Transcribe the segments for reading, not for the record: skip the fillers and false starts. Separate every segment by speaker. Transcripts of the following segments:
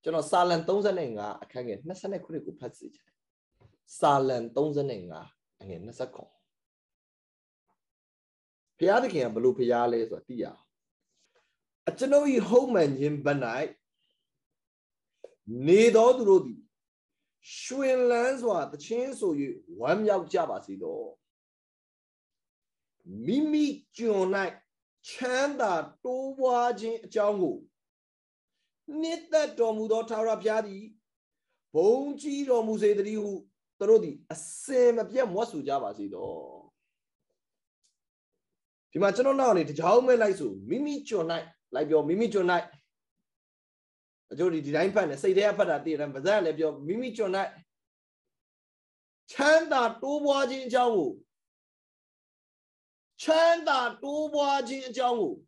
Speaker 1: ကျွန်တော်စာလံ35အခန်းငယ်29ကိုဖတ်စီချင်စာလံ35အငယ်20ခုဘုရားသခင်ကဘလို့ဘုရားလဲဆိုတာသိရအောင်အကျွန်ုပ်၏ဟုတ်မှန်ခြင်းဘက်၌နေတော်သူတို့သည်ရွှင်လန်းစွာတခြင်းဆို၍ဝမ်းမြောက်ကြပါစေတော့မိမိကျွန်၌ချမ်းသာတိုးပွားခြင်းအကြောင်းကိုနှစ်သက်တော်မူသောထာဝရဘုရားသည်ဘုန်းကြီးတော်မူစေတည်းဟုသူတို့သည်အစင်မပြတ်မွတ်ဆိုကြပါစေတော့ဒီမှာကျွန်တော်နောက်နေတကြောင်မဲ့လိုက်ဆိုမိမိကျွန်၌လိုက်ပြောမိမိကျွန်၌အကျိုးဒီတိုင်းဖတ်နေစိတ်ထဲဖတ်တာတည်တယ်ဗဇက်လည်းပြောမိမိကျွန်၌ချမ်းသာတိုးပွားခြင်းအကြောင်းကိုချမ်းသာတိုးပွားခြင်းအကြောင်းကို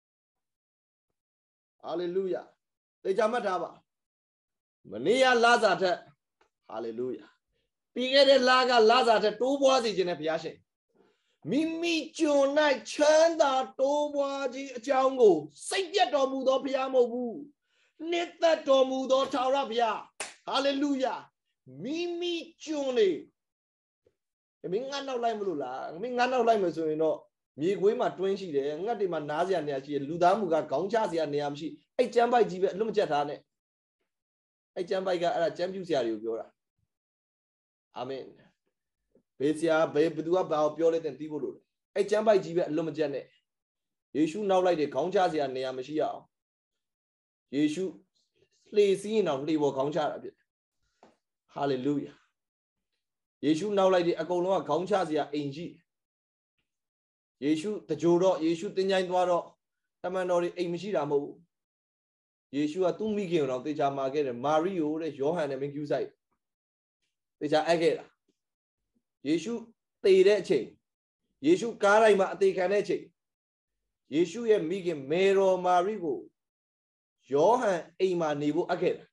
Speaker 1: ဟာလေလုယာသေချာမှတ်ထားပါမနေ့ကလာစာထက်ဟာလေလုယာပြီးခဲ့တဲ့လကလာစာထက်တိုးပွားစေခြင်းနဲ့ဘုရားရှင်မိမိကျွန်၌ချမ်းသာတိုးပွားခြင်းအကြောင်းကိုစိတ်ပြတ်တော်မူသောဘုရားမဟုတ်ဘူးနှစ်သက်တော်မူသောထာဝရဘုရားဟာလေလုယာမိမိကျွန်နေမင်းငါနောက်လိုက်မလို့လားမင်းငါနောက်လိုက်မယ်ဆိုရင်တော့မြေခွေးမှာတွင်းရှိတယ်ငှက်တွေမှာနားစရာနေရာရှိတယ်လူသားမှုကခေါင်းချစရာနေရာမရှိအဲ့ကျမ်းပိုက်ကြီးပဲအလွတ်မကျက်ထားနဲ့အဲ့ကျမ်းပိုက်ကအဲ့ဒါကျမ်းပြူစရာတွေကိုပြောတာအာမင်ဘေးစရာဘယ်သူကဘာကိုပြောလဲတဲ့သိဖို့လို့အဲ့ကျမ်းပိုက်ကြီးပဲအလွတ်မကျက်နဲ့ယေရှုနောက်လိုက်တဲ့ခေါင်းချစရာနေရာမရှိရအောင်ယေရှုလှေစီးရင်တော့လှေပေါ်ခေါင်းချတာဖြစ်ဟာလေလုယာယေရှုနောက်လိုက်တဲ့အကုန်လုံးကခေါင်းချစရာအိမ်ရှိယေရှုတကြိုတော့ယေရှုတင်ကြိုင်းသွားတော့တမန်တော်တွေအိမ်မရှိတာမဟုတ်ဘူးယေရှုကသူ့မိခင်တော်တေချာမာခဲ့တယ်မာရိယိုတဲ့ယောဟန်နဲ့မင်းကျူးဆိုင်တေချာအပ်ခဲ့တာယေရှုသေတဲ့အချိန်ယေရှုကားတိုင်းမှာအသေးခံတဲ့အချိန်ယေရှုရဲ့မိခင်မေတော်မာရိကိုယောဟန်အိမ်မှာနေဖို့အပ်ခဲ့တာ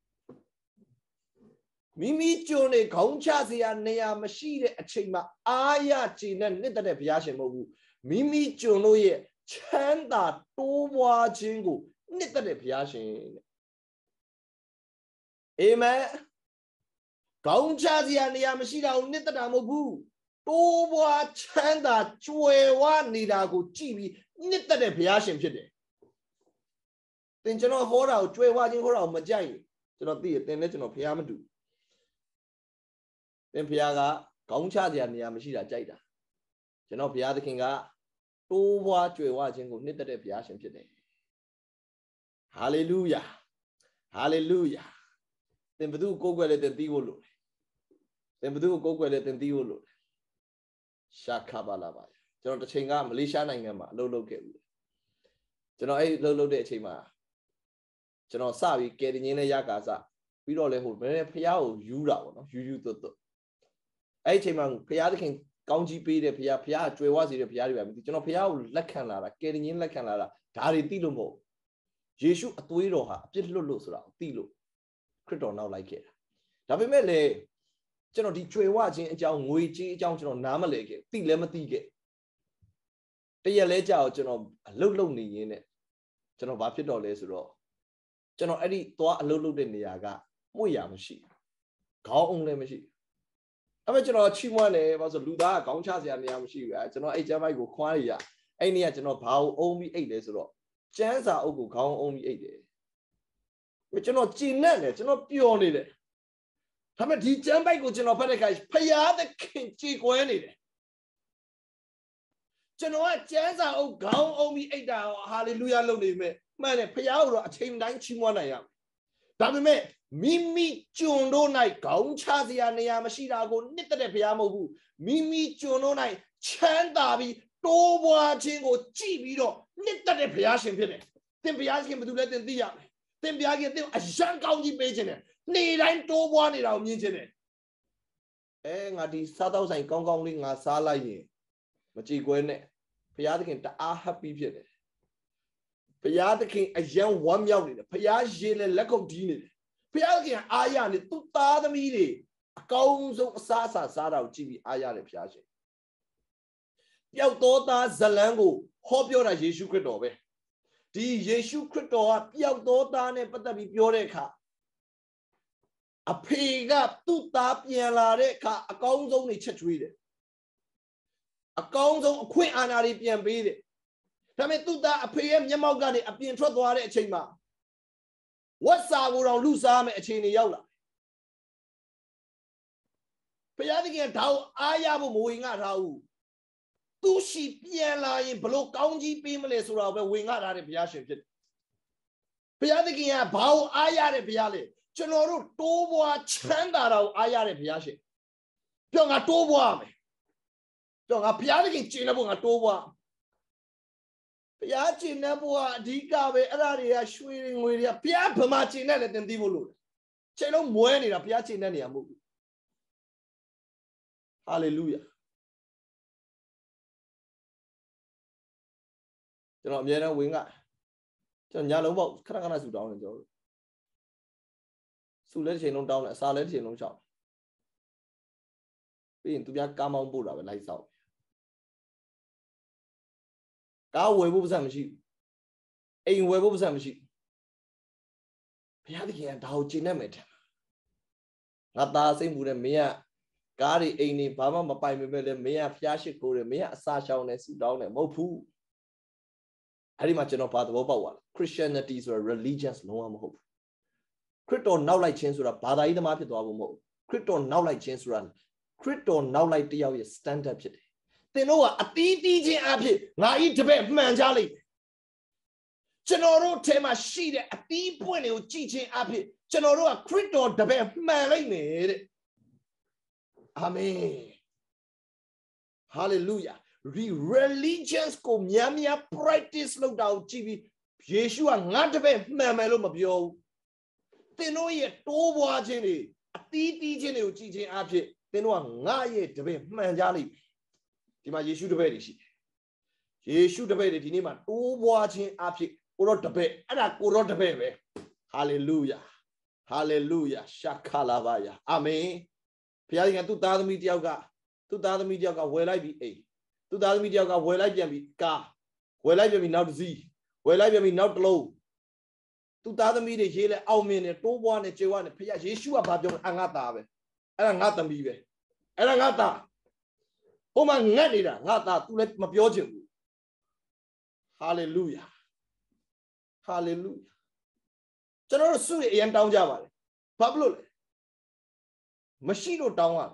Speaker 1: မိမိကျွန်နေခေါင်းချစရာနေရာမရှိတဲ့အချိန်မှာအာရကျင်နဲ့နှစ်သက်တဲ့ဘုရားရှင်မဟုတ်ဘူးမိမိကျွန်တို့ရဲ့ချမ်းသာတိုးပွားခြင်းကိုနှစ်သက်တဲ့ဘုရားရှင်တဲ့အာမင်ခေါင်းချစရာနေရာမရှိတာကိုနှစ်သက်တာမဟုတ်ဘူးတိုးပွားချမ်းသာကျွယ်ဝနေတာကိုကြည့်ပြီးနှစ်သက်တဲ့ဘုရားရှင်ဖြစ်တယ်သင်ကျွန်တော်ဟောတာကိုကျွယ်ဝခြင်းဟောတာကိုမကြိုက်ရင်ကျွန်တော်သိရသင်နဲ့ကျွန်တော်ဘုရားမတူသင်ဘုရားကခေါင်းချစရာနေရာမရှိတာကြိုက်တာကျွန်တော်ဘုရားသခင်ကတိုးပွားကြွယ်ဝခြင်းကိုနှစ်သက်တဲ့ဘုရားရှင်ဖြစ်တယ်ဟာလေလုယာဟာလေလုယာသင်ဘု து ကိုကိုယ်ွယ်လဲသင်သိဖို့လိုတယ်သင်ဘု து ကိုကိုယ်ွယ်လဲသင်သိဖို့လိုတယ်ရှာခပါလာပါကျွန်တော်တစ်ချိန်ကမလေးရှားနိုင်ငံမှာအလုပ်လုပ်ခဲ့ဘူးကျွန်တော်အဲ့အလုပ်လုပ်တဲ့အချိန်မှာကျွန်တော်စပြီးကယ်တင်ခြင်းနဲ့ရကာစပြီးတော့လဲဟိုဘယ်ဖះကိုယူတာပေါ့နော်ယူသွတ်အဲ့အချိန်မှာဖះသခင်ကောင်းကြီးပေးတဲ့ဖះကျွယ်ဝစေတဲ့ဖះတွေပဲမသိကျွန်တော်ဖះကိုလက်ခံလာတာကယ်တင်ခြင်းလက်ခံလာတာဒါတွေသိလို့မဟုတ်ယေရှုအသွေးတော်ဟာအပြစ်လွတ်လို့ဆိုတာကိုသိလို့ခရစ်တော်နောက်လိုက်ခဲ့တာဒါပေမဲ့လေကျွန်တော်ဒီကျွယ်ဝခြင်းအကြောင်းငွေကြေးအကြောင်းကျွန်တော်နားမလည်ခဲ့သိလည်းမသိခဲ့တရက်လဲကြာတော့ကျွန်တော်အလုပ်လုပ်နေရင်းနဲ့ကျွန်တော်ဘာဖြစ်တော့လဲဆိုတော့ကျွန်တော်အဲ့ဒီသွားအလုပ်လုပ်တဲ့နေရာကမှုရမရှိခေါင်းအောင်လည်းမရှိအဲ့မဲ့ကျွန်တော်ချီးမွမ်းတယ်ဘာလို့လူသားကခေါင်းချစရာနေရာမရှိဘူးကျွန်တော်အဲ့ကျမ်းပိုက်ကိုခွားရအဲ့နေ့ကကျွန်တော်ဘာကိုအုံးပြီးအိတ်လဲဆိုတော့ကျမ်းစာအုပ်ကိုခေါင်းအုံးပြီးအိတ်တယ်ကျွန်တော်ကြည်နဲ့တယ်ကျွန်တော်ပျော်နေတယ်ဒါပေမဲ့ဒီကျမ်းပိုက်ကိုကျွန်တော်ဖတ်တဲ့အခါဖယားသခင်ကြည်ကွဲနေတယ်ကျွန်တော်ကကျမ်းစာအုပ်ခေါင်းအုံးပြီးအိတ်တာဟာလေလုယာလုပ်နေမယ်မှန်တယ်ဖယားကိုတော့အချိန်တိုင်းချီးမွမ်းနိုင်ရမယ်ဒါပေမဲ့မိမိကျွန်တို့၌ခေါင်းချစရာနေရာမရှိတာကိုနှစ်သက်တဲ့ဘုရားမဟုတ်ဘူးမိမိကျွန်တို့၌ချမ်းသာပြီးတိုးပွားခြင်းကိုကြည့်ပြီးတော့နှစ်သက်တဲ့ဘုရားရှင်ဖြစ်တယ်သင်ဘုရားရှင်ဘယ်သူလဲသင်သိရမယ်သင်ဘုရားရှင်သင်အရန်ကောင်းကြီးပေးခြင်းတယ်နေ့တိုင်းတိုးပွားနေတာကိုမြင်ခြင်းတယ်ငါဒီစားတော့ဆိုင်ကောင်းကောင်းလေးငါစားလိုက်ရင်မကြည်ကွဲနဲ့ဘုရားသခင်တအား happy ဖြစ်တယ်ဘုရားသခင်အယံဝမ်းမြောက်နေတယ်ဘုရားရေလည်းလက်ခုပ်တီးနေတယ်ဘုရားသခင်အားရနေသူ့သားသမီးတွေအကောင်းဆုံးအစားအစာစားတာကိုကြည့်ပြီးအားရတယ်ဘုရားရှင်ပျောက်တော်သားဇလန်းကိုဟောပြောတာယေရှုခရစ်တော်ပဲဒီယေရှုခရစ်တော်ကပျောက်တော်သားနဲ့ပတ်သက်ပြီးပြောတဲ့အခါအဖေကသူ့သားပြန်လာတဲ့အခါအကောင်းဆုံးနေချက်ချွေးတယ်အကောင်းဆုံးအခွင့်အာဏာတွေပြန်ပေးတယ်ဒါပေမဲ့သူ့သားအဖေရဲ့မျက်မှောက်ကနေအပြင်ထွက်သွားတဲ့အချိန်မှာဝတ်စာကိုတော့လူစားမယ်အခြေအနေရောက်လာဘုရားသခင်ကဒါကိုအားရဖို့မဝေငှထားဘူးသူရှိပြန်လာရင်ဘလို့ကောင်းကြီးပေးမလဲဆိုတာပဲဝေငှထားတဲ့ဘုရားရှင်ဖြစ်တယ်ဘုရားသခင်ကဘာကိုအားရတဲ့ဘုရားလဲကျွန်တော်တို့တိုးပွားချမ်းသာတာကိုအားရတဲ့ဘုရားရှင်ပြောငါတိုးပွားမယ်ပြောငါဘုရားသခင်ကျင့်တဲ့ဘုရားငါတိုးပွားဘုရားကျင့်တဲ့ဘုရားအဓိကပဲအဲ့ဒါတွေကရွှေငွေတွေကဘုရားဗမာကျင့်တဲ့လည်းတင်သိဖို့လို့ချိန်လုံးမွဲနေတာဘုရားကျင့်တဲ့နေရာမဟုတ်ဘူးဟာလေလုယာကျွန်တော်အမြဲတမ်းဝင်ကကျွန်တော်ညာလုံးပေါ့ခဏခဏဆူတောင်းတယ်ကျွန်တော်ဆူလဲတစ်ချိန်လုံးတောင်းတယ်အစာလဲတစ်ချိန်လုံးချောက်ပြီးရင်သူပြကားမောင်းပို့တာပဲလိုက်ဆောင်ကားဝယ်ဖို့ပတ်စံမရှိဘူးအိမ်ဝယ်ဖို့ပတ်စံမရှိဘုရားသခင်ကဒါကိုကျင့်နေမယ်တဲ့ငါသားစိတ်မှုတဲ့မင်းကကားတွေအိမ်တွေဘာမှမပိုင်ပေမဲ့လည်းမင်းကဖျားရှိခိုးတယ်မင်းကအစာရှောင်တယ်ဆူတောင်းတယ်မဟုတ်ဘူးအဲ့ဒီမှာကျွန်တော်ဘာသဘောပေါက်သွားလဲ Christianity ဆိုတာ religious လုံးဝမဟုတ်ဘူးခရစ်တော်နောက်လိုက်ခြင်းဆိုတာဘာသာရေးသမားဖြစ်သွားဖို့မဟုတ်ဘူးခရစ်တော်နောက်လိုက်ခြင်းဆိုတာခရစ်တော်နောက်လိုက်တယောက်ရဲ့ standard ဖြစ်တယ်သင်တို့ကအတီးတီးချင်းအဖြစ်ငါဤတပည့်မှန်ကြလိမ့်ကျွန်တော်တို့ထဲမှာရှိတဲ့အတီးပွင့်တွေကိုကြည်ချင်းအဖြစ်ကျွန်တော်တို့ကခရစ်တော်တပည့်မှန်လိမ့်မယ်တဲ့အာမင်ဟာလေလုယာreligions ကိုများများ practice လုပ်တာကိုကြည့်ပြီးယေရှုကငါတပည့်မှန်မယ်လို့မပြောဘူးသင်တို့ရဲ့တိုးပွားခြင်းတွေအတီးတီးခြင်းတွေကိုကြည်ချင်းအဖြစ်သင်တို့ကငါရဲ့တပည့်မှန်ကြလိမ့်မယ်ဒီမှာယေရှုတပည့်တွေရှိတယ်ယေရှုတပည့်တွေဒီနေ့မှာတိုးပွားခြင်းအဖြစ်ကိုရောတပည့်အဲ့ဒါကိုရောတပည့်ပဲဟာလေလုယာဟာလေလုယာရှာခလာပါယာအာမင်ဘုရားရှင်ကသူ့သားသမီးတယောက်ကဝယ်လိုက်ပြီးအိမ်သူ့သားသမီးတယောက်ကဝယ်လိုက်ပြန်ပြီးကားဝယ်လိုက်ပြန်ပြီးနောက်တစ်စီးဝယ်လိုက်ပြန်ပြီးနောက်တစ်လုံးသူ့သားသမီးတွေရေးလဲအောင်မြင်တယ်တိုးပွားနေကြွယ်ဝနေဘုရားယေရှုကဘာပြောလဲငါသားပဲအဲ့ဒါငါသမီးပဲအဲ့ဒါငါသားဟိုမှာငတ်နေတာငါသား तू လည်းမပြောချင်ဘူးဟာလေလုယာဟာလေလုယာကျွန်တော်တို့စုရအရင်တောင်းကြပါလေဘာဖြစ်လို့လဲမရှိလို့တောင်းရတာ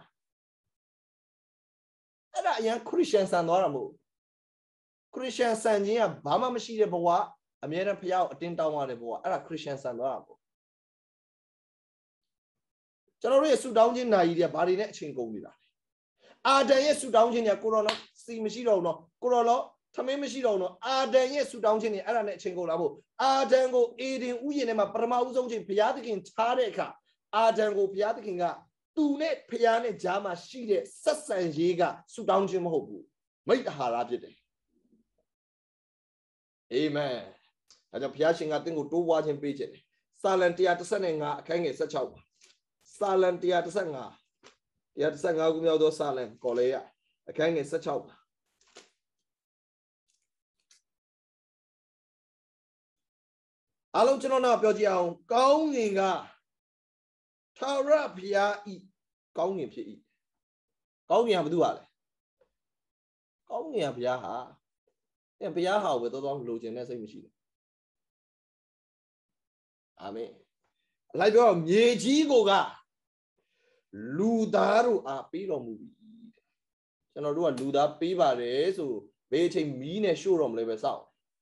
Speaker 1: အဲ့ဒါအရင်ခရစ်ယာန်ဆန်သွားတာမဟုတ်ခရစ်ယာန်ဆန်ခြင်းကဘာမှမရှိတဲ့ဘဝအမြဲတမ်းဖျားကိုအတင်းတောင်းရတဲ့ဘဝအဲ့ဒါခရစ်ယာန်ဆန်သွားတာပေါ့ကျွန်တော်တို့ရဲ့ဆုတောင်းခြင်းနာရီတွေကဘာတွေနဲ့အချိန်ကုန်နေတာလဲအာဒံရဲ့ဆုတောင်းခြင်းတွေကကိုရောလောစီမရှိတော့ဘူးနော်ကိုရောလောထမင်းမရှိတော့ဘူးနော်အာဒံရဲ့ဆုတောင်းခြင်းတွေအဲ့ဒါနဲ့အချိန်ကုန်လာဖို့အာဒံကိုအေဒင်ဥယျာဉ်ထဲမှာပထမဦးဆုံးချိန်ဘုရားသခင်ထားတဲ့အခါအာဒံကိုဘုရားသခင်ကသူနဲ့ဘုရားနဲ့ကြားမှာရှိတဲ့ဆက်ဆံရေးကဆုတောင်းခြင်းမဟုတ်ဘူးမိတ္တဟာရဖြစ်တယ်အာမင်အဲကြောင့်ဘုရားရှင်ကသင်ကိုတိုးပွားခြင်းပေးခြင်းတယ်စာလံ135အခန်းငယ်16ပါစာလံ135ခုမြောက်သောစာလံကော်လေရအခန်းငယ်16ပါအားလုံးကျွန်တော်တို့ပြောကြည့်အောင်ကောင်းငင်ကထာဝရဘုရားဤကောင်းငင်ဖြစ်ဤကောင်းငင်ကဘာတူပါလဲကောင်းငင်ကဘုရားဟာဘုရားဟာကိုပဲတော်လိုချင်တဲ့စိတ်မရှိဘူးအာမင်လိုက်ပြောမြေကြီးကိုကလူသားတို့အားပေးတော်မူပြီကျွန်တော်တို့ကလူသားပေးပါတယ်ဆိုဘေးချိန်မီးနဲ့ရှို့တော်မလဲပဲစောင့်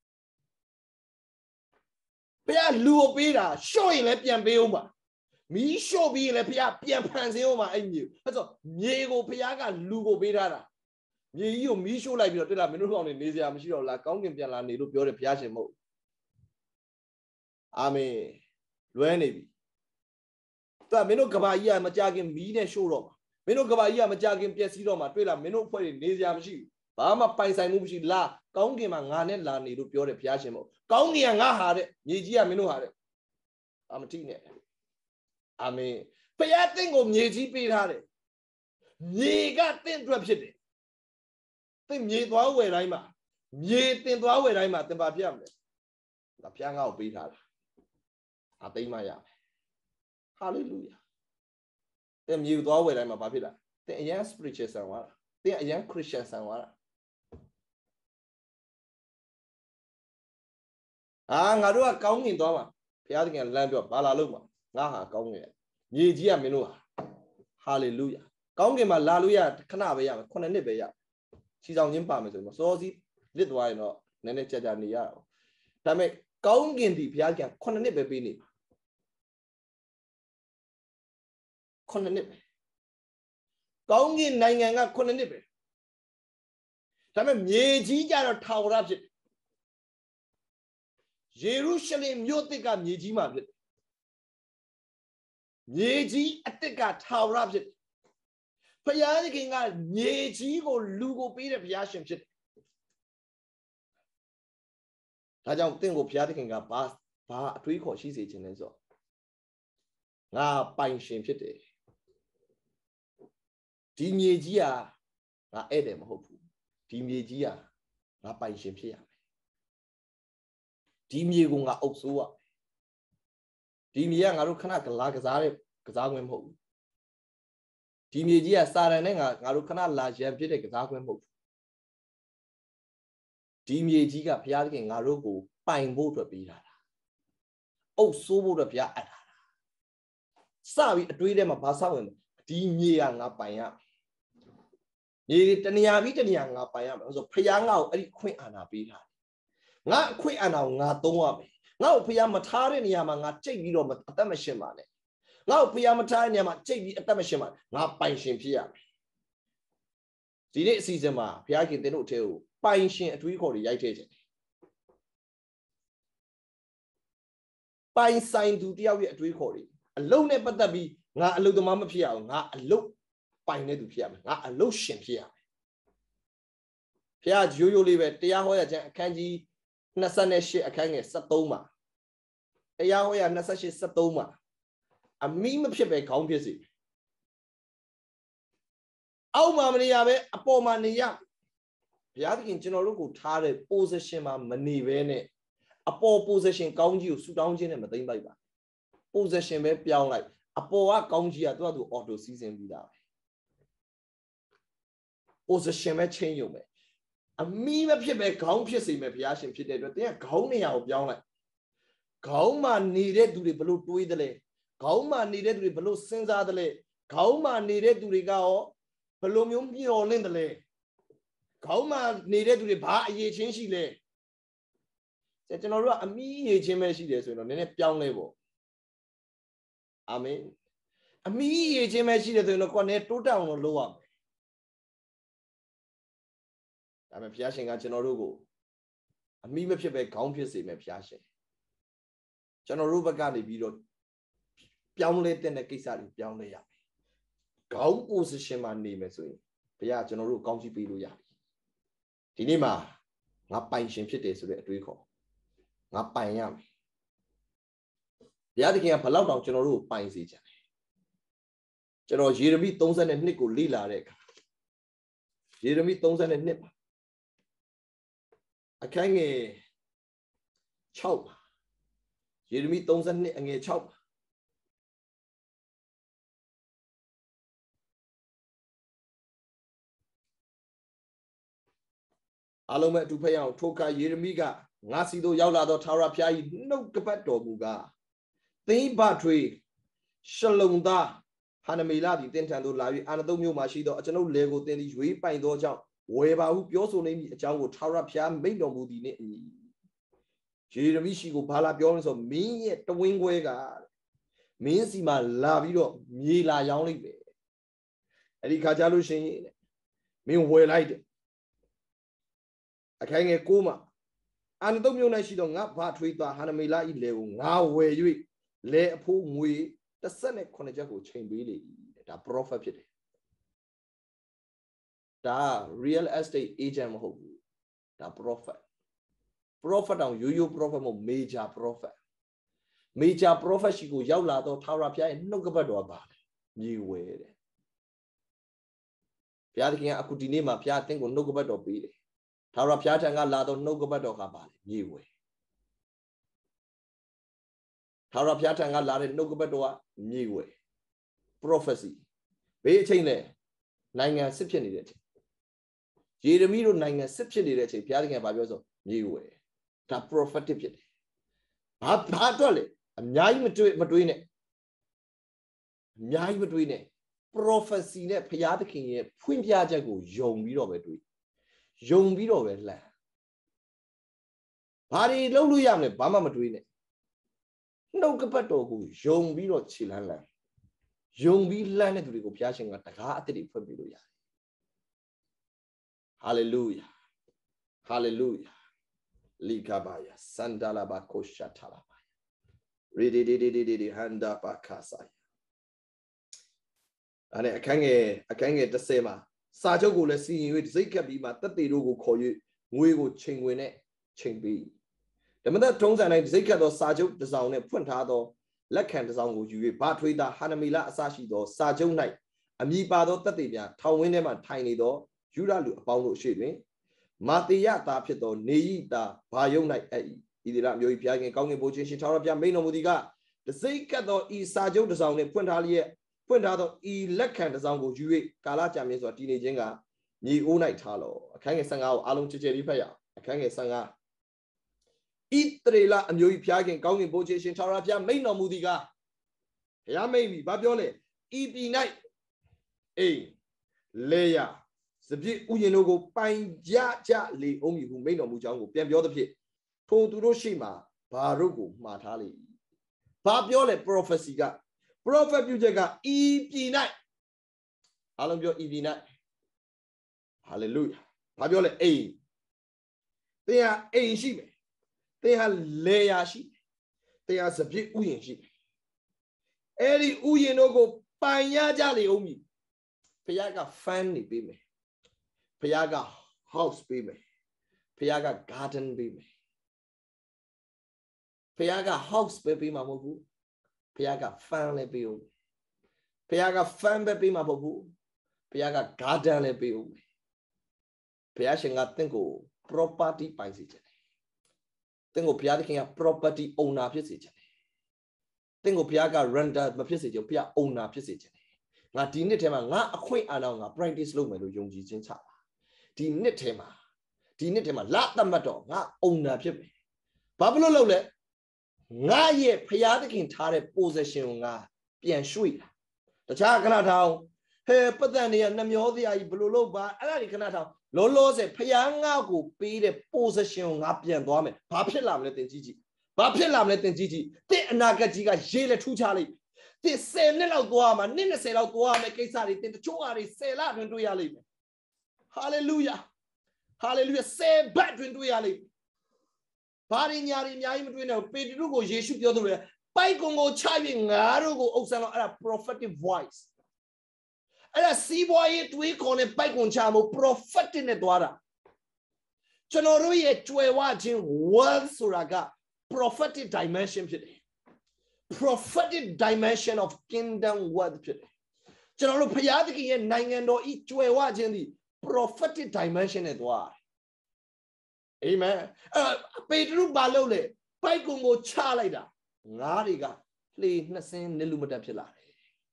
Speaker 1: ဘုရားလူကိုပေးတာရှို့ရင်လည်းပြန်ပေးအောင်ပါမီးရှို့ပြီးရင်လည်းဘုရားပြန်ဖန်ဆင်းအောင်ပါအဲ့မြေအဲ့ဆိုမြေကိုဘုရားကလူကိုပေးထားတာမြေကြီးကိုမီးရှို့လိုက်ပြီးတော့တွေ့လားမင်းတို့ကောင်နေစရာမရှိတော့လားကောင်းကင်ပြန်လာနေလို့ပြောတယ်ဘုရားရှင်မဟုတ်အာမင်လွဲနေပြီမင်းတို့ကဘာကြီးကမကြခင်မီးနဲ့ရှို့တော့မှာမင်းတို့ကဘာကြီးကမကြခင်ပျက်စီးတော့မှာတွေ့လားမင်းတို့အဖွဲ့တွေနေစရာမရှိဘူးဘာမှပိုင်ဆိုင်မှုမရှိလားကောင်းကင်မှာငါနဲ့လာနေလို့ပြောတယ်ဘုရားရှင်မို့ကောင်းကင်ကငါဟာတဲ့မြေကြီးကမင်းတို့ဟာတဲ့အာမတိနဲ့အာမင်ဘုရားတင့်ကိုမြေကြီးပေးထားတယ်မြေကတင့်အတွက်ဖြစ်တယ်သင်မြေသွားဝယ်တိုင်းမှာမြေတင်သွားဝယ်တိုင်းမှာသင်ပါပြရမယ်ဒါဘုရားငါ့ကိုပေးထားတာအသိမှရမယ်ဟာလေလုယာတဲ့မြေသွားဝယ်တိုင်းမှာဘာဖြစ်လာတဲ့အရန် spiritual ဆန်သွားတာတဲ့အရန် Christian ဆန်သွားတာငါတို့ကကောင်းမြင်သွားမှာဘုရားသခင်လမ်းပြောဘာလာလို့မှာငါဟာကောင်းမြင်မြေကြီးကမင်းတို့ဟာလေလုယာကောင်းကင်မှာလာလို့ရခဏပဲရမယ်9နှစ်ပဲရချီဆောင်ခြင်းပါမယ်ဆိုတော့စောစီးလစ်သွားရင်တော့နည်းနည်းကြာကြာနေရအောင်ဒါပေမဲ့ကောင်းကင်ဒီဘုရားသခင်9နှစ်ပဲပေးနေ9နှစ်ပဲကောင်းကင်နိုင်ငံက9နှစ်ပဲဒါပေမဲ့မြေကြီးကြတော့ထာဝရဖြစ်ယေရုရှလင်မြို့တစ်ကမြေကြီးမှာဖြစ်မြေကြီးအစ်စ်ကထာဝရဖြစ်ဘုရားသခင်ကမြေကြီးကိုလူကိုပေးတဲ့ဘုရားရှင်ဖြစ်ဒါကြောင့်တင့်ကိုဘုရားသခင်ကဘာအတွေးခေါ်ရှိစေခြင်းလဲဆိုငါပိုင်ရှင်ဖြစ်တယ်ဒီမြေကြီးကငါဧည့်တယ်မဟုတ်ဘူးဒီမြေကြီးကငါပိုင်ရှင်ဖြစ်ရမယ်ဒီမြေကိုငါအုပ်စိုးရမယ်ဒီမြေကငါတို့ခဏကစားတဲ့ကစားခွင့်မဟုတ်ဘူးဒီမြေကြီးကစာရန်နဲ့ငါတို့ခဏလာရန်ဖြစ်တဲ့ကစားခွင့်မဟုတ်ဘူးဒီမြေကြီးကဘုရားသခင်ငါတို့ကိုပိုင်ဖို့အတွက်ပေးထားတာအုပ်စိုးဖို့အတွက်ဘုရားအပ်ထားတာစပြီးအတွေးထဲမှာဘာဆောက်ဝင်ဒီမြေကငါပိုင်ရမြေတနေရာပြီးတနေရာငါပိုင်ရမယ်ဆိုဘုရားငါ့ကိုအဲ့ဒီခွင့်အာဏာပေးထားတယ်ငါအခွင့်အာဏာကိုငါသုံးရမယ်ငါ့ကိုဘုရားမထားတဲ့နေရာမှာငါကြိတ်ပြီးတော့အသက်မရှင်ပါနဲ့ငါ့ကိုဘုရားမထားတဲ့နေရာမှာကြိတ်ပြီးအသက်မရှင်ပါငါပိုင်ရှင်ဖြစ်ရမယ်ဒီနေ့အစီအစဉ်မှာဘုရားခင်သင်တို့အထက်ကိုပိုင်ရှင်အတွေးခေါ်တွေရိုက်ထည့်ခြင်းပိုင်ဆိုင်သူတယောက်ရဲ့အတွေးခေါ်တွေအလုံးနဲ့ပတ်သက်ပြီးငါအလုပ်သမားမဖြစ်ရအောင်ငါအလုပ်ပိုင်တဲ့သူဖြစ်ရမယ်ငါအလုပ်ရှင်ဖြစ်ရမယ်ဘုရားရိုးရိုးလေးပဲတရားဟောရခြင်းအခန်းကြီး28အခန်းငယ်73မှာတရားဟောရ28 73မှာအမိမဖြစ်ပဲခေါင်းဖြစ်စီအောက်မှာမနေရပဲအပေါ်မှာနေရဘုရားသခင်ကျွန်တော်တို့ကိုထားတဲ့ position မှာမနေဘဲနဲ့အပေါ် position ကောင်းကြီးကိုဆူတောင်းခြင်းနဲ့မသိမ့်လိုက်ပါ position ပဲပြောင်းလိုက်အပေါ်ကကောင်းကြီးကသူ့ auto စီးဆင်းပြီးသားပဲ position ပဲ change ရုံပဲအမိမဖြစ်ပဲခေါင်းဖြစ်စေမယ်ဘုရားရှင်ဖြစ်တဲ့အတွက်တင်းကခေါင်းနေရာကိုပြောင်းလိုက်ခေါင်းမှာနေတဲ့သူတွေဘလို့တွေးတယ်လဲခေါင်းမှာနေတဲ့သူတွေဘလို့စဉ်းစားတယ်လဲခေါင်းမှာနေတဲ့သူတွေကရောဘလို့မျိုးမျော်လင့်တယ်လဲခေါင်းမှာနေတဲ့သူတွေဘာအရေးချင်းရှိလဲကျွန်တော်တို့ကအမိအရေးချင်းပဲရှိတယ်ဆိုရင်တော့နည်းနည်းပြောင်းလဲပေါ့အာမင်အမိအရေးချင်းပဲရှိတယ်ဆိုရင်တော့ကိုယ်နဲ့တိုးတက်အောင်လို့လုပ်ရမယ်ဒါပေမဲ့ဘုရားရှင်ကကျွန်တော်တို့ကိုအမိမဖြစ်ပဲခေါင်းဖြစ်စေမယ်ဘုရားရှင်ကျွန်တော်တို့ဘက်ကနေပြီးတော့ပြောင်းလဲတဲ့ကိစ္စတွေပြောင်းလဲရမယ်ခေါင်း position မှာနေမယ်ဆိုရင်ဘုရားကျွန်တော်တို့ကောင်းချီးပေးလို့ရပြီဒီနေ့မှာငါပိုင်ရှင်ဖြစ်တယ်ဆိုတဲ့အတွေးခေါ်ငါပိုင်ရမယ်ဘုရားသခင်ကဘလောက်တောင်ကျွန်တော်တို့ကိုပိုင်စေချင်တယ်ကျွန်တော်ယေရမိ32ကိုလေ့လာတဲ့အခါယေရမိ32မှာအခန်းငယ်6ပါယေရမိ32အငယ်6ပါအားလုံးပဲအတူဖတ်ရအောင်ထိုအခါယေရမိကငါစီတို့ရောက်လာသောထာဝရဘုရား၏နှုတ်ကပတ်တော်မူကားသင်ဘထွေရှလုံသားဟာနမေလသည်တင်ထံသို့လာ၍အာနသုတ်မြို့မှာရှိသောအကျွန်ုပ်လေကိုသင်သည်ရွေးပိုင်သောကြောင့်ဝယ်ပါဟုပြောဆိုနေမည်အကြောင်းကိုထာဝရဘုရားမိန့်တော်မူသည်နှင့်အညီယေရမိရှိကိုဘာလာပြောလဲဆိုမင်းရဲ့တဝင်းခွဲကမင်းစီမှာလာပြီးတော့မြေလာရောင်းလိုက်တယ်အဲ့ဒီခါကြလို့ရှိရင်မင်းဝယ်လိုက်တယ်အခန်းငယ်9မှာအာနသုတ်မြို့၌ရှိသောငါဘာထွေးသားဟာနမေလ၏လေကိုငါဝယ်၍လေအဖိုးငွေ18ချက်ကိုချိန်ပေးလေဒါ prophet ဖြစ်တယ်ဒါ real estate agent မဟုတ်ဘူးဒါ prophet တောင်ရိုးရိုး prophet မဟုတ် major prophet ရှိကိုရောက်လာတော့ထာဝရဘုရားရဲ့နှုတ်ကပတ်တော်ပါမြေဝဲတဲ့ဘုရားသခင်ကအခုဒီနေ့မှာဘုရားအသင်ကိုနှုတ်ကပတ်တော်ပေးတယ်ထာဝရဘုရားထံကလာတော့နှုတ်ကပတ်တော်ကပါလေမြေဝဲထာဝရဘုရားထံကလာတဲ့နှုတ်ကပတ်တော်ကမြေဝဲ prophecy ဘေးအချိန်နဲ့နိုင်ငံစစ်ဖြစ်နေတဲ့အချိန်ယေရမိတို့နိုင်ငံစစ်ဖြစ်နေတဲ့အချိန်ဘုရားသခင်ကပြောဆိုမြေဝယ်ဒါ prophetic ဖြစ်တယ်ဘာအတွက်လဲအများကြီးမတွေးနဲ့အများကြီးမတွေးနဲ့ prophecy နဲ့ဘုရားသခင်ရဲ့ဖွင့်ပြချက်ကိုယုံပြီးတော့ပဲတွေးယုံပြီးတော့ပဲလှမ်းဘာတွေလုပ်လို့ရမလဲဘာမှမတွေးနဲ့နှုတ်ကပတ်တော်ကိုယုံပြီးတော့ခြေလှမ်းလှမ်းယုံပြီးလှမ်းတဲ့သူတွေကိုဘုရားရှင်ကတကားအသစ်တွေဖွင့်ပြလို့ရတယ်ဟာလေလုယာဟာလေလုယာလီကာဘာယာစန္ဒလာဘာကိုရှာထာလာဘာရီဒီဟန်ဒါပါခါဆိုင်အဲ့အခန်းငယ်30မှာစာချုပ်ကိုလည်းစီရင်၍စိတ်ကပ်ပြီးမှတက်တေတို့ကိုခေါ်၍ငွေကိုချိန်ဝင်နဲ့ချိန်ပြီးဓမ္မသက်ထုံးစံတိုင်းစိတ်ကပ်သောစာချုပ်တစ်စောင်နဲ့ဖွင့်ထားသောလက်ခံတစ်စောင်ကိုယူ၍ဘာထွေးသားဟာနမီလအစရှိသောစာချုပ်၌အမိပါသောတက်တေများထောင်ဝင်းထဲမှထိုင်နေသောယူရလူအပေါင်းတို့ရှိတွင်မာတေယသားဖြစ်သောနေယိသားဘာယုံ၌အဲ့ဤဒီလားမျိုးဘုရားခင်ကောင်းကင်ဘုရားရှင်ထာဝရဘုရားမိန်တော်မူသည်ကစိတ်ကပ်သောဤစာချုပ်တစ်စောင်နဲ့ဖွင့်ထားသောဤလက်ခံတစ်စောင်ကိုယူ၍ကာလကြာမြင့်စွာတည်နေခြင်းကမြေအိုး၌ထားလောအခန်းငယ်15ကိုအားလုံးကြည်ကြည်လေးဖတ်ရအောင်အခန်းငယ်15ဣသရေလအမျိုး၏ဘုရားခင်ကောင်းကင်ဘုရားရှင်ထာဝရဘုရားမိန်တော်မူသည်ကဘုရားမိန်ပြီဘာပြောလဲဤပြည်၌အိမ်လေယာစပြည့်ဥယျာဉ်တို့ကိုပိုင်ကြလေအောင်မည်ဟုမိန်တော်မူကြောင်းကိုပြန်ပြောသဖြင့်ထိုသူတို့ရှိမှဘာတို့ကိုမှားထားလေဘာပြောလဲ prophecy က prophet ပြုချက်ကဤပြည်၌အားလုံးပြောဤပြည်၌ hallelujah ဘာပြောလဲအိမ်သင်ဟာအိမ်ရှိမယ်သင်ဟာလေယာရှိမယ်သင်ဟာစပြည့်ဥယျာဉ်ရှိမယ်အဲ့ဒီဥယျာဉ်တို့ကိုပိုင်ရကြလေအောင်မည်ဘုရားက fan နေပေးမယ်ဘုရားက house ပေးမယ်ဘုရားက garden ပေးမယ်ဘုရားက house ပေးမှာမဟုတ်ဘူးဘုရားက fan လည်းပေးဦးဘုရားက fan ပဲပေးမှာမဟုတ်ဘူးဘုရားက garden လည်းပေးဦးဘုရားရှင်ကတင့်ကို property ပိုင်စေချင်တယ်တင့်ကိုဘုရားသခင်က property owner ဖြစ်စေချင်တယ်တင့်ကိုဘုရားက renter မဖြစ်စေချင်ဘုရား owner ဖြစ်စေချင်တယ်ငါဒီနှစ်ထဲမှာငါအခွင့်အာဏာငါ practice လုပ်မယ်လို့ယုံကြည်ခြင်းချပါဒီနှစ်ထဲမှာလတ်မှတ်တော့ငါ owner ဖြစ်မယ်ဘာဖြစ်လို့လုပ်လဲငါရဲ့ဘုရားသခင်ထားတဲ့ possession ကိုငါပြန်ရွှေ့တာတခြားခဏထောင်ဟဲပတ်သက်နေရနှမျောစရာကြီးဘယ်လိုလုပ်ပါအဲ့ဒါဒီခဏထောင်လောလောဆယ်ဘုရားငါ့ကိုပေးတဲ့ possession ကိုငါပြန်သွားမယ်ဘာဖြစ်လာမလဲသင်ကြည့်ဘာဖြစ်လာမလဲသင်ကြည့်တဲ့ အနာဂတ်ကြီးကရေးလက်ထူးချလိုက်တဲ့10နှစ်လောက်သွားမှာနှစ်20လောက်သွားမယ်ကိစ္စတွေတင်တချို့ဟာတွေ10လအတွင်းတွေ့ရလိမ့်မယ်ဟာလေလုယာ10ဘတ်အတွင်းတွေ့ရလိမ့်မယ်ဘာတွေညာတွေအများကြီးမတွေ့နဲ့ပေတရုကိုယေရှုပြောသလိုပိုက်ကွန်ကိုချ၍ငါတို့ကိုအုပ်ဆန်းတော့အဲ့ဒါ prophetic voice အဲ့ဒါစီးပွားရေးတွေးခေါ်နေပိုက်ကွန်ချမှု prophetic နဲ့သွားတာကျွန်တော်တို့ရဲ့ကြွယ်ဝခြင်း wealth ဆိုတာက prophetic dimension ဖြစ်တယ် prophetic dimension of kingdom wealth ဖြစ်တယ်ကျွန်တော်တို့ဘုရားသခင်ရဲ့နိုင်ငံတော်ဤကြွယ်ဝခြင်းသည် prophetic dimension နဲ့သွားတယ်အာမင်ပေတရုဘာလုပ်လဲပိုက်ကွန်ကိုချလိုက်တာငါးတွေကလှေနှစ်စင်းနစ်လူမတက်ဖြစ်လာတယ်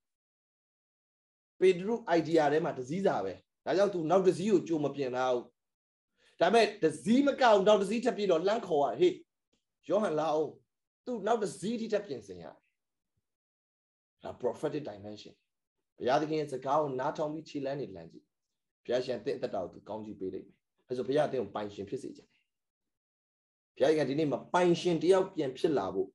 Speaker 1: ပေတရု idea ထဲမှာတစည်းစာပဲဒါကြောင့် तू နောက်တစည်းကိုကြိုမပြင်လာဘူးဒါပေမဲ့တစည်းမကောက်နောက်တစည်းထပ်ပြီးတော့လှမ်းခေါ်ရဟေးယောဟန်လာအောင် तू နောက်တစည်းထပ်ပြင်ဆင်ရတယ်ဒါ prophetic dimension ဘုရားသခင်ရဲ့စကားကိုနားထောင်ပြီးခြေလမ်းနေလမ်းကြည့်ဘုရားရှင်တဲ့အသက်တာကို तू ကောင်းကြီးပေးလိမ့်မယ်အဲဆိုဘုရားအသင်ကိုပိုင်ရှင်ဖြစ်စေချင်တယ်ဘုရားကဒီနေ့မှာပိုင်ရှင်တယောက်ပြန်ဖြစ်လာဖို့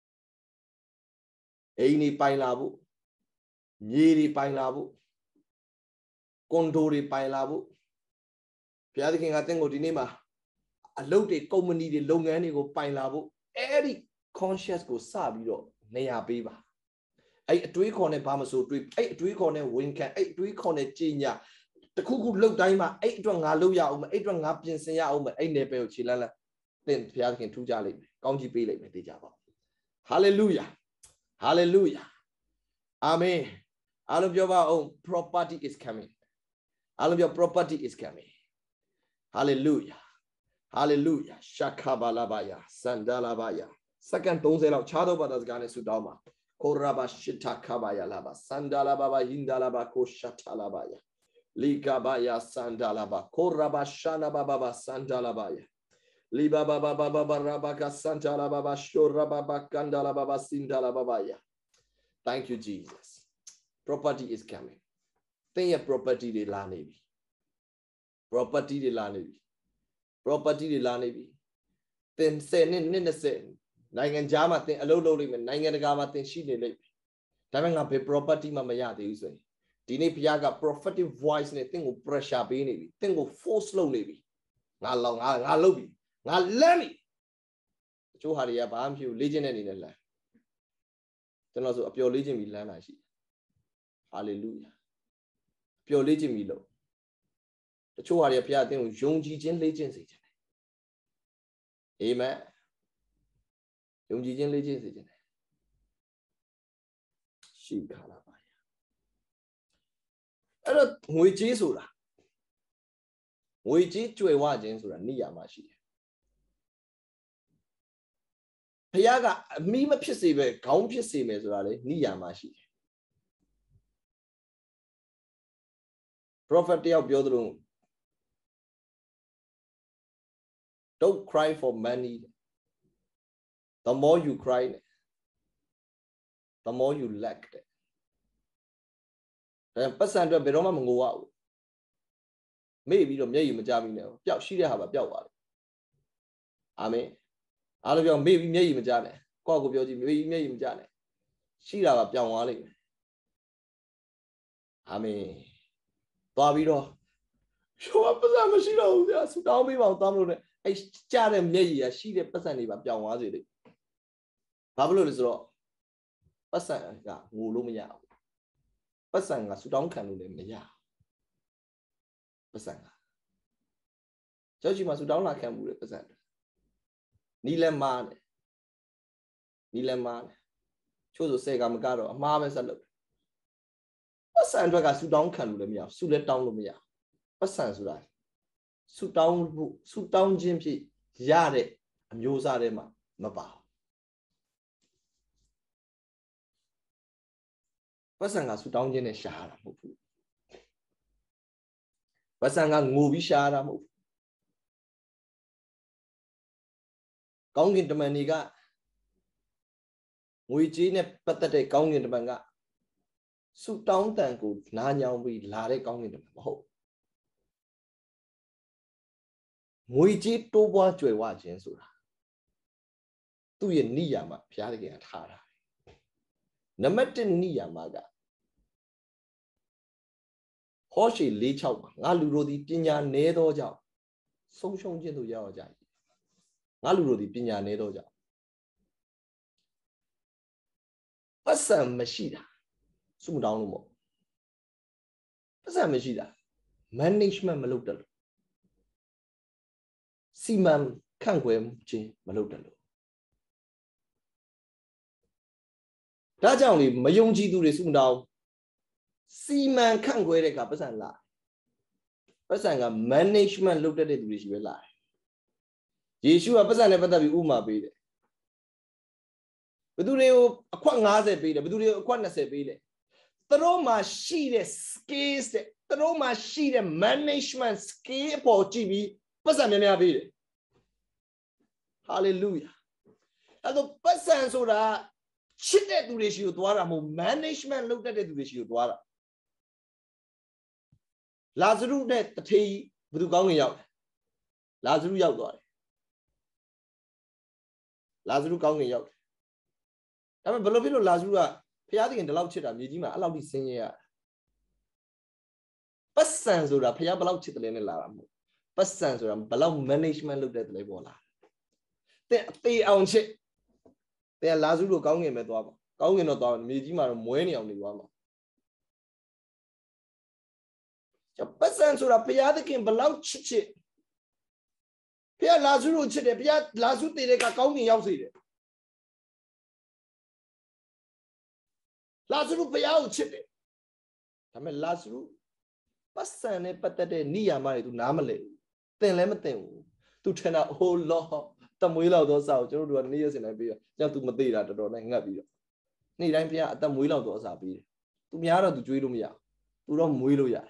Speaker 1: အိမ်ကြီးပိုင်လာဖို့မြေကြီးပိုင်လာဖို့ကွန်ဒိုတွေပိုင်လာဖို့ဘုရားသခင်ကတင့်ကိုဒီနေ့မှာအလုပ်တွေကုမ္ပဏီတွေလုပ်ငန်းတွေကိုပိုင်လာဖို့အဲ့ဒီ conscious ကိုစပြီးတော့နေရာပေးပါအဲ့အတွေးခေါ်နဲ့ဘာမဆိုတွေးအဲ့အတွေးခေါ်နဲ့ဝင်ခံအဲ့အတွေးခေါ်နဲ့ကြည်ညာတခုခုလုတ်တိုင်းမှာအဲ့အတွက်ငါလုတ်ရအောင်မယ်အဲ့အတွက်ငါပြင်ဆင်ရအောင်မယ်အဲ့နယ်ပယ်ကိုခြေလန်းလန်းသင်ဘုရားသခင်ထူးကြလိမ့်မယ်ကောင်းကြီးပေးလိမ့်မယ်သိကြပါဟာလေလုယာဟာလေလုယာအာမင်အားလုံးပြောပါအောင် property is coming အားလုံးပြော property is coming hallelujah hallelujah shakabalabaya sandalabaya second 30လောက်ခြားသောဘာသာစကားနဲ့ဆုတောင်းပါ Koraba shita kabaya laba sandala baba hindala ba koshata labaya liga baya sandala ba koraba shana baba sandala baya liba baba baba rabaka sandala baba shora baba kandala baba sindala babaya. Thank you, Jesus. Property is coming. Think your property de la navy. Property de la navy. Property de la navy. Then say in the same. Nangan jama thing a low limit, Nangan Gama thing she did. Tamang up a property mamaya, they say. Dini Piaga prophetic voice in a thing of pressure be thing of force slowly. Not long, I love you. Not let me. Chuharia Bam, you legend in the land. Then also a pure legend will land. Hallelujah. Pure legend below. The Chuharia Pia thing with Yongji Jin legends. Amen. Yongji Jin legends. She calabaya. I don't which is Ura. Which is to a wajin Sura Niyamashi. Piaga, Mima Pisive, Count Pisime, Niyamashi. Prophet of Yodrum. Don't cry for money. The more you cry, the more you lack it. And person to be Roma Mungo. Maybe the May Majamino. Yap, she have a Biawa. Amen. Out of your maybe May Majane. Cog of your May Majane. She have a Biawali. Amen. Babido. Show up as a machine. Yes, don't be about download. I chat and May, she the person about Biawazi. Pablo is raw. Person got Mulumia. Person got Sudan can do them. Person. Judge you must down like him with represent. Nileman. Chose to say I'm got a marvelous look. Person got Sudan can do them. Sulet down Lumia. Person's right. Suit down Jim Yade and Yosarema Maba. Person got Sudan Jen and Shara. Person got movie Shara move. Gong into Maniga. We gene pathetic gong into Manga. Suit down thank good. Nanya we lare gong into the hole. We cheat to watch a watch in Sura. To ye Niyama, Piaga at Hara. Namatin Niyamaga. Hoshi Lee Chow, Naluro di Pina Nedo Jow. So shown to Yao Jai. Naluro di Pina Nedo Jow. Person Machida. Soon down no more. Person Machida. Management Maludal. Seaman can't go Maludalo. That's only Mayonji do the soon down. Seaman can't go a person lie. Person management looked at it, which will lie. Yeshua person never be Uma be there. But do they a quang has a bit, but do they a quantas a bit? Throw my sheet skis, throw my sheet management ski for GB. Person in a bit. Hallelujah. And the person so that cheated to this you management looked at it to this you. Lazarus that the tea with going out. Lazarus out. Lazarus going out. I mean, beloved Lazarus, Piating in the loud chit, Mijima, allow this singing. Persons would appear below chit in the lam. Persons would below management looked at the label. They own shit. They are Lazarus going in the dog. Going in the dog, Mijima, and Moeni on the one. The persons would appear the king below chit. Pia Lazarus chit, Pia Lazarus, they got going out. Lazarus pay out chit. I mean, Lazarus. Person a patate near my to Namale. Then Lematin to turn out whole law. Tamuila those out, you do a nears in a beer, just to Madeira to don't hang up you. နေ့တိုင်းဘုရားအသက်မွေးလောက်တော့အစားပေးတယ်သူများတော့သူကြွေးလို့မရသူတော့မွေးလို့ရတယ်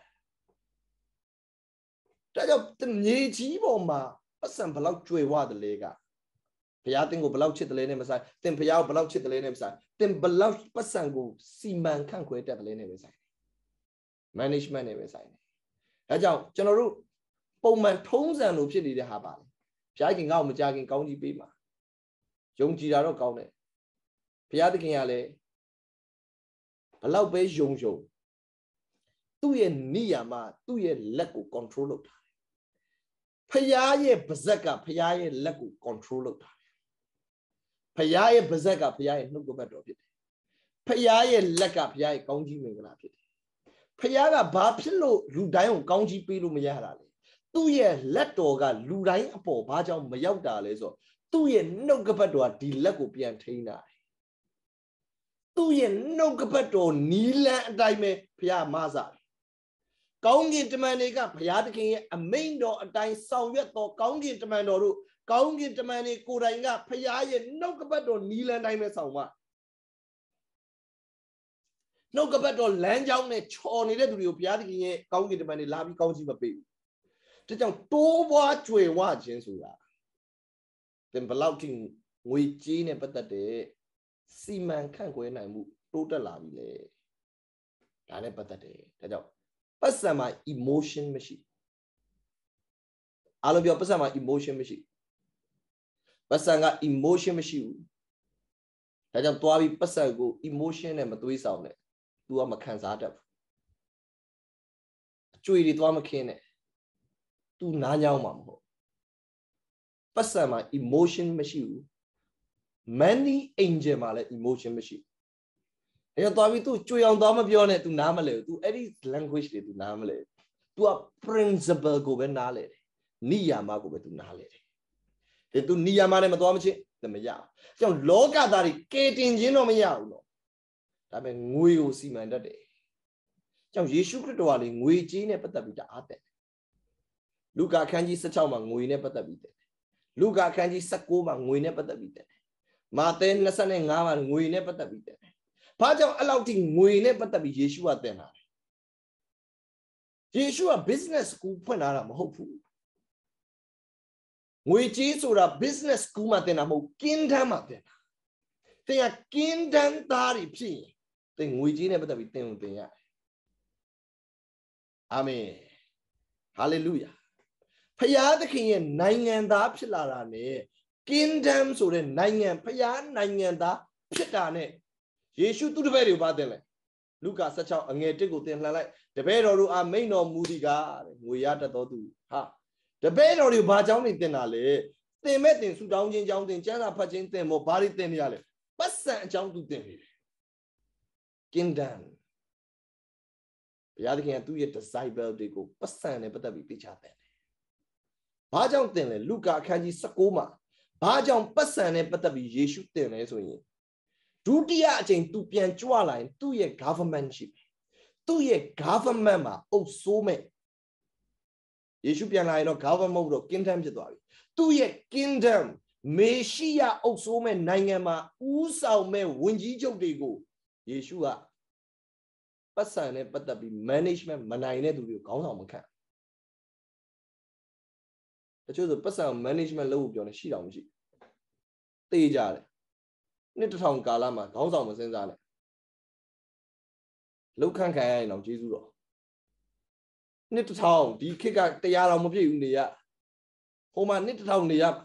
Speaker 1: ဒါကြောင့်မြေကြီးပေါ်မှာပတ်စံဘလောက်ကြွယ်ဝတယ်လေကဘုရားတင်ကိုဘလောက်ချစ်တယ်လဲနဲ့မဆိုင်တင်ဘုရားကိုဘလောက်ချစ်တယ်လဲနဲ့မဆိုင်တင်ဘလောက်ပတ်စံကိုစီမံခန့်ခွဲတတ်တယ်လဲနဲ့ပဲဆိုင် management နဲ့ပဲဆိုင်တယ်ဒါကြောင့်ကျွန်တော်တို့ပုံမှန်ထုံးစံလိုဖြစ်နေတဲ့ဟာပါလေဘုရားခင်ငါ့ကိုမကြခင်ကောင်းကြီးပေးမှာယုံကြည်တာတော့ကောင်းတယ်ဘုရားသခင်ကလည်းဘလောက်ပဲယုံသူ့ရဲ့နိယာမသူ့ရဲ့လက်ကို control လုပ်တာဖယားရဲ့ပါဇက်ကဖယားရဲ့လက်ကို control လုပ်တာဖယားရဲ့ပါဇက်ကဖယားရဲ့နှုတ်ကပတ်တော်ဖြစ်တယ်ဖယားရဲ့လက်ကဖယားရဲ့ကောင်းကြီးမင်္ဂလာဖြစ်တယ်ဖယားကဘာဖြစ်လို့လူတိုင်းကိုကောင်းကြီးပေးလို့မရတာလဲသူ့ရဲ့လက်တော်ကလူတိုင်းအပေါ်ဘာကြောင့်မရောက်တာလဲဆိုတော့သူ့ရဲ့နှုတ်ကပတ်တော်ကဒီလက်ကိုပြန်ထိန်းတာသူ့ရဲ့နှုတ်ကပတ်တော်နီးလန်းအတိုင်းပဲဖယားမဆာကောင်းကင်တမန်တွေကဘုရားသခင်ရဲ့အမိန့်တော်အတိုင်းဆောင်ရွက်တော်ကောင်းကင်တမန်တော်တို့ကောင်းကင်တမန်တွေကိုယ်တိုင်ကဘုရားရဲ့နှုတ်ကပတ်တော်နီးလန်းတိုင်းပဲဆောင်ပါနှုတ်ကပတ်တော်လမ်းကြောင်းနဲ့ချော်နေတဲ့သူတွေကိုဘုရားသခင်ရဲ့ကောင်းကင်တမန်တွေလာပြီးကောင်းချီးမပေးဘူးဒါကြောင့်တိုးပွားကျွယ်ဝခြင်းဆိုတာသင်ဘလောက်ထိငွေကြေးနဲ့ပတ်သက်တဲ့စီမံခန့်ခွဲနိုင်မှုတိုးတက်လာပြီလေဒါနဲ့ပတ်သက်တယ်ဒါကြောင့်ပတ်စံမှာ emotion မရှိအားလုံးပြောပတ်စံမှာ emotion မရှိပတ်စံက emotion မရှိဘူးဒါကြောင့်တွားပြီးပတ်စံကို emotion နဲ့မသွေးဆောင်နဲ့ तू ကမခံစားတတ်ဘူးအကျွေတွေတွားမခင်းနဲ့ तू နားညောင်းမှာမဟုတ်ပတ်စံမှာ emotion မရှိဘူး money angel မှာလည်း emotion မရှိဘူးအဲ့တော့သွားပြီး तू ကြွေအောင်သွားမပြောနဲ့ तू နားမလဲဘူး तू အဲ့ဒီ language တွေ तू နားမလဲဘူး तू က principle ကိုပဲနားလဲတယ်နိယာမကိုပဲ तू နားလဲတယ်ဒါ तू နိယာမနဲ့မသွားမချင်းတမရအောင်ကြောင့်လောကသားတွေကယ်တင်ခြင်းတော့မရဘူးနော်ဒါပေမဲ့ငွေကိုစီမံတတ်တယ်ကြောင့်ယေရှုခရစ်တော်ကလေငွေကြေးနဲ့ပတ်သက်ပြီးတအားတယ်လူကာခန်းကြီး16မှာငွေနဲ့ပတ်သက်ပြီးတယ်လူကာခန်းကြီး19မှာငွေနဲ့ပတ်သက်ပြီးတယ်မာသဲ25မှာငွေနဲ့ပတ်သက်ပြီးတယ်ဘာကြောင့်အဲ့လောက်ထိငွေနဲ့ပတ်သက်ပြီးယေရှုကတင်လာတယ်ယေရှုက business school ဖွင့်လာတာမဟုတ်ဘူးငွေကြေးဆိုတာ business school မှာတင်တာမဟုတ်ကင်းတန်းမှာတင်တာတင်ကကင်းတန်းသားတွေဖြစ်ရင်တင်ငွေကြေးနဲ့ပတ်သက်ပြီးတင်ရတယ်အာမင်ဟာလေလုယာဖယားသခင်ရဲ့နိုင်ငံသားဖြစ်လာတာနဲ့ kingdom ဆိုတဲ့နိုင်ငံဖယားနိုင်ငံသားဖြစ်တာနဲ့ယေရှုသူ့တပည့်တွေကိုပါတယ်လေလုကာ16အငယ်1ကိုသင်လှန်လိုက်တပည့်တော်တို့အားမိန့်တော်မူသည်ကားငွေရတတ်တော်သူဟာတပည့်တော်တွေဘာကြောင့်နေသင်တာလဲသင်မဲ့သင်ဆူတောင်းခြင်းကြောင့်သင်ကျမ်းစာဖတ်ခြင်းသင်မို့ဘာတွေသင်နေရလဲပတ်စံအကြောင်းသူသင်နေတယ် kingdom ဘုရားသခင်ကသူ့ရဲ့ disciple တွေကိုပတ်စံနဲ့ပတ်သက်ပြီးသိချတယ်ဘာကြောင့်သင်လဲလုကာအခန်းကြီး19မှာဘာကြောင့်ပတ်စံနဲ့ပတ်သက်ပြီးယေရှုသင်လဲဆိုရင်ဒုတိယအချိန်သူပြန်ကြွလာရင်သူ့ရဲ့ government ရှိတယ်သူ့ရဲ့ government မှာအုပ်စိုးမဲ့ယေရှုပြန်လာရင်တော့ government မဟုတ်တော့ kingdom ဖြစ်သွားပြီသူ့ရဲ့ kingdom မေရှိယအုပ်စိုးမဲ့နိုင်ငံမှာဦးဆောင်မဲ့ဝန်ကြီးချုပ်တွေကိုယေရှုကပတ်စံနဲ့ပတ်သက်ပြီး management မနိုင်တဲ့သူတွေကိုခေါင်းဆောင်မခံတချို့ဆိုပတ်စံ management လုပ်ဖို့ပြောနေရှိတော့မရှိတေးကြတယ်နှစ်တစ်ထောင်ကာလမှာခေါင်းဆောင်မစင်းစားနဲ့လောက်ခန့်ခံရရင်တော့ကျေးဇူးတော်နှစ်တစ်ထောင်ဒီခေတ်က100တောင်မပြည့်ဘူးနေရဟိုမှာနှစ်တစ်ထောင်နေရ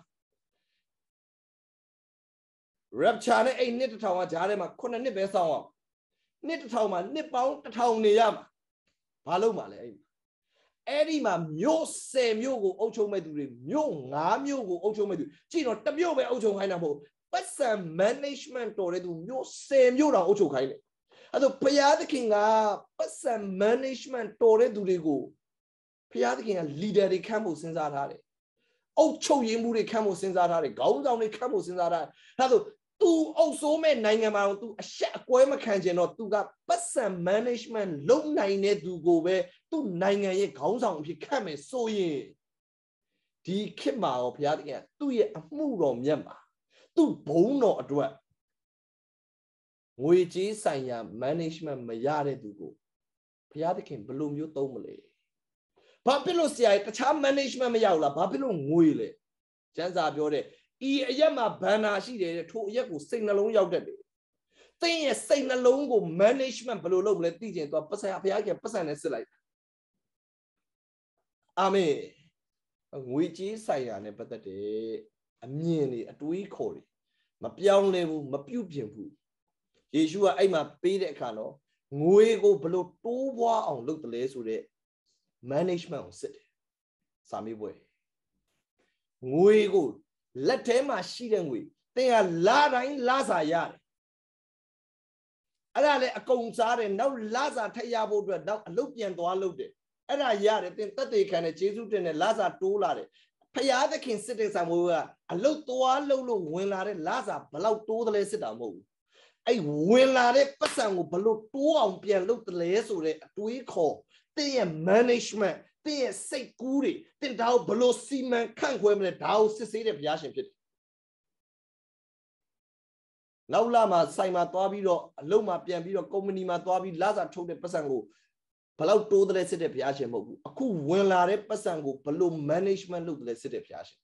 Speaker 1: rapture နဲ့အဲ့နှစ်တစ်ထောင်ကဂျားထဲမှာ9နှစ်ပဲစောင့်အောင်နှစ်တစ်ထောင်မှာနှစ်ပေါင်း1000နေရမှာဘာလို့မှလဲအဲ့ဒီမှာမြို့10မြို့ကိုအုပ်ချုပ်မဲ့သူတွေမြို့9မြို့ကိုအုပ်ချုပ်မဲ့သူကြည့်တော့တစ်မြို့ပဲအုပ်ချုပ်ခိုင်းတာမဟုတ်ပတ်စံ management တော်တဲ့သူမြို့10မြို့တောင်အုပ်ချုပ်ခိုင်းတယ်အဲ့တော့ဘုရားသခင်ကပတ်စံ management တော်တဲ့သူတွေကိုဘုရားသခင်က leader တွေခန့်ဖို့စဉ်းစားထားတယ်အုပ်ချုပ်ရေးမှုတွေခန့်ဖို့စဉ်းစားထားတယ်ခေါင်းဆောင်တွေခန့်ဖို့စဉ်းစားထားတယ်ဒါဆိုသူအုပ်စိုးမဲ့နိုင်ငံမှာသူအဆက်အကွဲမခံကျင်တော့သူကပတ်စံ management လုပ်နိုင်တဲ့သူကိုပဲသူနိုင်ငံရဲ့ခေါင်းဆောင်အဖြစ်ခန့်မယ်ဆိုရင်ဒီခေတ်မှာရောဘုရားသခင်ကသူ့ရဲ့အမှုတော်မြတ်မှာသူ့ဘုန်းတော်အတွက်ငွေကြေးဆိုင်ရာ management မရတဲ့သူကိုဘုရားသခင်ဘယ်လိုမျိုးသုံးမလဲဘာဖြစ်လို့ဆရာတခြား management မရဘူးလားဘာဖြစ်လို့ငွေလဲကျမ်းစာပြောတဲ့ဤအရက်မှာဘန္နာရှိတယ်ထိုအရက်ကိုစိတ်နှလုံးရောက်တတ်တယ်သင်ရဲ့စိတ်နှလုံးကို management ဘယ်လိုလုပ်မလဲသိချင်တော့ပတ်စံဘုရားခင်ပတ်စံနဲ့စစ်လိုက်အာမင်ငွေကြေးဆိုင်ရာနဲ့ပတ်သက်တဲ့အမြင်တွေအတွေးခေါ်တွေမပြောင်းလဲဘူးမပြုတ်ပြင်ဘူးယေရှုကအဲ့မှာပေးတဲ့အခါတော့ငွေကိုဘယ်လိုတိုးပွားအောင်လုပ်တယ်လဲဆိုတဲ့ management ကိုစစ်တယ်စာမေးပွဲငွေကိုလက်ထဲမှာရှိတဲ့ငွေသင်ကလာတိုင်းလာစာရတယ်အဲ့ဒါလည်းအကုန်စားတယ်နောက်လာစာထည့်ရဖို့အတွက်နောက်အလုပ်ပြန်သွားလုပ်တယ်အဲ့ဒါရတယ်သင်သက်သေခံတဲ့ယေရှုတင်တဲ့လာစာတိုးလာတယ်ဖျားသခင်စစ်တဲ့စာမိုးကအလုတ်သွားလို့ဝင်လာတဲ့လာစာဘလောက်တိုးတယ်လဲစစ်တာမဟုတ်ဘူးအဲ့ဝင်လာတဲ့ပတ်စံကိုဘလို့တိုးအောင်ပြန်လုပ်တယ်လဲဆိုတဲ့အတွေးခေါ်တဲ့ရဲ့ management တဲ့ရဲ့စိတ်ကူးတွေတဲ့ဒါကိုဘလို့စီမံခန့်ခွဲမလဲဒါကိုစစ်ဆေးတဲ့ဘုရားရှင်ဖြစ်တယ်နောက်လာမှာစိုင်မှာသွားပြီးတော့အလုပ်မှာပြန်ပြီးတော့ကုမ္ပဏီမှာသွားပြီးလာစာထုတ်တဲ့ပတ်စံကိုဘလောက်တိုးတယ်စစ်တဲ့ဘုရားရှင်မဟုတ်ဘူးအခုဝင်လာတဲ့ပတ်စံကိုဘလို့ management လုပ်တယ်စစ်တဲ့ဘုရားရှင်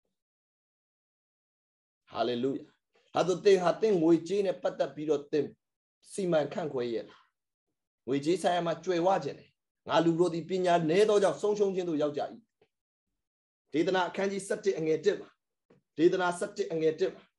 Speaker 1: hallelujah ဟာတော့တင်ငွေကြေးနဲ့ပတ်သက်ပြီးတော့တင်စီမံခန့်ခွဲရလားငွေကြေးဆိုင်ရာမှာကြွယ်ဝခြင်းတယ်ငါလူတို့ဒီပညာနည်းသောကြောင့်ဆုံးရှုံးခြင်းတို့ရောက်ကြ၏ဒေသနာအခန်းကြီး7အငယ်1မှာဒေသနာ7အငယ်1မှာ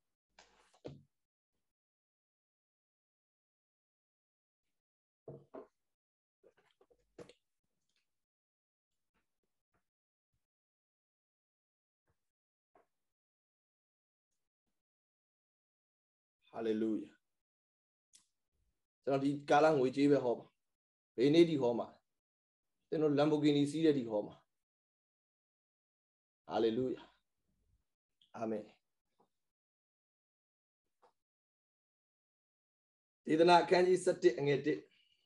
Speaker 1: ဟာလေလုယာကျွန်တော်ဒီကာလငွေကြေးပဲဟောပါဘေးနေ့ဒီဟောမှာကျွန်တော် Lamborghini စီးတဲ့ဒီဟောမှာဟာလေလုယာအာမင်ဒေသနာအခန်းကြီး7အငယ်1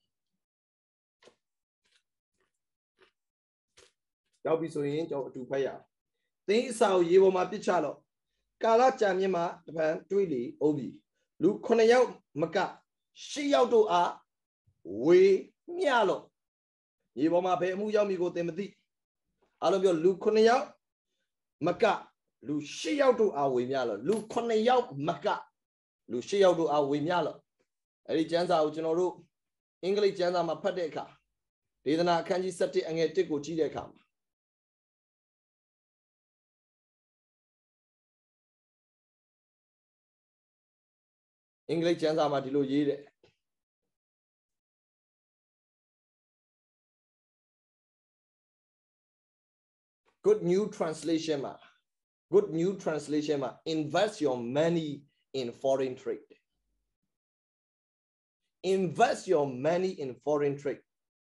Speaker 1: ရောက်ပြီဆိုရင်ကျွန်တော်အတူဖတ်ရအောင်သင်အစာကိုရေပေါ်မှာပစ်ချတော့ကာလကြာမြင့်မှာတပံတွေးလေအုံးပြီလူ9ယောက်မက10ယောက်တို့အားဝေမျှလို့ရေပေါ်မှာဘယ်အမှုရောက်မည်ကိုသင်မသိအားလုံးပြောလူ9ယောက်မကလူ10ယောက်တို့အားဝေမျှလို့လူ9ယောက်မကလူ10ယောက်တို့အားဝေမျှလို့အဲ့ဒီကျမ်းစာကိုကျွန်တော်တို့အင်္ဂလိပ်ကျမ်းစာမှာဖတ်တဲ့အခါဒေသနာအခန်းကြီး7အငယ်1ကိုကြည့်တဲ့အခါမှာအင်္ဂလိပ်ကျမ်းစာမှာဒီလိုရေးတဲ့ Good New Translation မှာ Good New Translation မှာ invest your money in foreign trade invest your money in foreign trade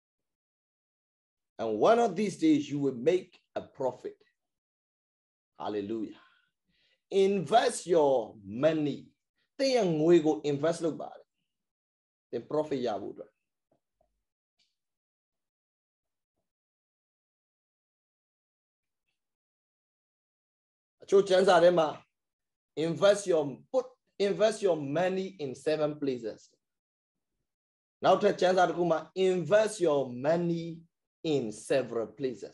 Speaker 1: and one of these days you will make a profit hallelujah invest your money တဲ့ငွေကို invest လုပ်ပါတယ်တဲ့ profit ရဖို့အတွက်အချို့ကျမ်းစာထဲမှာ invest your money in 7 places နောက်ထပ်ကျမ်းစာတစ်ခုမှာ invest your money in several places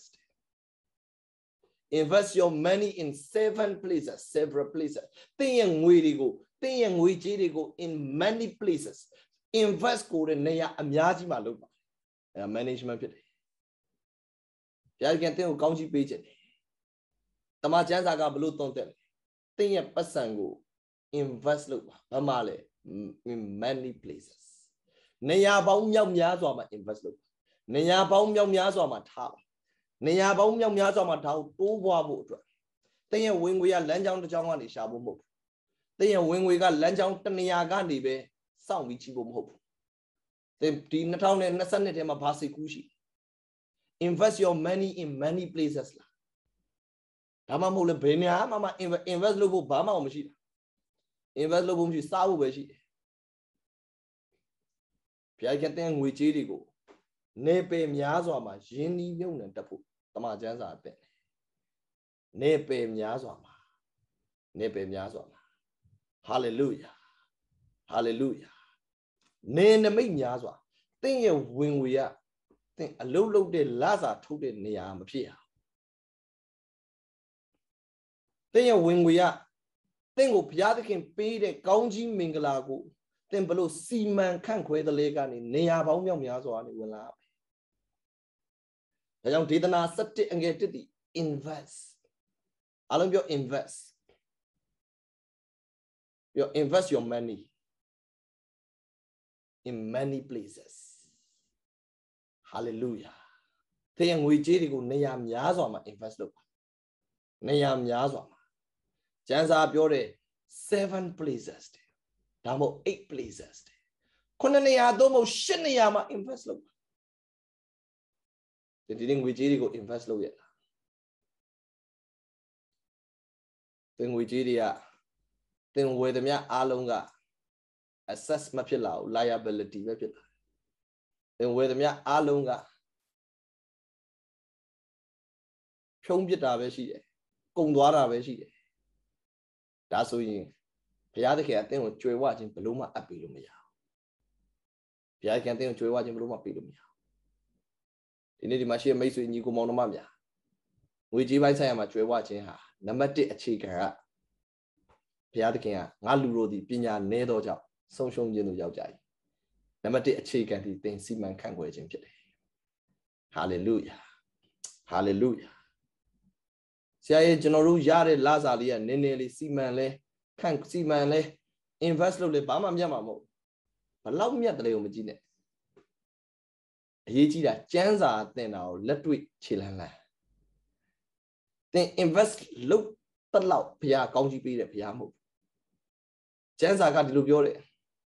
Speaker 1: invest your money in 7 places several places တဲ့ငွေတွေကိုတဲ့ငွေကြေးတွေကို in many places invest ကိုတဲ့နေရာအများကြီးမှာလုပ်ပါတယ်အဲ management ဖြစ်တယ်ဘုရားခင်တဲ့ကိုကောင်းချီးပေးခြင်းတယ်တမန်ကျမ်းစာကဘလို့သုံးတယ်တဲ့ရဲ့ပတ်စံကို invest လုပ်ပါဘာမှလဲ in many places နေရာပေါင်းမြောက်များစွာမှာ invest လုပ်ပါနေရာပေါင်းမြောက်များစွာမှာထားပါနေရာပေါင်းမြောက်များစွာမှာထားတိုးပွားဖို့အတွက်တဲ့ရဲ့ဝင်ငွေကလမ်းကြောင်းတစ်ကြောင်းကနေရှာဖို့မဟုတ်ဘူးတဲ့ရဲ့ဝင်ငွေကလမ်းကြောင်းတစ်နေရာကနေပဲစောင့်ပြီးချီဖို့မဟုတ်ဘူးတဲ့ဒီ2022ထဲမှာဘာစိတ်ကူးရှိ invest your money in many places လားဒါမှမဟုတ်လေဘယ်နေရာမှ invest လုပ်ဖို့ဘာမှမရှိတာ invest လုပ်ဖို့မရှိစားဖို့ပဲရှိတယ်ဘုရားခင်တဲ့ငွေကြေးတွေကိုနေပေများစွာမှာယင်းဒီမြုပ်နှံတတ်ဖို့တမန်ကျမ်းစာအတဲ့နေပေများစွာမှာဟာလေလုယာဟာလေလုယာနေနမိတ်များစွာတင်းရဲ့ဝင်ငွေရတင်းအလုံးလုံးတဲ့လစာထုတ်တဲ့နေရာမဖြစ်ရတင်းရဲ့ဝင်ငွေရတင်းကိုဘုရားသခင်ပေးတဲ့ကောင်းကြီးမင်္ဂလာကိုတင်းဘလို့စီမံခန့်ခွဲတဲ့လေကနေနေရာပေါင်းမြောက်များစွာနေဝင်လာပဲဒါကြောင့်ဒေသနာ7အငယ်1တိ invest အလုံးပြော invest your money in many places hallelujah တဲ့ငွေကြေးတွေကိုနေရာများစွာမှာ invest လုပ်ပါနေရာများစွာမှာကျမ်းစာပြောတဲ့7 places ဒါမှမဟုတ်8 places ခုနှစ်နေရာသို့မဟုတ်8နေရာမှာ invest လုပ်ပါဒီငွေကြေးတွေကို invest လုပ်ရလားဒီငွေကြေးတွေကတင်ဝယ်သမျှအားလုံးက access မဖြစ်လာဘူး liability ပဲဖြစ်လာတင်ဝယ်သမျှအားလုံးကဖြုံးပစ်တာပဲရှိတယ်ကုန်သွားတာပဲရှိတယ်ဒါဆိုရင်ဘုရားသခင်အသင်ကိုကြွယ်ဝခြင်းဘလို့မှအပ်ပေးလို့မရဘူးဘုရားသခင်အသင်ကိုကြွယ်ဝခြင်းဘလို့မှပေးလို့မရဘူးဒီနေ့ဒီမှာရှိတဲ့မိတ်ဆွေညီကိုမောင်နှမများငွေကြေးပိုင်းဆိုင်ရာမှာကြွယ်ဝခြင်းဟာနံပါတ်1အခြေခံကဘုရားသခင်ကငါလူတို့ဒီပညာနည်းသောကြောင့်ဆုံးရှုံးခြင်းတို့ရောက်ကြ၏နံပါတ်1အခြေခံဒီသင်စီမံခန့်ခွဲခြင်းဖြစ်တယ်ဟာလေလုယာဟာလေလုယာဆရာရဲ့ကျွန်တော်တို့ရတဲ့လစာလေးကနည်းနည်းလေးစီမံလဲခန့်စီမံလဲ invest လုပ်လဲဘာမှမြတ်မှာမဟုတ်ဘလောက်မြတ်တယ်လို့မကြည့်နဲ့အရေးကြီးတာကျန်းစာတင်တာကိုလက်တွေ့ခြေလှမ်းလန်းသင် invest လုပ်တလောက်ဘုရားကောင်းကြီးပေးတယ်ဘုရားမဟုတ်ကျန်းစာကဒီလိုပြောတယ်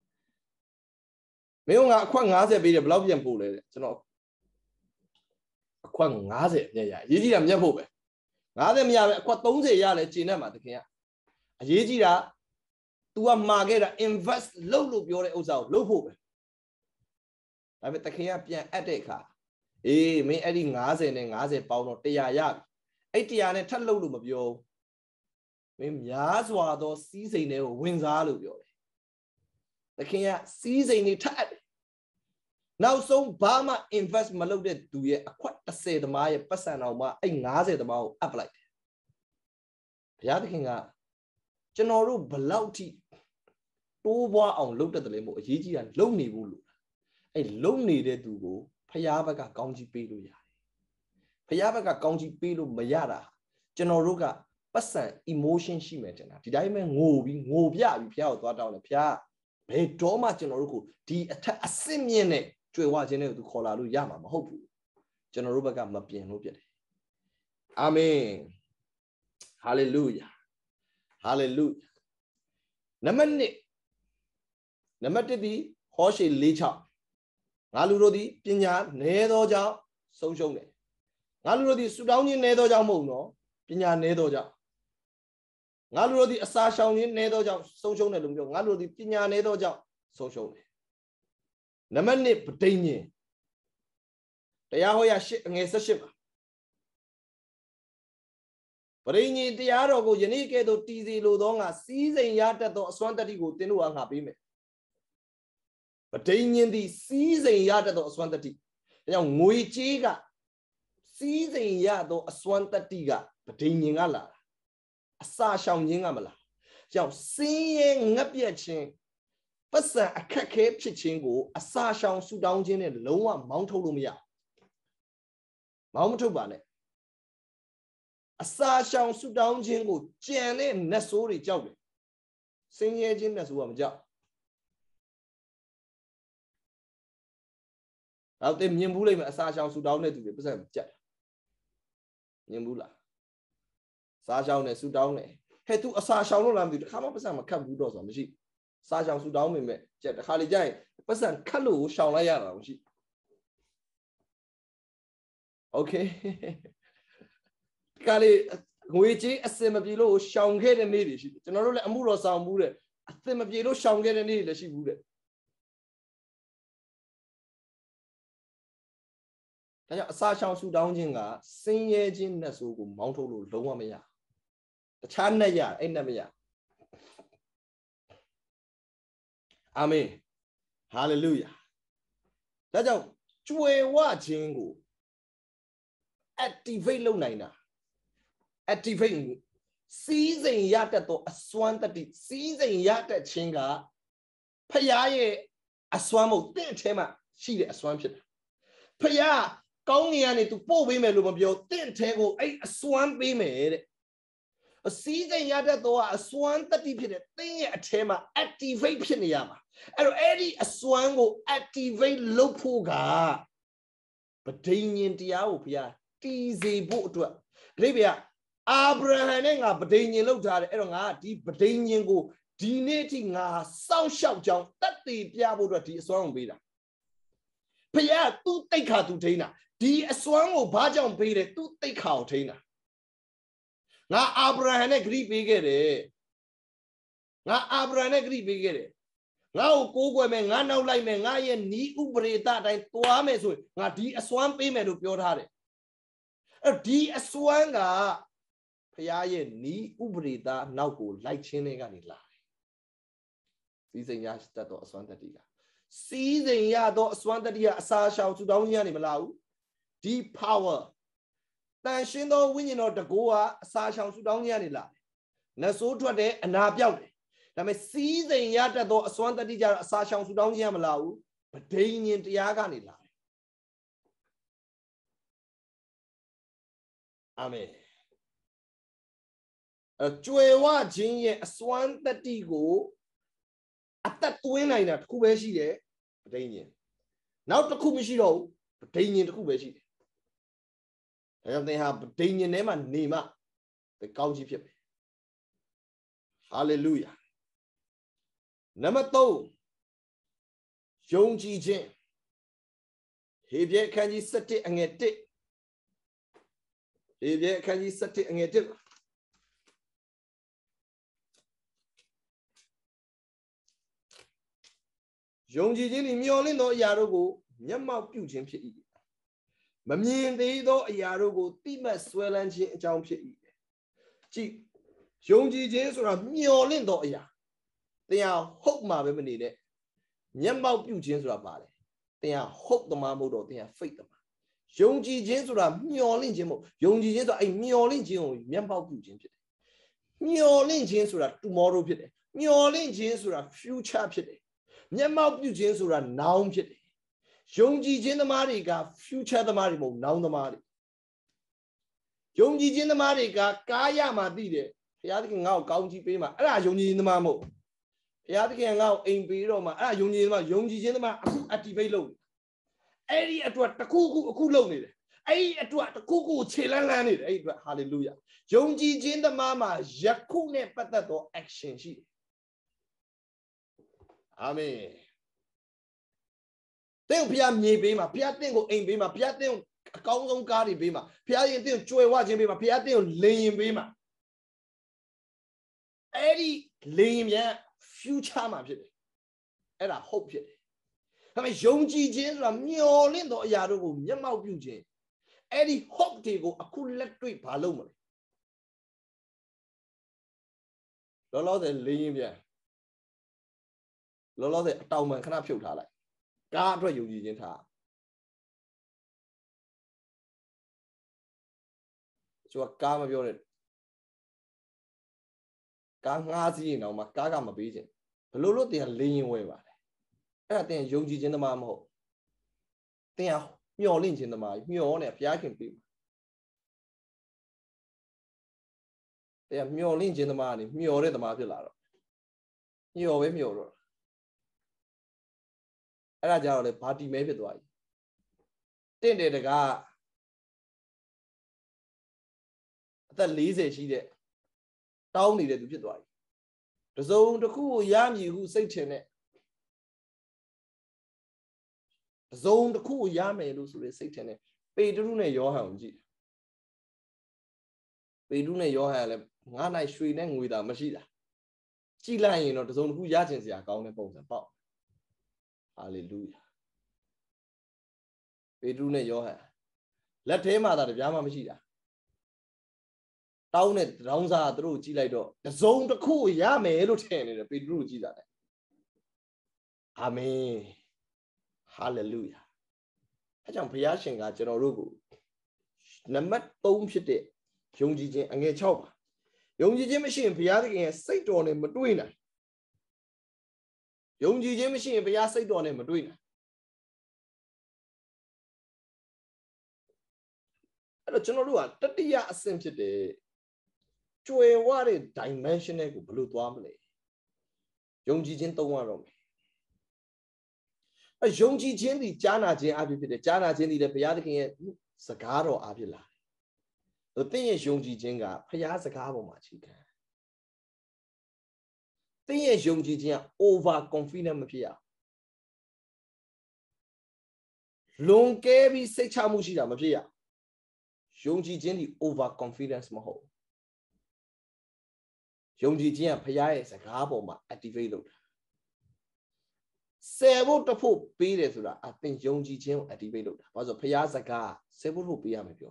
Speaker 1: မင်းကအခွက်50ပေးတယ်ဘယ်လောက်ပြန်ပို့လဲကျွန်တော်အခွက်50ပြန်ရအရေးကြီးတာမြတ်ဖို့ပဲ50မရပဲအခွက်30ရလဲကျင်တတ်မှာတခင်ကအရေးကြီးတာ तू ကမှာခဲ့တာ invest လုပ်လို့ပြောတဲ့ဥစ္စာကိုလုပ်ဖို့ပဲဒါပေမဲ့တခင်ကပြန်အပ်တဲ့အခါအေးမင်းအဲ့ဒီ50နဲ့50ပေါင်းတော့100ရပြီအဲ့100နဲ့ထပ်လုပ်လို့မပြောမင်းများစွာသောစီးစိမ်တွေကိုဝင်စားလို့ပြောတယ်တခင်ကစီးစိမ်တွေထပ်အပ်တယ်နောက်ဆုံးဘာမှ invest မလုပ်တဲ့သူရဲ့အခွက်30သမားရဲ့ပတ်စံတော်မှာအဲ့50သမားကိုအပ်လိုက်တယ်ဘုရားသခင်ကကျွန်တော်တို့ဘလောက်ထိတိုးပွားအောင်လုပ်တတ်တယ်လဲမို့အရေးကြီးတာလုံနေဘူးလို့အဲ့လုံနေတဲ့သူကိုဘုရားဘက်ကကောင်းကြီးပေးလို့ရတယ်ဘုရားဘက်ကကောင်းကြီးပေးလို့မရတာကျွန်တော်တို့ကပတ်စံ emotion ရှိမယ်တင်တာဒီတိုင်းပဲငိုပြပြီးဘုရားကိုသွားတောင်းတယ်ဘုရားဘယ်တော့မှကျွန်တော်တို့ကိုဒီအထက်အစစ်မြင့်နဲ့ကြွယ်ဝခြင်းနဲ့သူခေါ်လာလို့ရမှာမဟုတ်ဘူးကျွန်တော်တို့ဘက်ကမပြင်လို့ပြတယ်အာမင်ဟာလေလုယာဟာလေလုယာနံပါတ်1ဒီဟောရှေ4:6ငါလူတို့သည်ပညာနည်းသောကြောင့်ဆုံးရှုံးတယ်ငါလူတို့သည်ဆူတောင်းခြင်းနည်းသောကြောင့်မဟုတ်နော်ပညာနည်းသောကြောင့်ငါလူတို့သည်အစာရှောင်ခြင်းနည်းသောကြောင့်ဆုံးရှုံးတယ်လို့ပြောငါလူတို့သည်ပညာနည်းသောကြောင့်ဆုံးရှုံးတယ်နံပါတ်2ပဋိညာဉ်တရားဟောရ8အငယ်18ပါပဋိညာဉ်တရားတော်ကိုယနေ့ကဲ့သို့တည်စီလိုသောငါစီးစိမ်ရတတ်သောအစွမ်းတတ္တိကိုသင်တို့အားငါပေးမယ်ပဋိညာဉ်သည်စီးစိမ်ရတတ်သောအစွမ်းတတ္တိဒါကြောင့်ငွေကြေးကစီးစိမ်ရသောအစွမ်းတတ္တိကပဋိညာဉ်ကလာတာအစာရှောင်ခြင်းကမလားကြောင့်စင်းရဲငတ်ပြတ်ခြင်းပတ်စံအခက်ခဲဖြစ်ခြင်းကိုအစာရှောင်ဆူတောင်းခြင်းနဲ့လုံးဝမောင်းထုတ်လို့မရမောင်းမထုတ်ပါနဲ့အစာရှောင်ဆူတောင်းခြင်းကိုကြံတဲ့နတ်ဆိုးတွေကြောက်တယ်စင်းရဲခြင်းနတ်ဆိုးကမကြောက်တော့တင်မြင်ဘူးလိမ့်မယ်အစာရှောင်ဆူတောင်းတဲ့သူတွေပတ်စံကြက်မြင်ဘူးလားစားရှောင်နဲ့ဆူတောင်းတယ်ဟဲ့ तू အစာရှောင်လို့လားမသိဘူးတခါမှပတ်စံမခတ်ဘူးတော့ဆိုတာမရှိစားရှောင်ဆူတောင်းမိမဲ့ကြက်တခါလေကြာရင်ပတ်စံခတ်လို့ရှောင်လိုက်ရတာမရှိโอเคကလေးငွေကြေးအစင်မပြေလို့ရှောင်ခဲ့တဲ့နေ့တွေရှိတယ်ကျွန်တော်တို့လည်းအမှုတော်ဆောင်မှုတဲ့အစင်မပြေလို့ရှောင်ခဲ့တဲ့နေ့တွေလည်းရှိဘူးတဲ့ဒါကြောင့်အစာရှောင်ဆူတောင်းခြင်းကစင်းရဲခြင်းနဲ့ဆိုကိုမောင်းထုတ်လို့လုံးဝမရတခြားနဲ့ရအဲ့နဲ့မရအာမင် Hallelujah ဒါကြောင့်ကြွယ်ဝခြင်းကို activate လုပ်နိုင်တာ activate စီးစိမ်ရတတ်သောအစွမ်းတတိစီးစိမ်ရတတ်ခြင်းကဖခင်ရဲ့အစွမ်းမို့တင့်အထဲမှာရှိတဲ့အစွမ်းဖြစ်တယ်ဖခင်ကောင်းငင်ကနေသူပို့ပေးမယ်လို့မပြောတင့်အထဲကိုအဲ့အစွမ်းပေးမယ်တဲ့အစီးစိမ်ရတတ်သောအစွမ်းတတိဖြစ်တဲ့တင်းရဲ့အထဲမှာ activate ဖြစ်နေရမှာအဲ့တော့အဲ့ဒီအစွမ်းကို activate လုပ်ဖို့ကပဋိညာဉ်တရားကိုဖခင်တည်စေဖို့အတွက်ဒါပြအာဗြဟံနဲ့ငါပဋိညာဉ်လုပ်ထားတယ်အဲ့တော့ငါဒီပဋိညာဉ်ကိုဒီနေ့အထိငါစောင့်ရှောက်ကြောင်းတတ်သိပြဖို့အတွက်ဒီအစွမ်းကိုပေးတာဖခင်သူ့တိတ်ခါသူထိန်းတာဒီအစွမ်းကိုဘာကြောင့်ပေးတယ်သူ့တိတ်ခါကိုထိန်းတာငါအာဗြဟံနဲ့ဂရိပေးခဲ့တယ်ငါအာဗြဟံနဲ့ဂရိပေးခဲ့တယ်ငါ့ကိုကိုးကွယ်မယ်ငါနောက်လိုက်မယ်ငါရဲ့နီးဥပရိသအတိုင်းသွားမယ်ဆိုရင်ငါဒီအစွမ်းပေးမယ်လို့ပြောထားတယ်အဲ့ဒီအစွမ်းကဖခင်ရဲ့နီးဥပရိသနောက်ကိုလိုက်ခြင်းတွေကနေလာတယ်စီးစိမ်ရတတ်သောအစွမ်းတတိကစီးစိမ်ရသောအစွမ်းတတိကအစာရှောင်သူတောင်းကြီးကနေမလာဘူးဒီ power တန်ရှင်းသောဝိညာဉ်တော်တကူကအစာရှောင်သူတောင်းကြီးကနေလာတယ်နတ်ဆိုးထွက်တယ်အနာပြောက်တယ်ဒါပေမဲ့စီးစိမ်ရတတ်သောအစွမ်းတတိကြတော့အစာရှောင်သူတောင်းကြီးကမလာဘူးပဋိညာဉ်တရားကနေလာတယ်အာမင်ကြွယ်ဝခြင်းရဲ့အစွမ်းတတိကိုအသက်သွင်းနိုင်တာတစ်ခုပဲရှိတယ်ပဋိညာဉ်နောက်တစ်ခုမရှိတော့ဘူးပဋိညာဉ်တစ်ခုပဲရှိတယ်ဒါကြောင့်သင်ဟာပဋိညာဉ်ထဲမှာနေမှသင်ကောင်းကြီးဖြစ်မယ်ဟာလေလုယာနံပါတ်3ယုံကြည်ခြင်းဟေဘရဲအခန်းကြီး7အငယ်1ဟေဘရဲအခန်းကြီး7အငယ်1ယုံကြည်ခြင်းသည်မျှော်လင့်သောအရာတို့ကိုမျက်မှောက်ပြုခြင်းဖြစ်၏မမြင်သေးသောအရာတို့ကိုတိမှတ်ဆွဲလန်းခြင်းအကြောင်းဖြစ်၏ကြည့်ယုံကြည်ခြင်းဆိုတာမျှော်လင့်သောအရာတရားဟုတ်မှာပဲမနေနဲ့မျက်မှောက်ပြုခြင်းဆိုတာပါတယ်တရားဟုတ်သမားမဟုတ်တော့တရား faith သမားယုံကြည်ခြင်းဆိုတာမျှော်လင့်ခြင်းမဟုတ်ယုံကြည်ခြင်းဆိုတာအဲ့မျှော်လင့်ခြင်းကိုမျက်မှောက်ပြုခြင်းဖြစ်တယ်မျှော်လင့်ခြင်းဆိုတာ tomorrow ဖြစ်တယ်မျှော်လင့်ခြင်းဆိုတာ future ဖြစ်တယ်မျက်မှောက်ပြုခြင်းဆိုတာ now ဖြစ်တယ်ယုံကြည်ခြင်းသမားတွေက future သမားတွေမဟုတ် now သမားတွေယုံကြည်ခြင်းသမားတွေကကားရမှာသိတယ်ဘုရားသခင်ငါ့ကိုကောင်းကြီးပေးမှာအဲ့ဒါယုံကြည်ခြင်းသမားမဟုတ်ဘုရားသခင်ငါ့ကိုအိမ်ပေးတော့မှာအဲ့ဒါယုံကြည်ခြင်းသမားယုံကြည်ခြင်းသမားအခု activate လုပ်အဲ့ဒီအတွက်တစ်ခုခုအခုလုပ်နေတယ်အဲ့ဒီအတွက်တစ်ခုခုခြေလန်းလန်းနေတယ်အဲ့ဒီအတွက် hallelujah ယုံကြည်ခြင်းသမားမှာယခုနဲ့ပတ်သက်သော action ရှိတယ်အာမင်တဲ့ဘုရားမြေပေးမှာဘုရားတင့်ကိုအိမ်ပေးမှာဘုရားတင့်ကိုအကောင်းဆုံးကားတွေပေးမှာဘုရားရင်တင့်ကိုကြွယ်ဝခြင်းပေးမှာဘုရားတင့်ကိုလင်ရင်ပေးမှာအဲ့ဒီလင်ရင်ပြန် future မှာဖြစ်တယ်အဲ့ဒါ hope ဖြစ်တယ်ဒါပေမဲ့ယုံကြည်ခြင်းဆိုတာမျှော်လင့်သောအရာတို့ကိုမျက်မှောက်ပြုခြင်းအဲ့ဒီ hope တွေကိုအခုလက်တွေ့ဘာလုပ်မလဲလောလောဆယ်လင်ရင်ပြန်လောလောဆယ်အတောင်ပံခဏဖြုတ်ထားလိုက်ကားအတွက်ယုံကြည်ခြင်းထားကျိုးကားမပြောနဲ့ကားငှားစီးရင်တော့မှကားကမပေးခြင်းဘလို့လို့တင်လင်းရင်ဝဲပါတယ်အဲ့ဒါတင်ယုံကြည်ခြင်းသမားမဟုတ်တင်မျှော်လင့်ခြင်းသမားမျှော်နဲ့ဘုရားခင်ပေးတင်မျှော်လင့်ခြင်းသမားနေမျှော်တဲ့သမားဖြစ်လာတော့မျှော်ပဲမျှော်တော့အဲ့ဒါကြတော့လေဘာတီမဲဖြစ်သွားပြီတင့်တယ်တကားအသက်40ရှိတဲ့တောင်းနေတဲ့သူဖြစ်သွားပြီတစုံတစ်ခုကိုရမည်ဟုစိတ်ထင်တဲ့တစုံတစ်ခုကိုရမယ်လို့ဆိုရစိတ်ထင်တဲ့ပေတရုနဲ့ယောဟန်ကိုကြည့်ပေတရုနဲ့ယောဟန်လည်းငါးနိုင်ရွှေနဲ့ငွေသာမရှိတာကြည့်လိုက်ရင်တော့တစုံတစ်ခုရချင်စရာကောင်းတဲ့ပုံစံပေါ့ဟာလေလုယာပေတရုနဲ့ယောဟန်လက်ထဲမှာသာတပြားမှမရှိတာတောင်းတဲ့တောင်းစားသူတို့ကြည့်လိုက်တော့တစုံတစ်ခုရမယ်လို့ထင်နေတယ်ပေတရုကိုကြည့်တာလေ Amen. Hallelujah. I don't pray a sing at your rogo. Namat boom shit it. Young Jim and get chop. Young Jim machine, Piatic and say on him between us. Young Jim machine, Pia say on him between us. I don't know what 30 years since today. To a what a dimensional blue twamley. Young Jim don't want me. A young Jim, the Jana Jim, the Jana Jim, the Piatic Sagaro Avila. The thing is, young Jinga, Piazza Cabo Machica. Thing is, young Jim, overconfident Pia. Long Gaby say Chamushia Mapia. Young Jim, the overconfidence Maho. Young Jim, Pia is a cabo activated. Several the Pope beat it to that. I think young Jim activated. Was a Piazza car, several who be a mapio.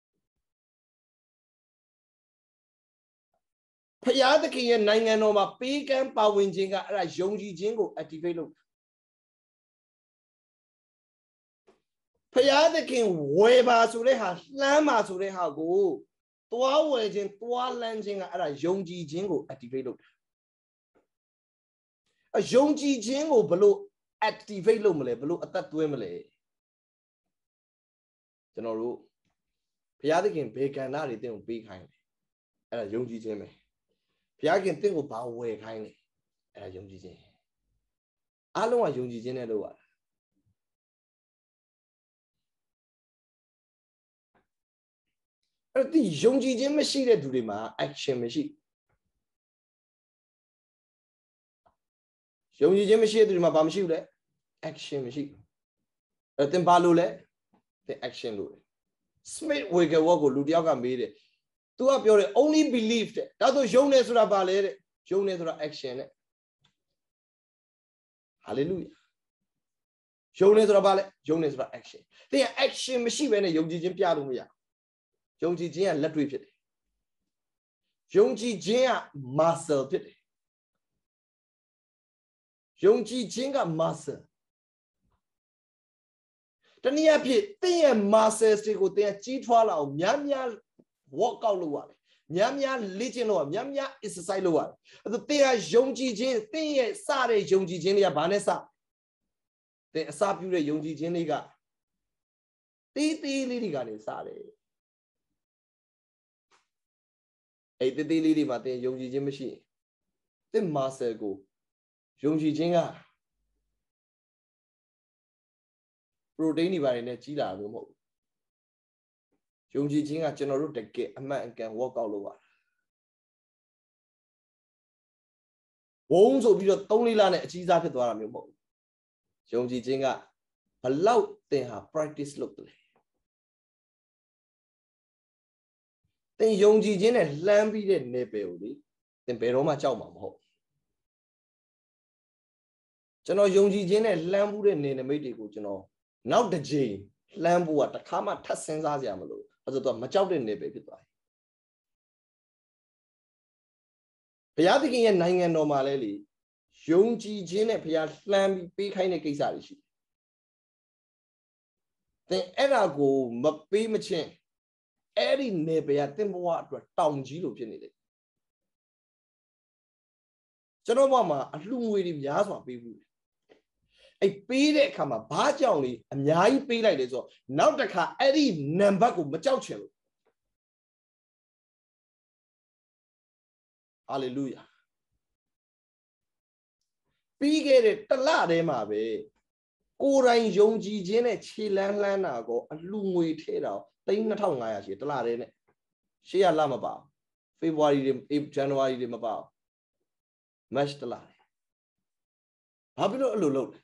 Speaker 1: Payadaki and Nanganoma, big and Pawin Jinga, like young Jingo activated. Payadakin Weba to the house, Lama to the house go. 多位人多冷静啊！那用基金我 activate 了，啊用基金我不如 activate 了么嘞？不如啊得对么嘞？ကျွန်တော်တို့ဘုရားသခင်ဘေကန္နာတွေတင်းကိုပေးခိုင်းတယ်အဲ့ဒါယုံကြည်ခြင်းပဲဘုရားခင်တင်းကိုဘာဝယ်ခိုင်းလဲအဲ့ဒါယုံကြည်ခြင်းအားလုံးကယုံကြည်ခြင်းနဲ့လုပ်ရတာအဲ့ဒီယုံကြည်ခြင်းမရှိတဲ့သူတွေမှာ action မရှိယုံကြည်ခြင်းမရှိတဲ့သူတွေမှာဘာမရှိဘူးလဲ action မရှိအဲ့တင်ဘာလို့လဲတင် action လို့ Smith Wiggle ကိုလူတယောက်ကမေးတယ်သူကပြောတယ် only believe တဲ့ဒါဆိုယုံနေဆိုတာဘာလဲတဲ့ယုံနေဆိုတာ action တဲ့ hallelujah ယုံနေဆိုတာဘာလဲယုံနေဆိုတာ action တင် action မရှိဘဲနဲ့ယုံကြည်ခြင်းပြလို့မရယုံကြည်ခြင်းကလက်တွေ့ဖြစ်တယ်ယုံကြည်ခြင်းက muscle ဖြစ်တယ်ယုံကြည်ခြင်းက muscle တနည်းအားဖြင့်သင်ရဲ့ muscles တွေကိုသင်ကြီးထွားလာအောင်များများ work out လုပ်ရတယ်များများလေ့ကျင့်လုပ်ရများများ exercise လုပ်ရတယ်အဲ့ဒါသင်ဟာယုံကြည်ခြင်းသင်ရဲ့စတဲ့ယုံကြည်ခြင်းတွေကဘာနဲ့စသင်အစပြုတဲ့ယုံကြည်ခြင်းတွေကတေးသေးလေးတွေကနေစတယ်အဲ့တေးသေးလေးတွေမှာသင်ယုံကြည်ခြင်းမရှိရင်သင် muscle ကိုယုံကြည်ခြင်းက protein တွေပါတယ်နဲ့ကြီးလာလို့မဟုတ်ဘူးယုံကြည်ခြင်းကကျွန်တော်တို့တကယ်အမှန်အကန် work out လုပ်ရတာဘုံဆိုပြီးတော့3-4လနဲ့အကြီးစားဖြစ်သွားတာမျိုးမဟုတ်ဘူးယုံကြည်ခြင်းကဘလောက်သင်ဟာ practice လုပ်တယ်သင်ယုံကြည်ခြင်းနဲ့လှမ်းပြီးတဲ့ level ကိုလေသင်ဘယ်တော့မှကြောက်မှာမဟုတ်ကျွန်တော်ယုံကြည်ခြင်းနဲ့လှမ်းမှုတဲ့နေနမိတ်တွေကိုကျွန်တော်နောက်တစ်ချိန်လှမ်းဖို့ကတစ်ခါမှထပ်စဉ်းစားစရာမလိုအဲ့ဒါတော့မကြောက်တဲ့နေပဲဖြစ်သွားတယ်ဘုရားသခင်ရဲ့နိုင်ငံတော်မှာလဲလေယုံကြည်ခြင်းနဲ့ဘုရားလှမ်းပြီးပေးခိုင်းတဲ့ကိစ္စတွေရှိတယ်သင်အဲ့ဒါကိုမပေးမချင်းအဲ့ဒီနေပဲကသင်ဘဝအတွက်တောင်ကြီးလို့ဖြစ်နေတယ်ကျွန်တော်ဘဝမှာအလှငွေတွေများစွာပေးဘူးအဲ့ပေးတဲ့အခါမှာဘာကြောင့်လဲအများကြီးပေးလိုက်လေဆိုတော့နောက်တစ်ခါအဲ့ဒီနံပါတ်ကိုမကြောက်ချင်လို့ဟာလေလုယာပြီးခဲ့တဲ့တစ်လတည်းမှာပဲကိုယ်တိုင်ယုံကြည်ခြင်းနဲ့ခြေလန်းလှမ်းတာကိုအလှငွေထဲတော့$2500ရှိတစ်လတည်းနဲ့ရှေ့ရလမပါဖေဖော်ဝါရီတွေဇန်နဝါရီတွေမပါမတ်တစ်လဘာဖြစ်လို့အဲ့လိုလုပ်လဲ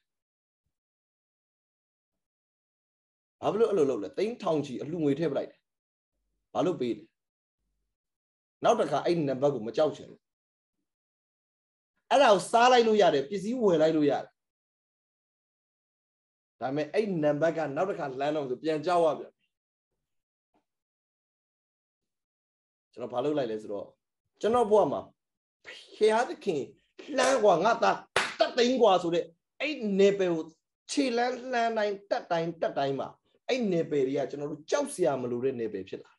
Speaker 1: ဘာဖြစ်လို့အဲ့လိုလုပ်လဲ$1000ချီအလှငွေထည့်ပလိုက်တယ်ဘာလို့ပေးလဲနောက်တစ်ခါအဲ့နံပါတ်ကိုမကြောက်ချင်ဘူးအဲ့ဒါကိုစားလိုက်လို့ရတယ်ပစ္စည်းဝယ်လိုက်လို့ရတယ်ဒါပေမဲ့အဲ့နံပါတ်ကနောက်တစ်ခါလမ်းတော့ဆိုပြန်ကြောက်ရပြန်ကျွန်တော်ဘာလုပ်လိုက်လဲဆိုတော့ကျွန်တော်ဘဝမှာဖျားသခင်လှမ်းกว่าငါသားတတ်သိန်းกว่าဆိုတဲ့ ấy nề bề chỉ là này tắtတိုင်းmà ấy nề bề đi à cho nó cháu xia mà lùi nề bềဖြစ်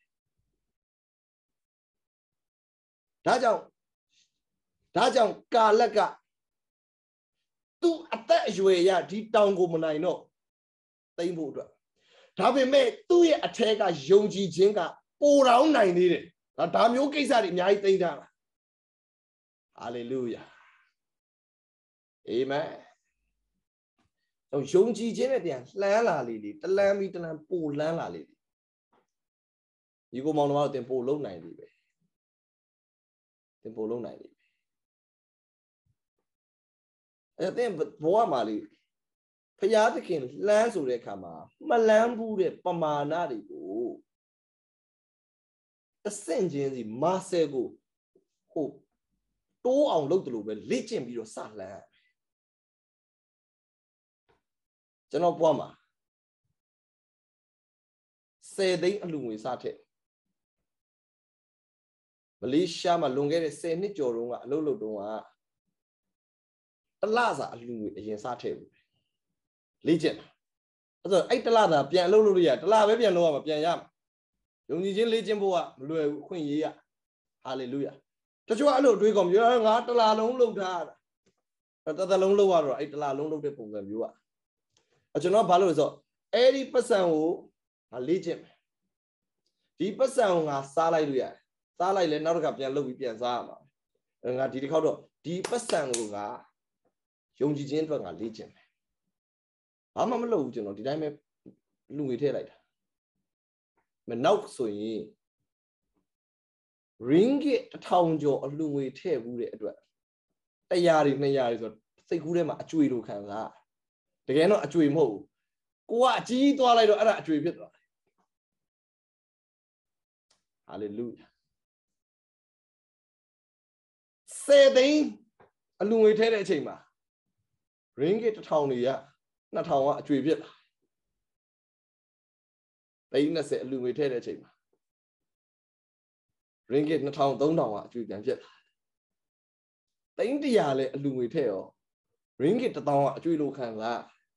Speaker 1: lại đã chồng cả là cả tu ở tại dưới ya đi tàu của mình này nó tây bộ rồi đó về mẹ tôi ở thế cả dùng gì chuyện cả bù đáo này đi đấy là đám yếu cái gì nhảy tây ra Hallelujah Amen trong dùng gì chuyện này tiền lá là gì ta làm đi ta làm bù lá là gì như cô mong nó tiền bù lâu này đi vậy tiền bù lâu này đi ở tiền bố mà đi bây giờ thì khi làm số đấy mà làm bù đấy bằng mà na đi cô cái sinh chuyện gì mà sẽ cô多အောင်လုပ်တယ်လို့ပဲလေ့ကျင့်ပြီးတော့စလန်းကျွန်တော်ဘွားမှာ10 သိန်းအလှငွေစထက်မလေးရှားမှာလွန်ခဲ့တဲ့10 နှစ်ကျော်တုန်းကအလုပ်လုပ်တုန်းကတလစာအလှငွေအရင်စထက်ဘူးလေ့ကျင့်တာအဲ့တော့အဲ့တလစာပြန်အလုပ်လုပ်လို့ရတလပဲပြန်လုပ်ရမှာပြန်ရမှာယုံကြည်ခြင်းလေ့ကျင့်ဖို့ကမလွယ်ဘူးအခွင့်အရေးရဟာလေလုယာတချို့အဲ့လိုတွေးကောပြောငါတလားလုံးလှုပ်ထားတာတသလုံးလှုပ်ရတော့အဲ့တလားလုံးလှုပ်တဲ့ပုံစံမျိုးอ่ะကျွန်တော်ဘာလို့လဲဆိုတော့အဲ့ဒီပတ်စံကိုငါလေ့ကျင့်မယ်ဒီပတ်စံကိုငါစားလိုက်လို့ရတယ်စားလိုက်လဲနောက်တစ်ခါပြန်လှုပ်ပြီးပြန်စားရမှာငါဒီတစ်ခေါက်တော့ဒီပတ်စံကိုငါယုံကြည်ခြင်းအတွက်ငါလေ့ကျင့်မယ်ဘာမှမလုပ်ဘူးကျွန်တော်ဒီတိုင်းပဲလူငွေထည့်လိုက်တာမနောက်ဆိုရင် ringgit 1000 ကျော်အလှငွေထည့်ဘူးတဲ့အတွက်100 200ဆိုစိတ်ကူးထဲမှာအကြွေလိုခံစားတကယ်တော့အကြွေမဟုတ်ဘူးကိုကအကြီးသွားလိုက်တော့အဲ့ဒါအကြွေဖြစ်သွားတယ် Hallelujah 10 သိန်းအလှငွေထည့်တဲ့အချိန်မှာ ringgit 1000 တွေက2000ကအကြွေဖြစ်လာ30 အလှငွေထည့်တဲ့အချိန်မှာ ringgit 2000 3000ကအကျွေးပြန်ဖြစ်လာသိန်း100လဲအလူငွေထည့်ရော ringgit 1000ကအကျွေးလိုခံစား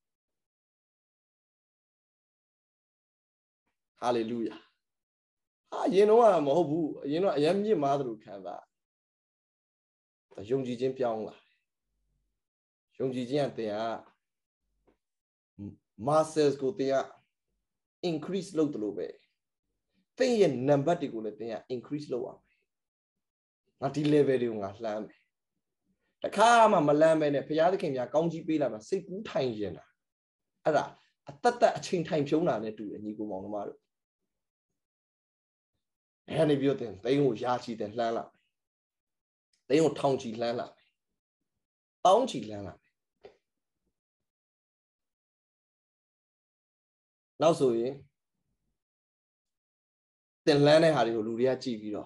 Speaker 1: Hallelujah အရင်တော့မဟုတ်ဘူးအရင်တော့အရင်မြင့်မားသလိုခံစားယုံကြည်ခြင်းပြောင်းလာယုံကြည်ခြင်းကတင်က masters ကိုတင်က increase လုပ်တယ်လို့ပဲသင်ရဲ့ number တွေကိုလည်းသင်က increase လုပ်အောင်ငါဒီ level တွေကိုငါလှမ်းမယ်တခါမှမလှမ်းပဲနဲ့ဘုရားသခင်များကောင်းကြီးပေးလာမှာစိတ်ကူးထိုင်ရင်တာအဲ့ဒါအသက်အချိန်ထိုင်ဖြုံးတာနဲ့တူတယ်ညီကိုမောင်နှမတို့အဲ့ဒီပြောတဲ့သင်ကိုရာချီတဲ့လှမ်းလာသင်ကိုထောင်ချီလှမ်းလာတောင်းချီလှမ်းလာနောက်ဆိုရင်သင်လန်းတဲ့ဟာတွေကိုလူတွေကကြည့်ပြီးတော့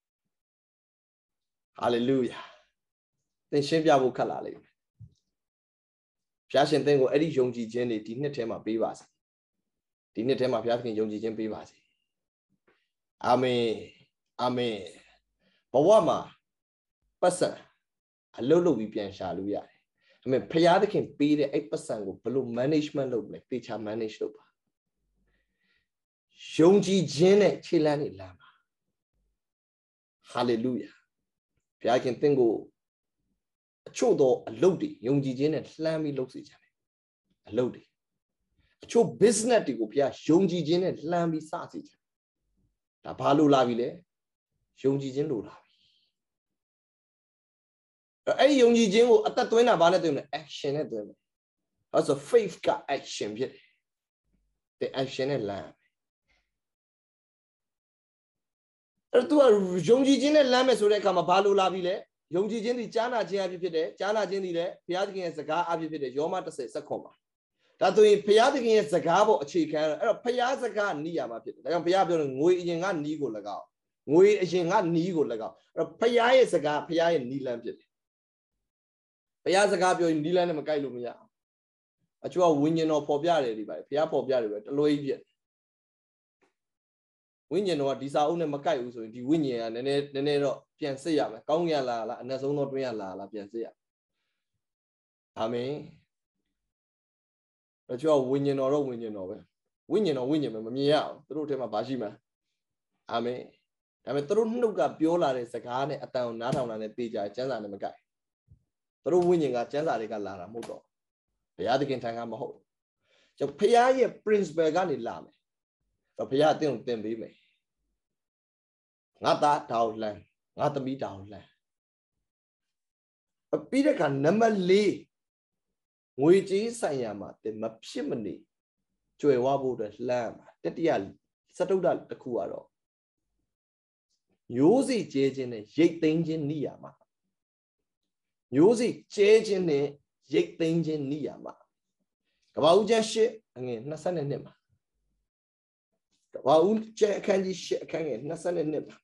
Speaker 1: Hallelujah သင်ရှင်းပြဖို့ခက်လာလိမ့်မယ်ဘုရားရှင်သင်ကိုအဲ့ဒီယုံကြည်ခြင်းတွေဒီနှစ်ထဲမှာပေးပါစေဒီနှစ်ထဲမှာဘုရားသခင်ယုံကြည်ခြင်းပေးပါစေအာမင်အာမင်ဘဝမှာပတ်စံအလုပ်လုပ်ပြီးပြန်ရှာလို့ရတယ်ဒါပေမဲ့ဘုရားသခင်ပေးတဲ့အဲ့ပတ်စံကိုဘယ်လို management လုပ်မလဲတေချာ manage လုပ်ပါယုံကြည်ခြင်းနဲ့ခြေလှမ်းနေလမ်းပါ Hallelujah ဘုရားခင်သင်ကိုအချို့သောအလုပ်တွေယုံကြည်ခြင်းနဲ့လှမ်းပြီးလုပ်စေချင်တယ်အလုပ်တွေအချို့ business တွေကိုဘုရားယုံကြည်ခြင်းနဲ့လှမ်းပြီးစစေချင်ဒါဘာလို့လာပြီလဲယုံကြည်ခြင်းလို့လာပြီအဲ့ဒီယုံကြည်ခြင်းကိုအသက်သွင်းတာဘာနဲ့သွင်းလဲ action နဲ့သွင်းတယ်အဲဆို faith က action ဖြစ်တယ်တဲ့ action နဲ့လမ်းအဲ့တော့ယုံကြည်ခြင်းနဲ့လမ်းမယ်ဆိုတဲ့အခါမှာဘာလို့လာပြီလဲယုံကြည်ခြင်းဒီကြားနာခြင်းအဖြစ်တယ်ကြားနာခြင်းဒီလည်းဘုရားသခင်ရဲ့စကားအဖြစ်တယ်ယောမ10 ဆက်ခွန်ပါဒါဆိုရင်ဘုရားသခင်ရဲ့စကားပေါ်အခြေခံအဲ့တော့ဘုရားစကားနီးရမှာဖြစ်တယ်ဒါကြောင့်ဘုရားပြောတယ်ငွေအရင်ကနီးကို၎င်းငွေအရင်ကနီးကို၎င်းအဲ့တော့ဘုရားရဲ့စကားဘုရားရဲ့နီးလန်းဖြစ်တယ်ဘုရားစကားပြောရင်နီးလန်းနဲ့မကိုက်လို့မရအောင်အချို့ကဝိညာဉ်တော်ပေါ်ပြတယ်ဒီပါဘုရားပေါ်ပြတယ်ပဲတလွဲကြီးဖြစ်ဝိညာဉ်တော်ကဒီစာအုပ်နဲ့မကိုက်ဘူးဆိုရင်ဒီဝိညာဉ်ကနည်းနည်းတော့ပြန်စစ်ရမယ်ကောင်းရလားအနက်ဆုံးတော့တွင်းရလားပြန်စစ်ရအာမင်就ဝိညာဉ်တော်တော့ဝိညာဉ်တော်ပဲဝိညာဉ်တော်ဝိညာဉ်ပဲမမြင်ရအောင်သူတို့ထဲမှာဘာရှိမှာအာမင်ဒါပေမဲ့သူတို့နှုတ်ကပြောလာတဲ့စကားနဲ့အတန်ကိုနားထောင်တာနဲ့သိကြကျမ်းစာနဲ့မကိုက်သူတို့ဝိညာဉ်ကကျမ်းစာတွေကလာတာမဟုတ်တော့ဘုရားသခင်ထံကမဟုတ်ကျဘုရားရဲ့ principle ကနေလာမယ်တော့ဘုရားအသင်ကိုသင်ပေးမယ်ငါသားတောင်းလန်းငါသမီးတောင်းလန်းပြီးတဲ့အခါနံပါတ်4ငွေကြေးဆိုင်ရာမှာသင်မဖြစ်မနေကြွယ်ဝဖို့အတွက်လှမ်းမှာတတိယစတုဒ္ဒတစ်ခုကတော့မျိုးစေ့ကျဲခြင်းနဲ့ရိတ်သိမ်းခြင်းနိယာမမျိုးစေ့ကျဲခြင်းနဲ့ရိတ်သိမ်းခြင်းနိယာမကပ္ပဦးကျမ်း8အငယ်22မှာကပ္ပဦးကျမ်းအခန်းကြီး8အခန်းငယ်22မှာ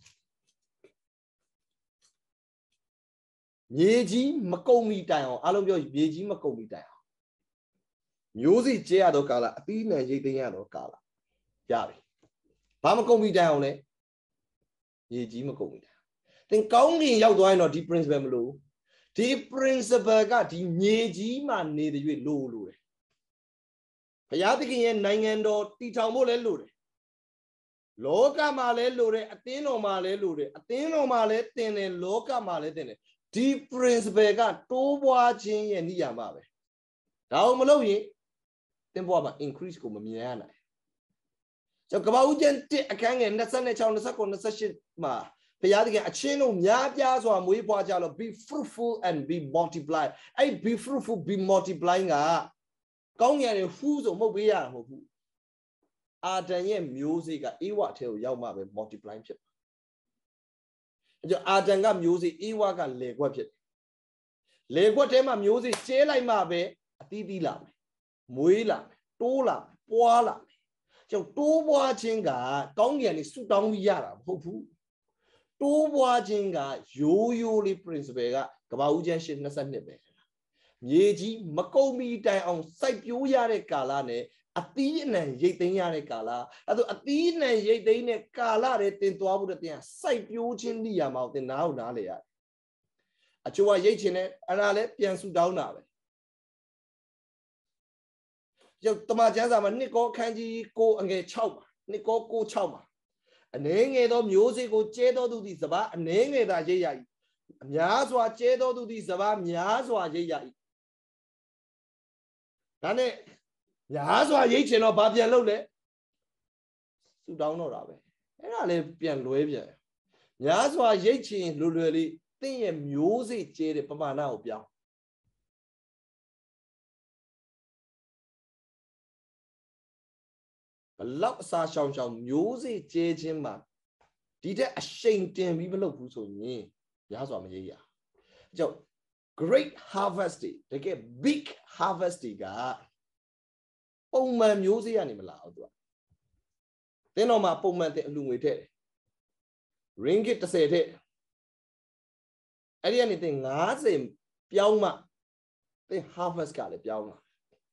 Speaker 1: မြေကြီးမကုန်မီတိုင်အောင်အားလုံးပြောမြေကြီးမကုန်မီတိုင်အောင်မျိုးစေ့ကျဲရတော့ကာလအသီးနှံရိတ်သိမ်းရတော့ကာလရပြီဘာမကုန်မီတိုင်အောင်လဲမြေကြီးမကုန်မီတိုင်သင်ကောင်းကင်ရောက်သွားရင်တော့ဒီ principle မလို့ဒီ principle ကဒီမြေကြီးမှာနေတဲ့၍လို့တယ်ဘုရားသခင်ရဲ့နိုင်ငံတော်တည်ထောင်ဖို့လဲလို့တယ်လောကမှာလဲလို့တယ်အသင်းတော်မှာလဲလို့တယ်အသင်းတော်မှာလဲတင်တယ်လောကမှာလဲတင်တယ်ဒီ principle ကတိုးပွားခြင်းရဲ့နိယာမပဲဒါအောင်မလုပ်ရင်သင်ဘဝမှာ increase ကိုမမြင်ရနိုင်ကျွန်တော်ကပ္ပဦးကျမ်း1အခန်းငယ်26 29 28မှာဘုရားသခင်အချင်းတို့များပြားစွာမွေးဖွားကြလို့ be fruitful and be multiply အဲ့ be fruitful be multiply ကကောင်းငင်တွေဟူးဆိုမဟုတ်ပေးရတာမဟုတ်ဘူးအာဒံရဲ့မျိုးစေ့ကဧဝထဲကိုရောက်မှပဲ multiply ဖြစ်ပါအဲ့ကြောင့်အာဒံကမျိုးစေ့ဧဝကလေခွက်ဖြစ်တယ်လေခွက်ထဲမှာမျိုးစေ့ကျဲလိုက်မှပဲအသီးသီးလာမယ်မွေးလာမယ်တိုးလာမယ်ပွားလာမယ်ကြောင့်တိုးပွားခြင်းကကောင်းကင်ကနေဆုတောင်းပြီးရတာမဟုတ်ဘူးတိုးပွားခြင်းကရိုးရိုးလေး principle ကကပ္ပဦးကျမ်း8:22ပဲမြေကြီးမကုန်မီတိုင်အောင်စိုက်ပျိုးရတဲ့ကာလနဲ့အသီးအနှံရိတ်သိမ်းရတဲ့ကာလအဲ့တော့အသီးအနှံရိတ်သိမ်းတဲ့ကာလတွေတင်သွားဖို့တဲ့တင်စိုက်ပျိုးခြင်းနေရာမှာတင်နားကိုနားလေရတယ်အချို့ကရိတ်ခြင်းနဲ့အဲ့ဒါလည်းပြန်ဆုတောင်းတာပဲကျုပ်တမန်ကျမ်းစာမှာနှစ်ကောအခန်းကြီး9အငယ်6ပါနှစ်ကော9:6ပါအနှဲငယ်သောမျိုးစေ့ကိုကျဲသောသူသည်စပါးအနှဲငယ်သာရိတ်ရ၏အများစွာကျဲသောသူသည်စပါးများစွာရိတ်ရ၏ဒါနဲ့များစွာရိတ်ချင်တော့ဘာပြန်လုပ်လဲဆူတောင်းတော့တာပဲအဲ့ဒါလည်းပြန်လွဲပြန်များစွာရိတ်ချင်လွယ်လွယ်လေးသင်ရဲ့မျိုးစေ့ကျဲတဲ့ပမာဏကိုပြောင်းဘလောက်အစာရှောင်မျိုးစေ့ကျဲခြင်းမှာဒီတဲ့အရှိန်တင်ပြီးမလုပ်ဘူးဆိုရင်များစွာမရိပ်ရအကြောင်း great harvest တကယ် big harvest ကပုံမှန်မျိုးစေ့ကနေမလာဘူးသူကတင်းတော်မှာပုံမှန်တဲ့အလှငွေထည့်တယ် ringgit 30ထည့်အဲ့ဒီကနေတင်း50ပြောင်းမှတင်း harvest ကလည်းပြောင်းလာ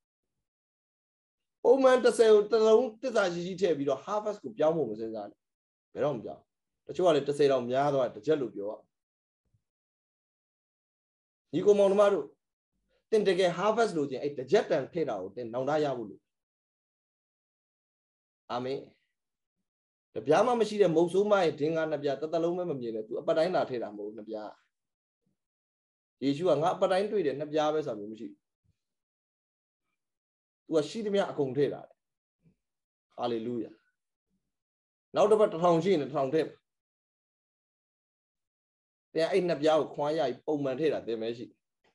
Speaker 1: ပုံမှန်30ကိုတစ်လုံးတစ္ဆာကြီးထည့်ပြီးတော့ harvest ကိုပြောင်းဖို့မစဉ်းစားနဲ့ဘယ်တော့မပြောင်းတချို့ကလည်း30တောင်များသွားတစ်ချက်လို့ပြောရညီကောင်မောင်နှမတို့တင်တကယ် harvest လို့ချင်းအဲ့တစ်ချက်တန်ထည့်တာကိုတင်နောင်တရဖို့လို့အာမင်တပြားမှမရှိတဲ့မုတ်ဆိုးမရဲ့ဒင်္ဂါနှစ်ပြားတသက်လုံးပဲမမြင်နဲ့သူအပတ်တိုင်းလာထည့်တာမဟုတ်နှစ်ပြားယေရှုကငါအပတ်တိုင်းတွေ့တယ်နှစ်ပြားပဲဆိုတာမျိုးမရှိသူကရှိသမျှအကုန်ထည့်တာလေဟာလေလုယာနောက်တစ်ပတ်1000ရှိရင်1000ထည့်တယ်အဲ့နှစ်ပြားကိုခွာရပြီးပုံမှန်ထည့်တာတင်မဲရှိ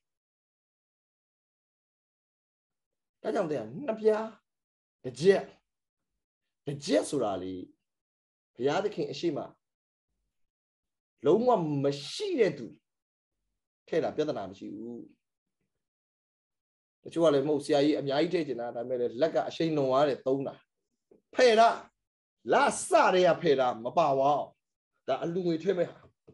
Speaker 1: ဒါကြောင့်တဲ့နှစ်ပြားတစ်ချက်ဆိုတာလေဘုရားသခင်အရှိမလုံးဝမရှိတဲ့သူထည့်တာပြဿနာမရှိဘူးတချို့ကလည်းမဟုတ်ဆရာကြီးအများကြီးထည့်ချင်တာဒါပေမဲ့လက်ကအရှိန်လုံးသွားတယ်သုံးတာဖယ်တာလာစတွေကဖယ်တာမပါဝါဒါအလူငွေထည့်မဲ့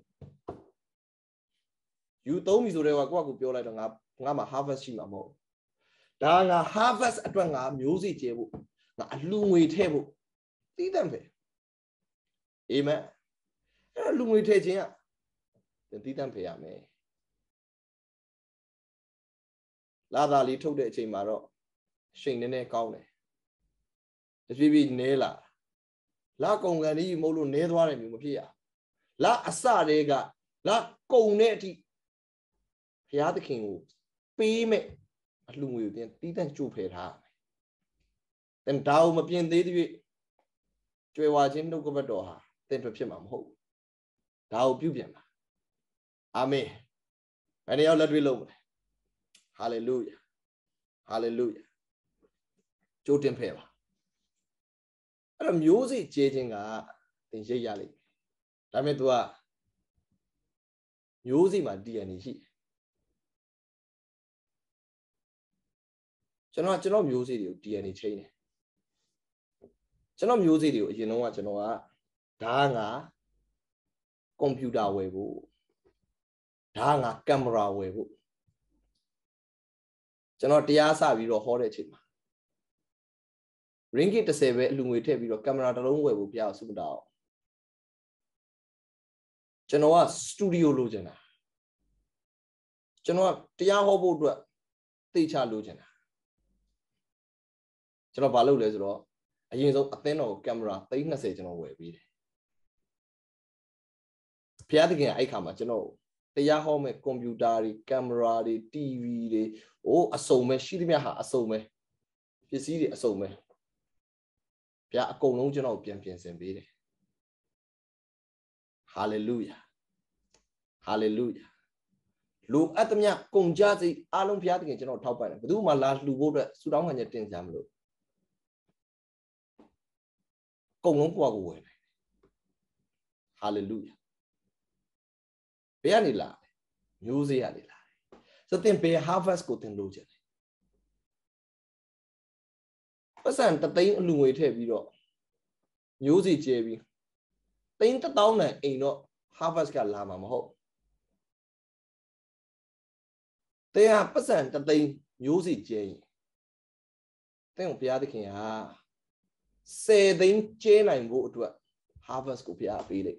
Speaker 1: ယူသုံးပြီဆိုတော့ကိုယ့်အကူပြောလိုက်တော့ငါမှာ harvest ရှိမှာမဟုတ်ဒါငါ harvest အတွက်ငါမျိုးစေ့ကျဲဖို့ငါအလူငွေထည့်ဖို့သိတဲ့ပဲအာမင်အဲ့လူငွေထည့်ခြင်းကသိတဲ့ပဲရမယ်လာသာလေးထုတ်တဲ့အချိန်မှာတော့ရှိန်နေကောင်းတယ်တဖြည်းဖြည်းနဲလာလာကုန်ကန်ကြီးမဟုတ်လို့နဲသွားတယ်မျိုးမဖြစ်ရလာအစတွေကလာကုန်တဲ့အထိဘုရားသခင်ကိုပေးမဲ့အလှငွေကိုပြန်တီးတန့်ကြို့ဖယ်ထားတယ်ဒါကိုမပြင်သေးသေးကြွယ်ဝခြင်းနှုတ်ကပတ်တော်ဟာတင်ထွက်ဖြစ်မှာမဟုတ်ဘူးဒါကိုပြုပြင်ပါအာမင်ဘယ်နေရာလက်တွေ့လုံးမလဲဟာလေလုယာဟာလေလုယာကြိုးတင်ဖယ်ပါအဲ့တော့မျိုးစေ့ကျဲခြင်းကတင်ရိပ်ရလိမ့်မယ်ဒါပေမဲ့ तू ကမျိုးစေ့မှာ DNA ရှိတယ်ကျွန်တော်မျိုးစေ့တွေကို DNA ချိန်တယ်ကျွန်တော်မျိုးစေ့တွေကိုအရင်တော့ကျွန်တော်ကဒါငါကွန်ပျူတာဝယ်ဖို့ဒါငါကင်မရာဝယ်ဖို့ကျွန်တော်တရားစပြီးတော့ဟောတဲ့အချိန်မှာ ringgit 30ပဲအလူငွေထည့်ပြီးတော့ကင်မရာတစ်လုံးဝယ်ဖို့ပြအောင်စုမတောင်းကျွန်တော်ကစတူဒီယိုလိုချင်တာကျွန်တော်ကတရားဟောဖို့အတွက်သိချလိုချင်တာကျွန်တော်ဘာလုပ်လဲဆိုတော့အရင်ဆုံးအသင်းတော်ကင်မရာ30ကျွန်တော်ဝယ်ပြီးတယ်ဘုရားသခင်အဲ့ခါမှာကျွန်တော်တရားဟောမဲ့ကွန်ပျူတာတွေကင်မရာတွေ TV တွေအစုံပဲရှိသမျှဟာအစုံပဲပစ္စည်းတွေအစုံပဲဘုရားအကုန်လုံးကျွန်တော်ပြန်ပြင်ဆင်ပေးတယ်ဟာလေလုယာဟာလေလုယာလူအပ်သမျှကုန်ကြစိတ်အားလုံးဘုရားသခင်ကျွန်တော်ထောက်ပံ့တယ်ဘယ်သူမှလာလှူဖို့အတွက်ဆူတောင်းခံချက်တင်ကြမလို့ကုန်လုံးကိုယ့်ကိုဝယ်တယ်ဟာလေလုယာဘယ်ကနေလာမျိုးစေ့ကနေလာတယ်ဆိုတော့သင်ဘယ် harvest ကိုသင်လုပ်ချင်တယ်ပတ်စံတသိန်းအလူငွေထည့်ပြီးတော့မျိုးစေ့ကျဲပြီးသိန်း1000နဲ့အိမ်တော့ harvest ကလာမှာမဟုတ်တရားပတ်စံတသိန်းမျိုးစေ့ကျဲရင်သင်ကိုဘုရားသခင်ဟာ10သိန်းကျဲနိုင်ဖို့အတွက် harvest ကိုဘုရားပေးလိုက်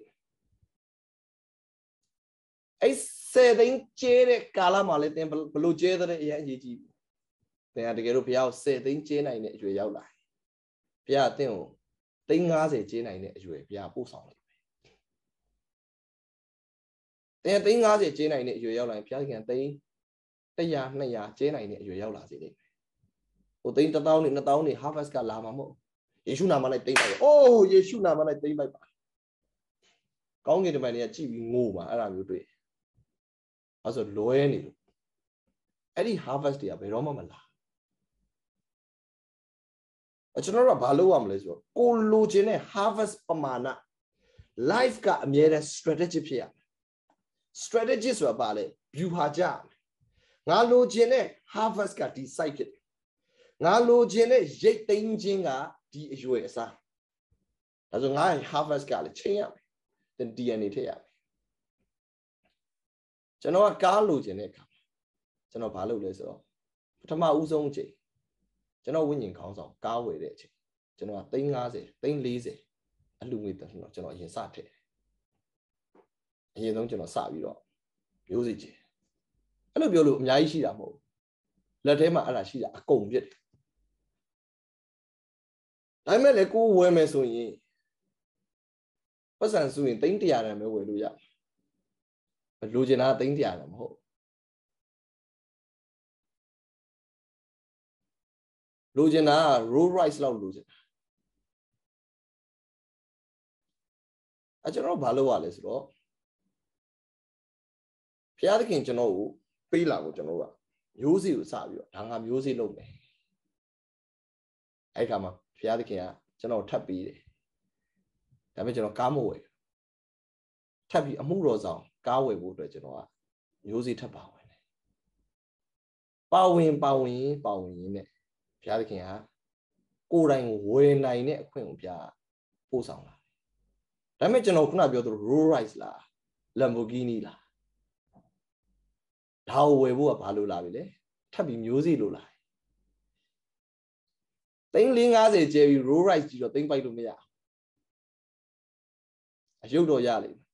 Speaker 1: အဲ့10သိန်းကျဲတဲ့ကာလမှာလည်းသင်ဘလို့ကျဲတဲ့အရင်အရေးကြီးသင်ကတကယ်လို့ဘုရားကို10သိန်းကျဲနိုင်တဲ့အရွယ်ရောက်လာဘုရားသင်ကိုသိန်း50ကျဲနိုင်တဲ့အရွယ်ဘုရားပို့ဆောင်လိုက်မယ်သင်သိန်း50ကျဲနိုင်တဲ့အရွယ်ရောက်လာရင်ဘုရားသခင်သိန်း100 200ကျဲနိုင်တဲ့အရွယ်ရောက်လာစေလိမ့်မယ်ဟိုသိန်း1000နဲ့2000နဲ့ harvest ကလာမှာမဟုတ်ယေရှုနာမနဲ့သိမ့်လိုက်အိုးယေရှုနာမနဲ့သိမ့်လိုက်ပါကောင်းကင်တမန်တွေကကြည့်ပြီးငိုပါအဲ့ဒါမျိုးတွေ့အဲ့ဆိုလွဲနေလို့အဲ့ဒီ harvest တွေကဘယ်တော့မှမလာကျွန်တော်တို့ကဘာလုပ်ရမလဲဆိုတော့ကိုလိုချင်တဲ့ harvest ပမာဏ life ကအမြဲတမ်း strategy ဖြစ်ရမယ် strategy ဆိုတာဘာလဲ view ဟာကြငါလိုချင်တဲ့ harvest ကဒီ site ဖြစ်တယ်ငါလိုချင်တဲ့ရိတ်သိမ်းခြင်းကဒီအရွယ်အစားဒါဆိုငါ့ harvest ကလည်းချိန်ရမယ်သင် DNA ထည့်ရမယ်ကျွန်တော်ကကားလိုချင်တဲ့အခါကျွန်တော်ဘာလုပ်လဲဆိုတော့ပထမဦးဆုံးအချိန်ကျွန်တော်ဝိညာဉ်ခေါင်းဆောင်ကားဝယ်တဲ့အချိန်ကျွန်တော်က350 340အလှငွေတက်ကျွန်တော်အရင်စထည့်အရင်ဆုံးကျွန်တော်စပြီးတော့မျိုးစေ့ချင်အဲ့လိုပြောလို့အများကြီးရှိတာမဟုတ်လက်ထဲမှာအဲ့ဒါရှိတာအကုန်ပြစ်တယ်ဒါပေမဲ့လည်းကိုဝယ်မယ်ဆိုရင်ပတ်စံဆိုရင်300တန်ပဲဝယ်လို့ရလိုချင်တာ300တန်မဟုတ်လိုချင်တာ roll rice လောက်လိုချင်တာကျွန်တော်ဘာလုပ်ရလဲဆိုတော့ဘုရားသခင်ကျွန်တော်ကိုပေးလာကိုကျွန်တော်ကမျိုးစေ့ကိုစပြီးတော့ဒါငါမျိုးစေ့လုပ်မယ်အဲ့ခါမှာဘုရားသခင်ကကျွန်တော်ထပ်ပေးတယ်ဒါပေမဲ့ကျွန်တော်ကားမဝယ်ထပ်ပြီးအမှုတော်ဆောင်ကားဝယ်ဖို့အတွက်ကျွန်တော်ကမျိုးစေ့ထပ်ပါဝင်တယ်ပါဝင်နဲ့ဘုရားသခင်ကကိုယ်တိုင်ဝယ်နိုင်တဲ့အခွင့်ကိုဘုရားပို့ဆောင်လာတယ်ဒါပေမဲ့ကျွန်တော်ခုနပြောသလို Rolls Royce လား Lamborghini လားဒါကိုဝယ်ဖို့ကဘာလို့လာပြီလဲထပ်ပြီးမျိုးစေ့လို့လာတယ်350ကျဲပြီး Rolls Royce ကြီးတော့သိမ့်ပိုက်လို့မရအယုတ်တော့ရလိမ့်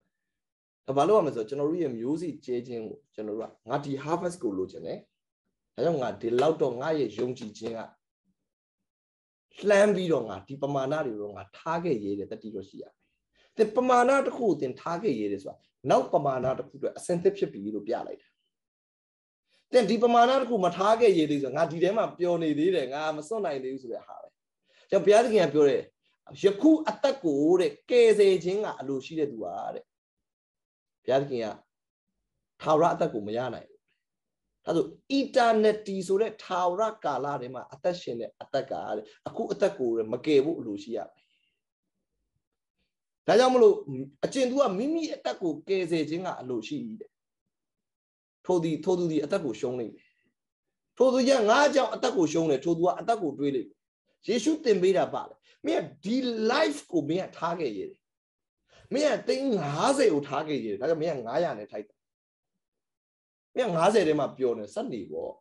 Speaker 1: မယ်ဒါဘာလို့ရမလဲဆိုတော့ကျွန်တော်တို့ရဲ့မျိုးစေ့ကျဲခြင်းကိုကျွန်တော်တို့ကငါဒီ harvest ကိုလိုချင်တယ်ဒါကြောင့်ငါဒီလောက်တော့ငါရဲ့ယုံကြည်ခြင်းကလှမ်းပြီးတော့ငါဒီပမာဏတွေတော့ငါထားခဲ့ရတဲ့တတိတော့ရှိရမယ်။ဒီပမာဏတစ်ခုကိုသင်ထားခဲ့ရတဲ့ဆိုတာနောက်ပမာဏတစ်ခုအတွက်အစင်သစ်ဖြစ်ပြီလို့ပြလိုက်တာ။သင်ဒီပမာဏတစ်ခုမထားခဲ့ရသေးဆိုငါဒီထဲမှာပျော်နေသေးတယ်ငါမစွန့်နိုင်သေးဘူးဆိုတဲ့ဟာပဲ။ကျွန်တော်ဘုရားသခင်ကပြောတယ်ယခုအသက်ကိုတဲ့ကယ်ဆယ်ခြင်းကအလိုရှိတဲ့သူဟာတဲ့ဘုရားသခင်ကထာဝရအသက်ကိုမရနိုင်ဘူး။ဒါဆို eternity ဆိုတဲ့ထာဝရကာလထဲမှာအသက်ရှင်တဲ့အသက်ကတဲ့အခုအသက်ကိုမကယ်ဖို့အလိုရှိရမယ်။ဒါကြောင့်မလို့အကျင့်သူကမိမိအသက်ကိုကယ်ဆယ်ခြင်းကအလိုရှိတယ်။ထိုသူဒီအသက်ကိုရှုံးလိုက်တယ်။ထိုသူကငါ့ကြောင့်အသက်ကိုရှုံးတယ်ထိုသူကအသက်ကိုတွေးလိုက်။ယေရှုသင်ပေးတာပါလေ။မင်းကဒီ life ကိုမင်းကထားခဲ့ရတယ်။မင်းကသိန်း50ကိုထားခဲ့ရတယ်။ဒါကြောင့်မင်းက900နဲ့ထိုက်တယ်။မင်းက50ထဲမှာပျော်နေစက်နေပေါ့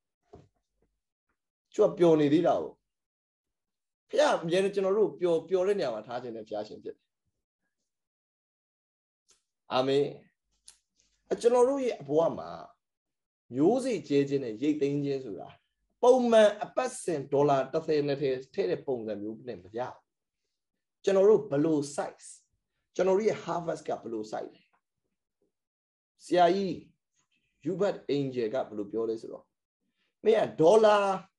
Speaker 1: ။ကျွတ်ပျော်နေသေးတာကိုဖခင်အမြဲတမ်းကျွန်တော်တို့ပျော်တဲ့နေရာမှာထားခြင်းနဲ့ဖခင်ရှင်ဖြစ်တယ်။အာမင်။ကျွန်တော်တို့ရဲ့အဘဝမှာမျိုးစေ့ကျဲခြင်းနဲ့ရိတ်သိမ်းခြင်းဆိုတာပုံမှန်အပတ်စဉ်ဒေါ်လာ30နဲ့ထည့်တဲ့ပုံစံမျိုးနဲ့မရဘူးကျွန်တော်တို့ဘယ်လို size ကျွန်တော်တို့ရဲ့ harvest ကဘယ်လို size လဲဆရာကြီး Hubert Angel ကဘယ်လိုပြောလဲဆိုတော့မင်းကဒေါ်လာ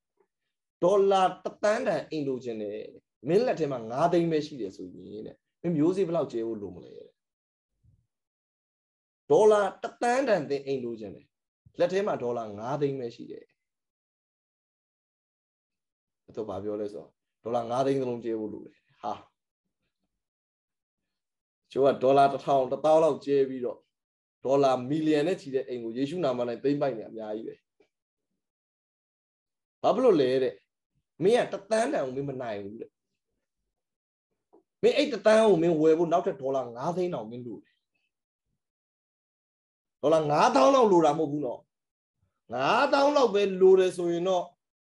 Speaker 1: 1 သန်းတန်အိမ်လိုချင်တယ်မင်းလက်ထဲမှာ9 သိန်းပဲရှိတယ်ဆိုရင်တဲ့မင်းမျိုးစေ့ဘယ်လောက်ကျဲဖို့လိုမလဲတဲ့ဒေါ်လာ1 သန်းတန်အိမ်လိုချင်တယ်လက်ထဲမှာဒေါ်လာ9 သိန်းပဲရှိတယ်တော့ဘာပြောလဲဆိုတော့ဒေါ်လာ9 သိန်းလုံးကျဲဖို့လိုတယ်ဟာကျိုးကဒေါ်လာ1000 1000လောက်ကျဲပြီးတော့ဒေါ်လာမီလီယံနဲ့ချီတဲ့အိမ်ကိုယေရှုနာမနဲ့သိမ်းပိုက်နေအများကြီးပဲဘာဖြစ်လို့လဲတဲ့မင်းက1 သန်းတန်ကိုမင်းမနိုင်ဘူးတဲ့မင်းအဲ့1 သန်းကိုမင်းဝယ်ဖို့နောက်ထပ်ဒေါ်လာ9 သိန်းတောင်မင်းလိုတယ်ဒေါ်လာ9000လောက်လိုတာမဟုတ်ဘူးနော်9000လောက်ပဲလိုတယ်ဆိုရင်တော့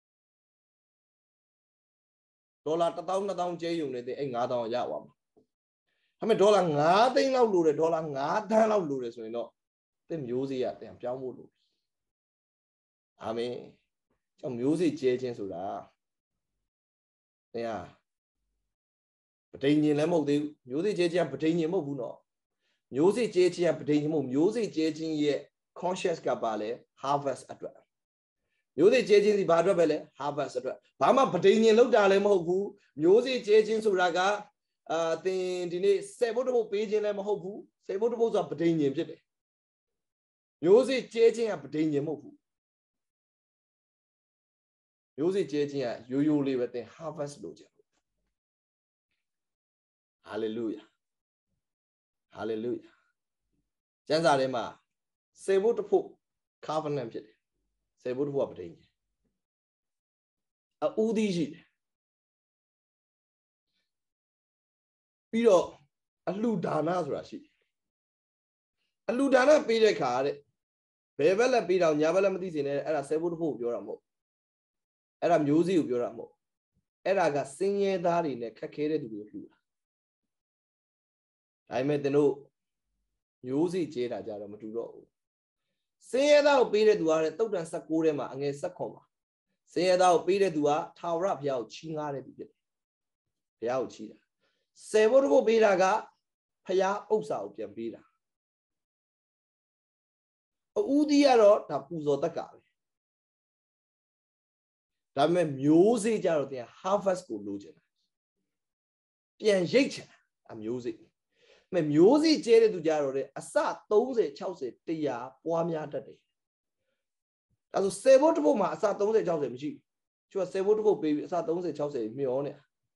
Speaker 1: ဒေါ်လာ1000 2000ကျဲယုံနေတဲ့အဲ့9000ရသွားမှာဒါပေမဲ့ဒေါ်လာ9 သိန်းလောက်လိုတယ်ဒေါ်လာ9 သန်းလောက်လိုတယ်ဆိုရင်တော့သင်မျိုးစေ့ရတင်ပြောင်းဖို့လိုပြီအာမင်ကြောင့်မျိုးစေ့ကျဲခြင်းဆိုတာသင်ဟာပဋိညာဉ်လည်းမဟုတ်သေးဘူးမျိုးစေ့ကျဲခြင်းပဋိညာဉ်မဟုတ်ဘူးနော်မျိုးစေ့ကျဲခြင်းပဋိညာဉ်မဟုတ်မျိုးစေ့ကျဲခြင်းရဲ့ conscious ကပါလဲ harvest အတွက်မျိုးစေ့ကျဲခြင်းစီဘာအတွက်ပဲလဲ harvest အတွက်ဘာမှပဋိညာဉ်လောက်တာလည်းမဟုတ်ဘူးမျိုးစေ့ကျဲခြင်းဆိုတာကသင်ဒီနေ့10 ဘုတ်တစ်ပုတ်ပေးခြင်းလည်းမဟုတ်ဘူး10 ဘုတ်တစ်ပုတ်ဆိုတာပဋိညာဉ်ဖြစ်တယ်မျိုးစေ့ကျဲခြင်းကပဋိညာဉ်မဟုတ်ဘူးမျိုးစေ့ကျဲခြင်းကရိုးရိုးလေးပဲသင် harvest လုပ်ကြတယ် hallelujah hallelujah ကျမ်းစာထဲမှာ10 ဘုတ်တစ်ပုတ် covenant ဖြစ်တယ်10 ဘုတ်တစ်ပုတ်ကပဋိညာဉ်အဦးသီးရှိတယ်ပြီးတော့အလှူဒါနဆိုတာရှိတယ်အလှူဒါနပေးတဲ့ခါတဲ့ဘယ်ဘက်လက်ပေးတော့ညာဘက်လက်မသိစေနဲ့အဲ့ဒါ10 ဘုတ်တစ်ပုတ်ကိုပြောတာမဟုတ်အဲ့ဒါမျိုးစေ့ကိုပြောတာမဟုတ်အဲ့ဒါကစင်းရဲသားတွေနဲ့ခက်ခဲတဲ့သူတွေလှူတာဒါပေမဲ့သင်တို့မျိုးစေ့ကျဲတာကြတော့မတူတော့ဘူးစင်းရဲသားကိုပေးတဲ့သူကတဲ့တုတ်တန်19ထဲမှာအငယ်16ပါစင်းရဲသားကိုပေးတဲ့သူကထာဝရဘုရားကိုချီးငှားတဲ့သူဖြစ်တယ်ဘုရားကိုချီးတာ10 ဘုတ်တစ်ပုတ်ပေးတာကဘုရားဥစ္စာကိုပြန်ပေးတာအဦးသီးကတော့ဒါပူဇော်တက်ကပဲဒါပေမဲ့မျိုးစေ့ကြတော့တင် harvest ကိုလိုချင်တာပြန်ရိတ်ချင်တာအမျိုးစေ့မျိုးစေ့ကျဲတဲ့သူကြတော့တဲ့အစ30 60 100ပွားများတတ်တယ်ဒါဆို10 ဘုတ်တစ်ပုတ်မှာအစ30 60မရှိဘူးကျိုးက10 ဘုတ်တစ်ပုတ်ပေးပြီးအစ30 60မျောနေ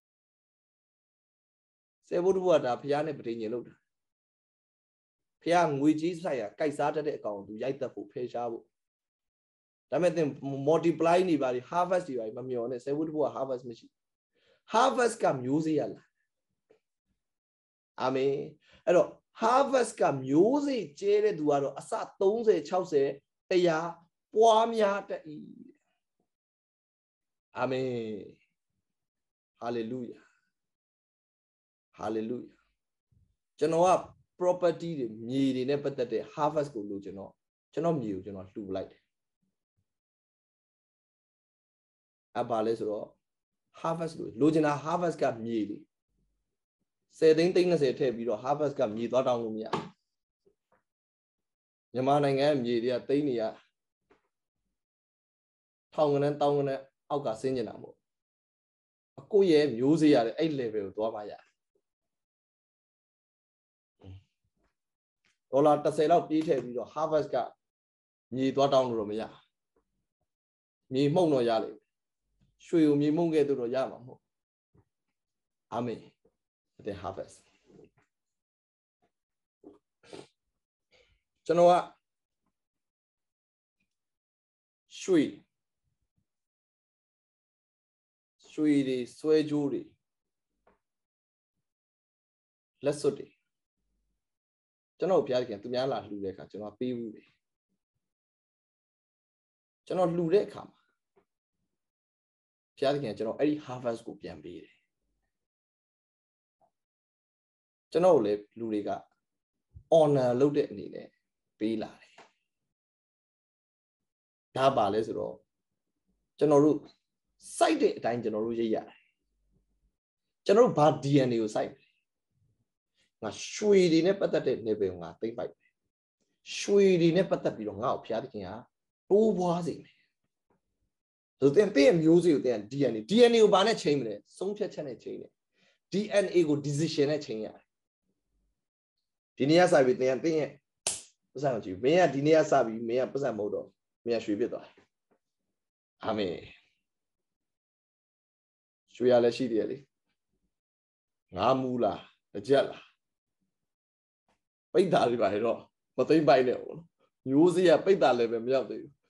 Speaker 1: 10 ဘုတ်တစ်ပုတ်ကဒါဖျားနဲ့ပဋိညာဉ်လုပ်တာဖျားငွေကြီးဆိုင်ရာကြိုက်စားတတ်တဲ့အကောင်သူရိုက်တတ်ဖို့ဖယ်ရှားဖို့ဒါပေမဲ့သင် multiply နေပါလေ harvest တွေပါမမျောနဲ့10 ဘုတ်တစ်ပုတ်က harvest မရှိ harvest ကမျိုးစေ့ရလားအာမင်အဲ့တော့ harvest ကမျိုးစေ့ကျဲတဲ့သူကတော့အစ30 60 100ပွားများတတ်၏အာမင် hallelujah hallelujah ကျွန်တော်က property တွေမြေတွေနဲ့ပတ်သက်တဲ့ harvest ကိုလို့ကျွန်တော်မြေကိုကျွန်တော်လှူလိုက်တယ်ဘာလဲဆိုတော့ harvest လိုချင်တာ harvest ကမြေလေ10 သိန်း30ထည့်ပြီးတော့ harvest ကမြေသွားတောင်းလို့မရမြန်မာနိုင်ငံရဲ့မြေတွေကသိန်းတွေကထောင်ကနန်းတောင်းကနန်းအောက်ကဆင်းနေတာမို့အကိုရဲ့မျိုးစေ့ရတယ်အဲ့ level ကိုသွားမှရတယ်ဒေါ်လာ30လောက်ပြေးထည့်ပြီးတော့ harvest ကမြေသွားတောင်းလို့တော့မရမြေမှုန့်တော့ရလိမ့်မယ်ရွှေကိုမြေမှုန့်ခဲ့တော့ရမှာမဟုတ်အာမင်တဲ့ harvest ကျွန်တော်ကရွှေတွေဆွဲကြိုးတွေလက်စွပ်တွေကျွန်တော်ဘုရားခင်သူများလာလှူတဲ့အခါကျွန်တော်ပေးဘူးတယ်ကျွန်တော်လှူတဲ့အခါမှာဘုရားခင်ကျွန်တော်အဲ့ဒီ harvest ကိုပြန်ပေးတယ်ကျွန်တော်လည်းလူတွေက honor လုပ်တဲ့အနေနဲ့ပေးလာတယ်ဒါပါလဲဆိုတော့ကျွန်တော်တို့စိုက်တဲ့အတိုင်းကျွန်တော်တို့ရိပ်ရတယ်ကျွန်တော်တို့ဘာ DNA ကိုစိုက်တယ်ငါရွှေတွေနဲ့ပတ်သက်တဲ့ level ကိုငါသိမ့်ပိုက်တယ်ရွှေတွေနဲ့ပတ်သက်ပြီးတော့ငါ့ကိုဘုရားသခင်ကတိုးပွားစေမယ်ဆိုတော့တဲ့မျိုးစေ့ကိုတဲ့ DNA ကိုဘာနဲ့ချိန်မလဲဆုံးဖြတ်ချက်နဲ့ချိန်တယ် DNA ကို decision နဲ့ချိန်ရတယ်ဒီနေ့ကစပြီးတဲ့ရဲ့ပတ်စံကိုကြည့်မင်းကဒီနေ့ကစပြီးမင်းကပတ်စံမဟုတ်တော့မင်းကရွှေဖြစ်သွားတယ်အာမင်ရွှေရလည်းရှိတယ်လေငါမူလားအကြက်လားပိတ်တာတွေပါတော့မသိမ့်ပိုက်နဲ့ဘူးမျိုးစေ့ကပိတ်တာလည်းပဲမရောက်သေးဘူး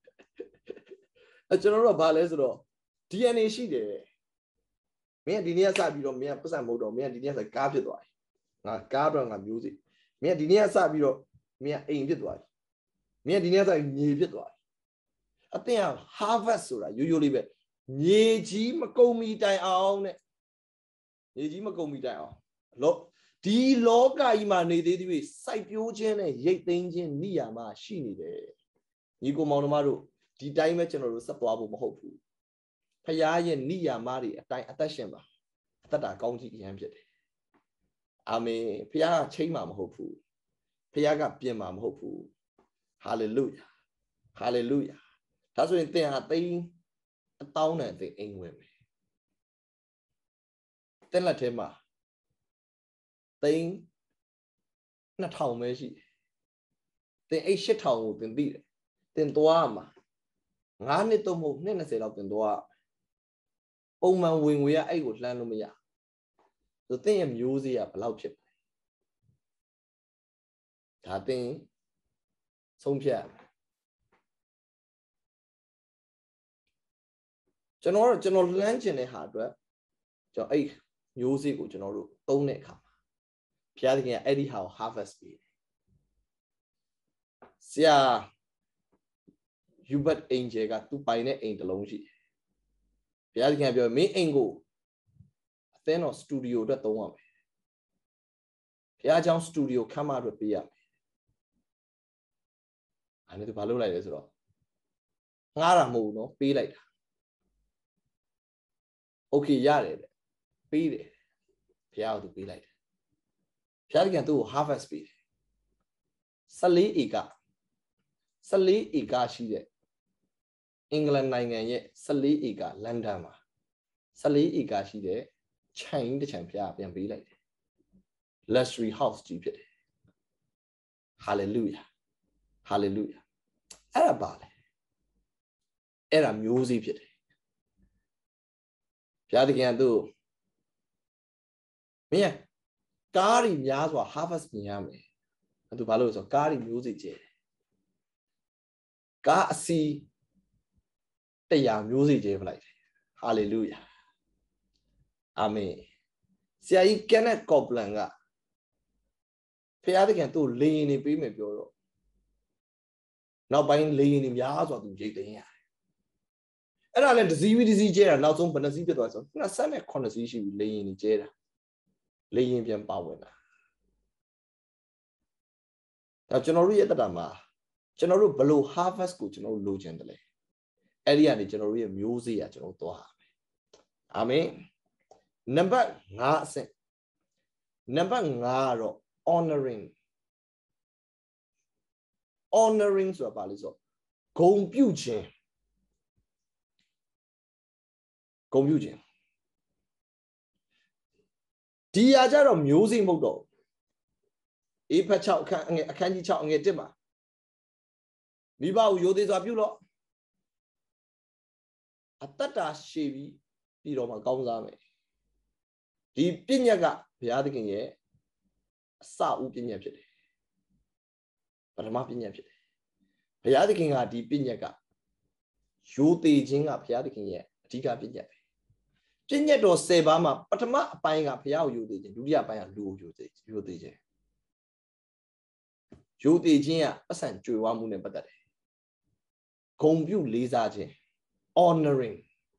Speaker 1: ကျွန်တော်တို့ကဘာလဲဆိုတော့ DNA ရှိတယ်မင်းကဒီနေ့ကစပြီးတော့မင်းကပတ်စံမဟုတ်တော့မင်းကဒီနေ့ကစကားဖြစ်သွားတယ်ငါကားတော့ငါမျိုးစေ့မင်းကဒီနေ့ကစပြီးတော့မင်းကအိမ်ဖြစ်သွားတယ်မင်းကဒီနေ့ကစပြီးမြေဖြစ်သွားတယ်အတင်းက harvest ဆိုတာရိုးရိုးလေးပဲမြေကြီးမကုန်မီတိုင်အောင်တဲ့မြေကြီးမကုန်မီတိုင်အောင်ဒီလောကကြီးမှာနေသေးသည်စိုက်ပျိုးခြင်းနဲ့ရိတ်သိမ်းခြင်းနိယာမရှိနေတယ်ညီကိုမောင်နှမတို့ဒီတိုင်းပဲကျွန်တော်တို့ဆက်သွားဖို့မဟုတ်ဘူးဖခင်ရဲ့နိယာမတွေအတိုင်းအသက်ရှင်ပါအသက်တာကောင်းကြီးအရန်ဖြစ်တယ်အာမင်ဖခင်ကချိန်မှာမဟုတ်ဘူးဖခင်ကပြင်မှာမဟုတ်ဘူးဟာလေလုယာဟာလေလုယာဒါဆိုရင်သင်ဟာသိန်း1000နဲ့သင်အိမ်ဝင်မယ်တဲ့လက်ထဲမှာသိန်း2000ပဲရှိတယ်သင်အဲ့8000ကိုသင်သိတယ်သင်သွားမှာ9နှစ်တော့မဟုတ်20လောက်သင်သွားပုံမှန်ဝင်ငွေကအဲ့ကိုလှမ်းလို့မရဆိုသင်ရဲ့မျိုးစေ့ကဘယ်လောက်ဖြစ်လဲဒါသင်ဆုံးဖြတ်ကျွန်တော်လှမ်းကျင်တဲ့ဟာအတွက်ကျွန်တော်အဲ့မျိုးစေ့ကိုကျွန်တော်တို့သုံးတဲ့အခါမှာဘုရားသခင်ကအဲ့ဒီဟာကို harvest ပေးတယ်ဆရာယူဘတ်အင်ဂျယ်ကသူပိုင်တဲ့အိမ်တစ်လုံးရှိတယ်ဘုရားသခင်ပြောမင်းအိမ်ကိုအသင်းတော်စတူဒီယိုအတွက်သုံးရမယ်ဘုရားကျောင်းစတူဒီယိုခန်းမအတွက်ပေးရမယ်အဲ့ဒါသူဘာလုပ်လိုက်လဲဆိုတော့ငှားတာမဟုတ်ဘူးနော်ပေးလိုက်တာโอเคရတယ်တဲ့ပေးတယ်ဘုရားကသူပေးလိုက်တယ်ဘုရားကသူ့ကို harvest ပေးတယ်14ဧကရှိတဲ့အင်္ဂလန်နိုင်ငံရဲ့14ဧကလန်ဒန်မှာ14ဧကရှိတဲ့ခြံတစ်ခြံဘုရားပြန်ပေးလိုက်တယ် luxury house ကြီးဖြစ်တယ် hallelujah hallelujah အဲ့ဒါပါလေအဲ့ဒါမျိုးစေ့ဖြစ်တယ်ဘုရားသခင်ကသူ့မင်းကားရီများစွာ harvest မြင်ရမယ်သူဘာလို့လဲဆိုတော့ကားရီမျိုးစေ့ကျဲကားအစီ100မျိုးစေ့ကျဲပလိုက်တယ် hallelujah အာမင်ဆရာကြီးကက်နက်ကော့ပလန်ကဘုရားသခင်သူ့လေရင်နေပေးမယ်ပြောတော့နောက်ပိုင်းလေရင်နေများစွာသူရိတ်သိမ်းရတယ်အဲ့ဒါလည်းတစ်စီးပြီးတစ်စီးကျဲတာနောက်ဆုံးဘယ်နှစီးဖြစ်သွားဆို28စီးရှိပြီလေရင်နေကျဲတာလေရင်ပြန်ပါဝင်တာဒါကျွန်တော်တို့ရဲ့တက်တာမှာကျွန်တော်တို့ဘယ်လို harvest ကိုကျွန်တော်တို့လိုချင်တယ်လဲအဲ့ဒီကနေကျွန်တော်တို့ရဲ့မျိုးစေ့ရကျွန်တော်သွားရမယ်အာမင်နံပါတ်5အဆင့်နံပါတ်5ကတော့ honoring ဆိုတာဘာလဲဆိုဂုဏ်ပြုခြင်းဒီဟာကြတော့မျိုးစေ့မဟုတ်တော့အေဖတ်6အခန်းကြီး6အငယ်1မှာမိဘကိုရိုသေစွာပြုလို့အတ္တတာရှည်ပြီးတော့မှကောင်းစားမယ်ဒီပညတ်ကဘုရားသခင်ရဲ့အစဦးပညတ်ဖြစ်တယ်ပထမပညတ်ဖြစ်တယ်ဘုရားသခင်ကဒီပညတ်ကရိုသေခြင်းကဘုရားသခင်ရဲ့အဓိကပညတ်ပဲပညတ်တော်10ပါးမှာပထမအပိုင်းကဘုရားကိုရိုသေခြင်းဒုတိယပိုင်းကလူကိုရိုသေခြင်းရိုသေခြင်းကပတ်စံကြွယ်ဝမှုနဲ့ပတ်သက်တယ်ဂုဏ်ပြုလေးစားခြင်း honoring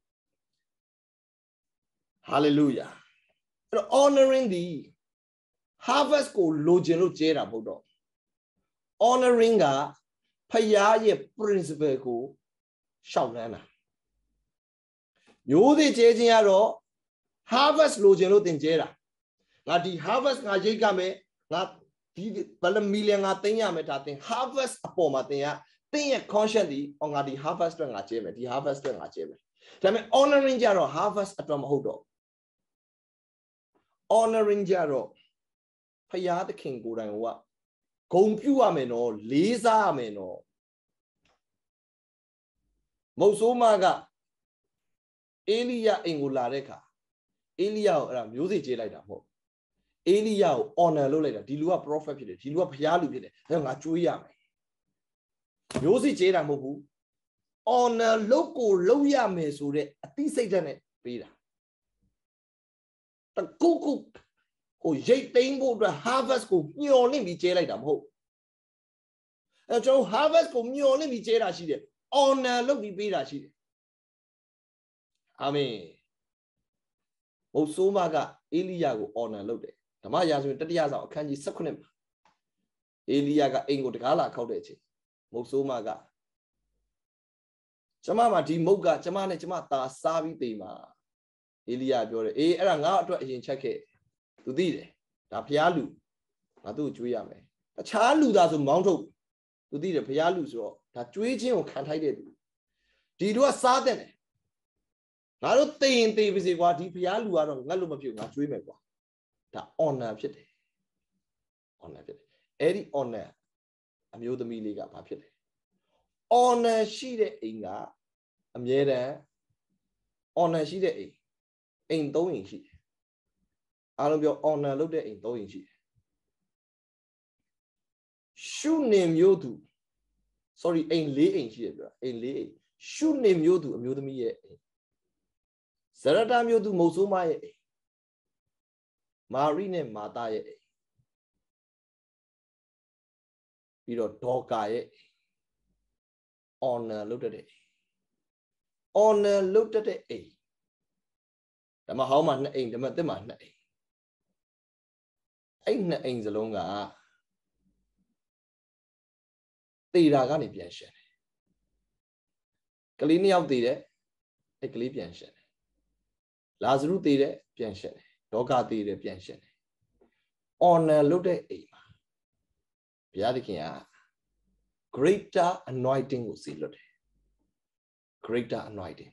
Speaker 1: hallelujah အဲ့တော့ honoring ဒီ harvest ကိုလိုချင်လို့ကျဲတာမဟုတ်တော့ honoring ကဖယားရဲ့ principle ကိုရှောက်လန်းတာမျိုးစေ့ကျဲခြင်းကတော့ harvest လိုချင်လို့တင်ကျဲတာငါဒီ harvest ငါရိတ်ကမယ်ငါဒီဘယ်မီလီယံငါသိမ်းရမယ်ဒါတင် harvest အပေါ်မှာတင်ရတင်းရဲ့ conscience ဒီငါဒီ harvest အတွက်ငါကျဲမယ်ဒီ harvest အတွက်ငါကျဲမယ်ဒါပေမဲ့ honoring ကြတော့ harvest အတွက်မဟုတ်တော့ honoring ကြတော့ဖယားသခင်ကိုယ်တိုင်ကဂုဏ်ပြုရမယ်နော်လေးစားရမယ်နော်မုတ်ဆိုးမကအေလိယအိမ်ကိုလာတဲ့အခါအေလိယကိုအဲ့ဒါမျိုးစေ့ကျဲလိုက်တာမဟုတ်အေလိယကို honor လုပ်လိုက်တာဒီလူက prophet ဖြစ်တယ်ဒီလူကဘုရားလူဖြစ်တယ်ဒါကြောင့်ငါကျွေးရမယ်မျိုးစေ့ကျဲတာမဟုတ်ဘူး honor လုပ်ကိုလုပ်ရမယ်ဆိုတဲ့အသိစိတ်ဓာတ်နဲ့ပေးတာတကူဟိုရိတ်သိမ်းဖို့အတွက် harvest ကိုညှော်လင့်ပြီးကျဲလိုက်တာမဟုတ်အဲကျွန်တော် harvest ကိုညှော်လင့်ပြီးကျဲတာရှိတယ် honor လုပ်ပြီးပေးတာရှိတယ်အာမင်မုတ်ဆိုးမကအေလိယကို honor လုပ်တယ်ဓမ္မရာဇဝင်တတိယဆောင်အခန်းကြီး18မှာအေလိယကအိမ်ကိုတကားလာခောက်တဲ့အချိန်မုတ်ဆိုးမကကျမမှာဒီမုတ်ကကျမနဲ့ကျမသားစားပြီးသိမှာအေလိယပြောတယ်အေးအဲ့ဒါငါ့အတွက်အရင်ချက်ခဲ့သူသိတယ်ဒါဘုရားလူငါသူ့ကိုကျွေးရမယ်တခြားလူသားဆိုမောင်းထုတ်သူသိတယ်ဘုရားလူဆိုတော့ဒါကျွေးခြင်းကိုခံထိုက်တဲ့သူဒီလူကစားတဲ့တယ်ငါတို့သိရင်သိပါစေကွာဒီဘုရားလူကတော့ငတ်လို့မဖြစ်ငါကျွေးမယ်ကွာဒါ honor ဖြစ်တယ် honor ဖြစ်တယ်အဲ့ဒီ honor အမျိုးသမီးလေးကဘာဖြစ်လဲ honor ရှိတဲ့အိမ်ကအမြဲတမ်း honor ရှိတဲ့အိမ်3အိမ်ရှိတယ်အားလုံးပြော honor လုပ်တဲ့အိမ်3အိမ်ရှိတယ်ရှုနေမျိုးသူ sorry အိမ်4အိမ်ရှိတယ်ပြောအိမ်4အိမ်ရှုနေမျိုးသူအမျိုးသမီးရဲ့အိမ်ဇရတာမျိုးသူမုတ်ဆိုးမရဲ့အိမ်မာရိနဲ့မာသရဲ့အိမ်ပြီးတော့ဒေါကာရဲ့အိမ် honor လုပ်တဲ့အိမ် honor လုပ်တဲ့အိမ်ဓမ္မဟောင်းမှာ2အိမ်ဓမ္မသစ်မှာ2အိမ်အဲ့2အိမ်စလုံးကတေတာကနေပြန်ရှင်တယ်ကလေး2ယောက်တေတယ်အဲ့ကလေးပြန်ရှင်တယ်လာဇရုတေတယ်ပြန်ရှင်တယ်ဒေါကာတေတယ်ပြန်ရှင်တယ် honor လုပ်တဲ့အိမ်မှာဘုရားသခင်က greater anointing ကိုစီလွတ်တယ် greater anointing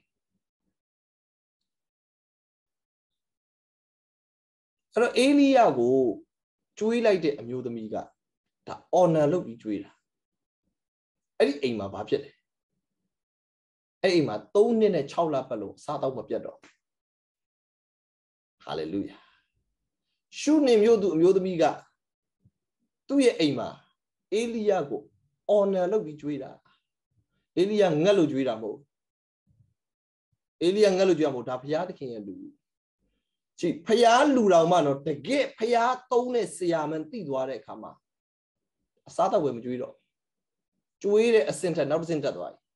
Speaker 1: အဲ့တော့အေလိယကိုကျွေးလိုက်တဲ့အမျိုးသမီးကဒါ honor လုပ်ပြီးကျွေးတာအဲ့ဒီအိမ်မှာဘာဖြစ်လဲအဲ့အိမ်မှာ3နှစ်နဲ့6လပတ်လုံးစားတော့မပြတ်တော့ hallelujah ရှုနေမျိုးသူအမျိုးသမီးကသူ့ရဲ့အိမ်မှာအေလိယကို honor လုပ်ပြီးကျွေးတာအေလိယငတ်လို့ကျွေးတာမဟုတ်အေလိယငတ်လို့ကျွေးတာမဟုတ်ဒါဘုရားသခင်ရဲ့လူကြည့်ဘုရားလူတော်မှတော့တကယ်ဘုရားသုံးတဲ့ဆရာမန်သိသွားတဲ့အခါမှာအစားတော့ဝယ်မကျွေးတော့ကျွေးတဲ့အဆင့်ထက်နောက်တစ်ဆင့်တက်သွားပြီ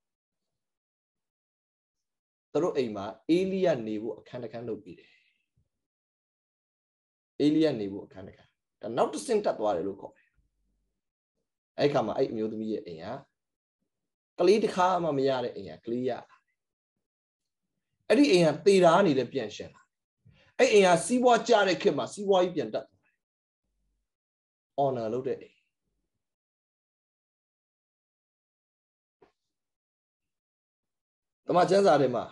Speaker 1: သူတို့အိမ်မှာအေလိယနေဖို့အခန်းတစ်ခန်းလုပ်ပြီးတယ်အေလိယနေဖို့အခန်းတစ်ခန်းဒါနောက်တစ်ဆင့်တက်သွားတယ်လို့ခေါ်တယ်အဲ့ခါမှာအဲ့အမျိုးသမီးရဲ့အိမ်ကကလေးတစ်ခါမှမရတဲ့အိမ်ကကလေးရအဲ့ဒီအိမ်ကတေတာအနေနဲ့ပြန်ရှင်လာအဲ့အိမ်ကစီးပွားကြတဲ့ခေတ်မှာစီးပွားကြီးပြန်တက်သွားတယ် honor လုပ်တဲ့အိမ်တမန်ကျမ်းစာထဲမှာ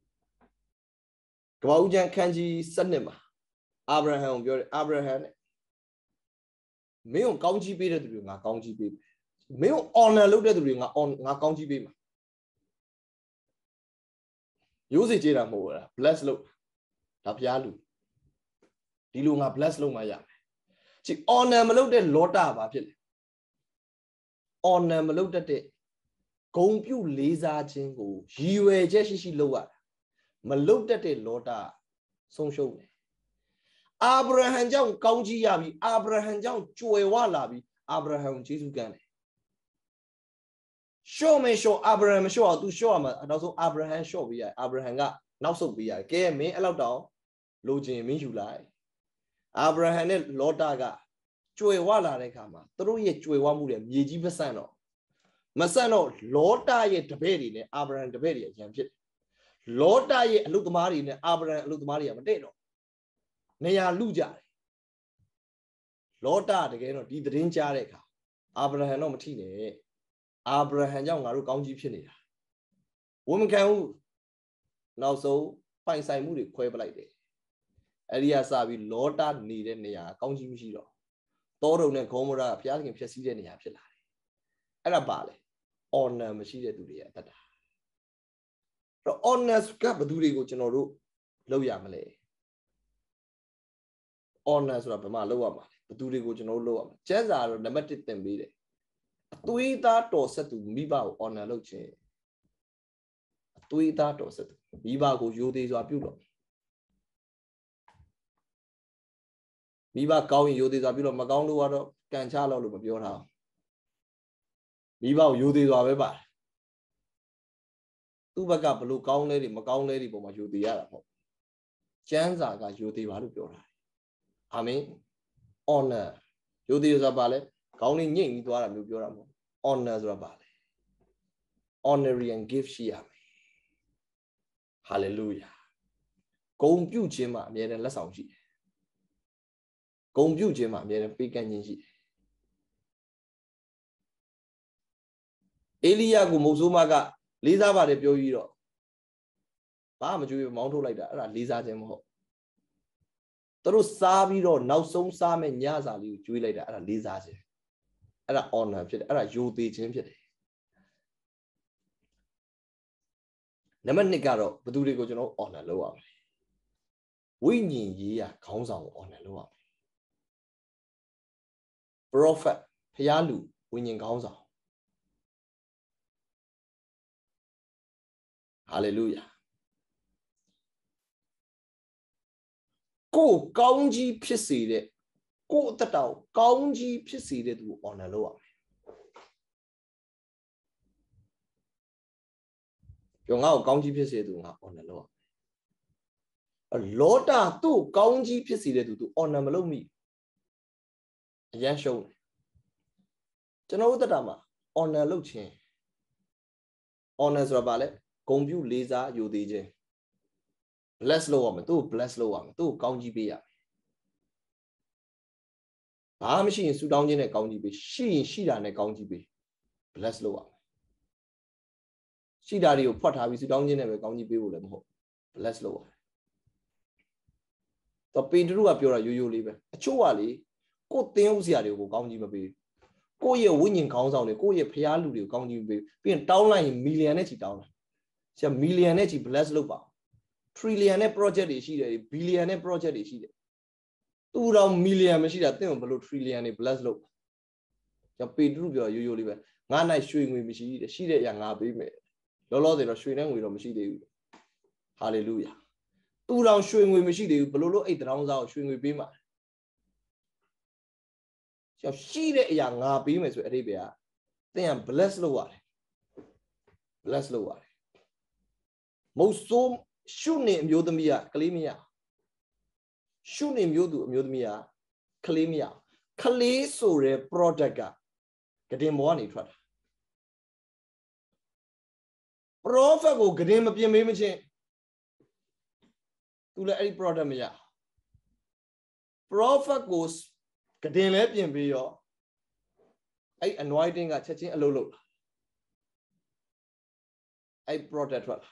Speaker 1: ကမ္ဘာဦးကျမ်းခန်းကြီး7မှာအာဗြဟံကိုပြောတယ်အာဗြဟံနဲ့မင်းကိုကောင်းကြီးပေးတဲ့သူတွေငါကောင်းကြီးပေးမယ်မင်းကို honor လုပ်တဲ့သူတွေငါကောင်းကြီးပေးမှာရိုးစီကြည့်တာမဟုတ်ဘူးလား bless လုပ်ဒါဘုရားလူဒီလိုငါ bless လုပ်မှရမယ်ကြည့် honor မလုပ်တဲ့လောတာဘာဖြစ်လဲ honor မလုပ်တတ်တဲ့ဂုဏ်ပြုလေးစားခြင်းကိုရည်ရွယ်ချက်ရှိလုပ်ရတာမလုပ်တတ်တဲ့လောတာဆုံးရှုံးတယ်အာဗြဟံကြောင့်ကောင်းကြီးရပြီအာဗြဟံကြောင့်ကြွယ်ဝလာပြီအာဗြဟံကိုယေရှုကမ်းတယ်ရှော့မေရှော့အာဗြဟံမရှော့အောင် तू ရှော့ရမှာနောက်ဆုံးအာဗြဟံရှော့ပေးရတယ်အာဗြဟံကနောက်ဆုတ်ပေးရတယ်ကဲမင်းအဲ့လောက်တောင်လိုချင်မင်းယူလိုက်အာဗြဟံနဲ့လောတာကကြွယ်ဝလာတဲ့အခါမှာသူတို့ရဲ့ကြွယ်ဝမှုတွေမြေကြီးမဆန့်တော့မဆန့်တော့လောတာရဲ့တပည့်တွေနဲ့အာဗြဟံတပည့်တွေအရန်ဖြစ်လောတာရဲ့အလုသမားတွေနဲ့အာဗြဟံအလုသမားတွေကမတည့်တော့နေရာလူကြတယ်လောတာတကယ်တော့ဒီသတင်းကြားတဲ့အခါအာဗြဟံတော့မထိနဲ့အာဗြဟံကြောင့်ငါတို့ကောင်းကြီးဖြစ်နေတာဝန်မခံဘူးနောက်ဆုံးပိုင်ဆိုင်မှုတွေခွဲပလိုက်တယ်အဲ့ဒီကစပြီးလောတာနေတဲ့နေရာကောင်းကြီးမရှိတော့တောတုံနဲ့ဂေါမောရကဘုရားသခင်ဖျက်ဆီးတဲ့နေရာဖြစ်လာတယ်အဲ့ဒါပါလေ honor မရှိတဲ့သူတွေရဲ့အတ္တအဲ့တော့ honor ကဘယ်သူတွေကိုကျွန်တော်တို့လုပ်ရမလဲ honor ဆိုတာဘယ်မှာလုပ်ရမှာလဲဘယ်သူတွေကိုကျွန်တော်တို့လုပ်ရမှာကျမ်းစာကတော့နံပါတ်1သင်ပေးတယ်အသွေးသားတော်ဆက်သူမိဘကို honor လုပ်ခြင်းအသွေးသားတော်ဆက်သူမိဘကိုယိုသေးစွာပြုလို့မိဘကောင်းရင်ယိုသေးစွာပြုလို့မကောင်းလို့ကတော့ကံချလို့မပြောထားမိဘကိုယိုသေးစွာပဲပါတယ်သူ့ဘက်ကဘလို့ကောင်းလဲတွေမကောင်းလဲတွေပုံမှာယိုသေးရတာပေါ့ကျမ်းစာကယိုသေးပါလို့ပြောတာအာမင် honor ယိုသေးစွာပါလဲခေါင်းလေးညှိပြီးသွားတာမျိုးပြောတာမဟုတ် honor ဆိုတာပါလေ honorary and gift ရှိရမယ် hallelujah ဂုဏ်ပြုခြင်းမှာအမြဲတမ်းလက်ဆောင်ရှိတယ်ဂုဏ်ပြုခြင်းမှာအမြဲတမ်းပေးကမ်းခြင်းရှိတယ်အေလိယကိုမုတ်ဆိုးမကလေးစားပါတယ်ပြောပြီးတော့ဘာမှမကြွေးမောင်းထုတ်လိုက်တာအဲ့ဒါလေးစားခြင်းမဟုတ်သူတို့စားပြီးတော့နောက်ဆုံးစားမဲ့ညစာလေးကိုကြွေးလိုက်တာအဲ့ဒါလေးစားခြင်းအဲ့ဒါ honor ဖြစ်တယ်အဲ့ဒါယိုသေးခြင်းဖြစ်တယ်နံပါတ်2ကတော့ဘယ်သူတွေကိုကျွန်တော် honor လုပ်ရမလဲဝိညာဉ်ရေးရခေါင်းဆောင်ကို honor လုပ်ရမယ် prophet ဖျားလူဝိညာဉ်ခေါင်းဆောင် hallelujah ကိုကောင်းကြီးဖြစ်စေတဲ့ကိုအသက်တာကိုကောင်းကြီးဖြစ်စေတဲ့သူကို honor လုပ်ရမယ်ပြောငါ့ကိုကောင်းကြီးဖြစ်စေတဲ့သူငါ honor လုပ်ရမယ်လောတာသူ့ကောင်းကြီးဖြစ်စေတဲ့သူ honor မလုပ်မိအရန်ရှုံးတယ်ကျွန်တော်တို့သက်တာမှာ honor လုပ်ခြင်း honor ဆိုတာဘာလဲဂုဏ်ပြုလေးစားယိုသေးခြင်း bless လုပ်ရမယ်သူ့ bless လုပ်ရမယ်သူ့ကောင်းကြီးပေးရမယ်ဘာမှမရှိရင်ဆူတောင်းခြင်းနဲ့ကောင်းကြီးပေးရှိရင်ရှိတာနဲ့ကောင်းကြီးပေး bless လုပ်ရမယ်ရှိတာတွေကိုဖွက်ထားပြီးဆူတောင်းခြင်းနဲ့ပဲကောင်းကြီးပေးဖို့လည်းမဟုတ် bless လုပ်ရမယ်တော့ပေတရုကပြောတာရိုးရိုးလေးပဲအချို့ကလေကိုယ်သင်ဥစရာတွေကိုကောင်းကြီးမပေးကိုယ့်ရဲ့ဝိညာဉ်ခေါင်းဆောင်တွေကိုယ့်ရဲ့ဖျားလူတွေကိုကောင်းကြီးမပေးပြီးရင်တောင်းလိုက်ရင်မီလီယံနဲ့ချီတောင်းတာဆရာမီလီယံနဲ့ချီ bless လုပ်ပါထရီလီယံနဲ့ project တွေရှိတယ်ဘီလီယံနဲ့ project တွေရှိတယ်သူတော်မီလီယံမရှိတာသင်ကိုဘယ်လိုထရီလီယံတွေ bless လုပ်ပါကျွန်တော်ပေတရုပြောရိုးရိုးလေးပဲငါ၌ရွှေငွေမရှိတဲ့ရှိတဲ့အရာငါပေးမယ်လောလောဆယ်တော့ရွှေနဲ့ငွေတော့မရှိသေးဘူးဟာလေလုယာသူတော်ရွှေငွေမရှိသေးဘူးဘယ်လိုလုပ်အိတ်တောင်းစားကိုရွှေငွေပေးမှာကျွန်တော်ရှိတဲ့အရာငါပေးမယ်ဆိုအဲ့ဒီပဲကသင်က bless လုပ်ရတယ် bless လုပ်ရတယ်မုတ်ဆိုးရှုနေအမျိုးသမီးကကလေးမရရှုနေမျိုးသူအမျိုးသမီးကကလေးမရကလေးဆိုတဲ့ product ကဂတင်ဘောကနေထွက်တာ prophet ကိုဂတင်မပြင်မေးမချင်းသူလည်းအဲ့ဒီ product မရ prophet ကိုကတင်လဲပြင်ပြီးရောအဲ့ anointing ကချက်ချင်းအလုပ်လုပ်အဲ့ product ထွက်လာ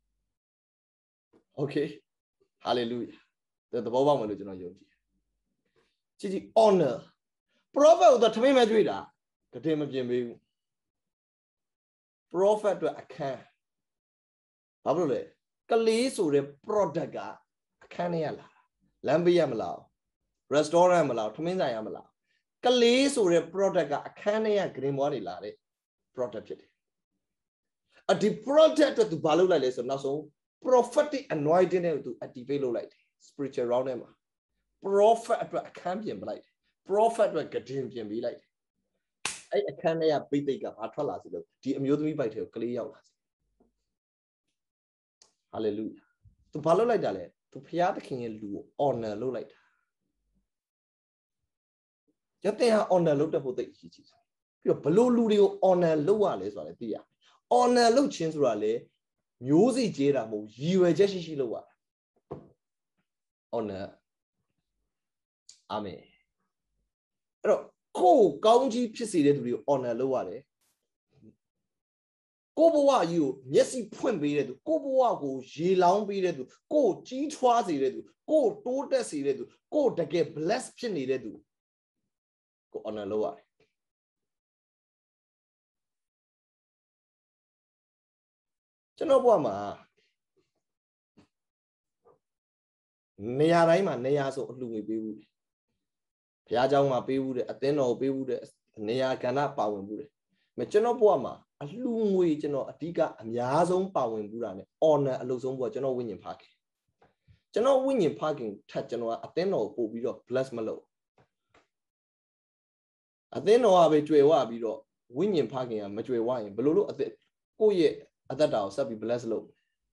Speaker 1: okay hallelujah သဘောပေါက်မယ်လို့ကျွန်တော်ယုံကြည်ကြည် honor prophet ကိုတော့ထမင်းမကျွေးတာကတင်မပြင်ပေးဘူး prophet အတွက်အခန်းဘာဖြစ်လို့လဲကလေးဆိုတဲ့ product ကအခန်းထဲရလာလမ်းပေးရမလား restaurant မလားထမင်းဆိုင်ရမလားကလေးဆိုတဲ့ product ကအခန်းထဲရ green ဘွားတွေလာတဲ့ product ဖြစ်တယ်ဒီ product အတွက်သူဘာလုပ်လိုက်လဲဆိုတော့နောက်ဆုံး prophetic anointing နဲ့သူ activate လုပ်လိုက်တယ် spiritual realm ထဲမှာ prophet အတွက်အခန်းပြင်ပလိုက်တယ် prophet အတွက်ကတင်ပြင်ပေးလိုက်တယ်အဲ့အခန်းထဲကပိတ်သိက်ကဘာထွက်လာစီလို့ဒီအမျိုးသမီးပိုက်ထဲကိုကလေးရောက်လာစီ hallelujah သူဘာလုပ်လိုက်တာလဲသူဖျားသခင်ရဲ့လူကို honor လုပ်လိုက်တာရတဲ့ဟာ honor လုပ်တဲ့ဖို့သိအရေးကြီးတယ်ပြီးတော့ဘလို့လူတွေကို honor လုပ်ရလဲဆိုတာလည်းသိရ honor လုပ်ခြင်းဆိုတာလေမျိုးစိကျေးတာမဟုတ်ရည်ရွယ်ချက်ရှိလုပ်ရတာ honor အာမင်အဲ့တော့ကိုယ်ကောင်းကြီးဖြစ်စေတဲ့သူတွေကို honor လုပ်ရတယ်ကိုဘဝကြီးကိုမျက်စိဖွင့်ပေးတဲ့သူကိုဘဝကိုရေလောင်းပေးတဲ့သူကိုကြီးထွားစေတဲ့သူကိုတိုးတက်စေတဲ့သူကိုတကယ် bless ဖြစ်နေတဲ့သူကို honor လုပ်ရတယ်ကျွန်တော်ဘဝမှာနေရာတိုင်းမှာနေရာဆိုအလှူငွေပေးဘူးဘုရားကျောင်းမှာပေးဘူးတဲ့အသင်းတော်ပေးဘူးတဲ့နေရာကဏ္ဍပါဝင်ဘူးတဲ့မကျွန်တော်ဘဝမှာအလှူငွေကျွန်တော်အဓိကအများဆုံးပါဝင်ဘူးတာ ਨੇ honor အလုပ်ဆုံးဘဝကျွန်တော်ဝိညာဉ်ဖခင်ကျွန်တော်ဝိညာဉ်ဖခင်ထက်ကျွန်တော်ကအသင်းတော်ကိုပို့ပြီးတော့ bless မလုပ်အသင်းတော်ကပဲကြွယ်ဝပြီးတော့ဝိညာဉ်ဖခင်ကမကြွယ်ဝရင်ဘယ်လိုလုပ်ကိုယ့်ရဲ့အသက်တာကိုဆက်ပြီး bless လုပ်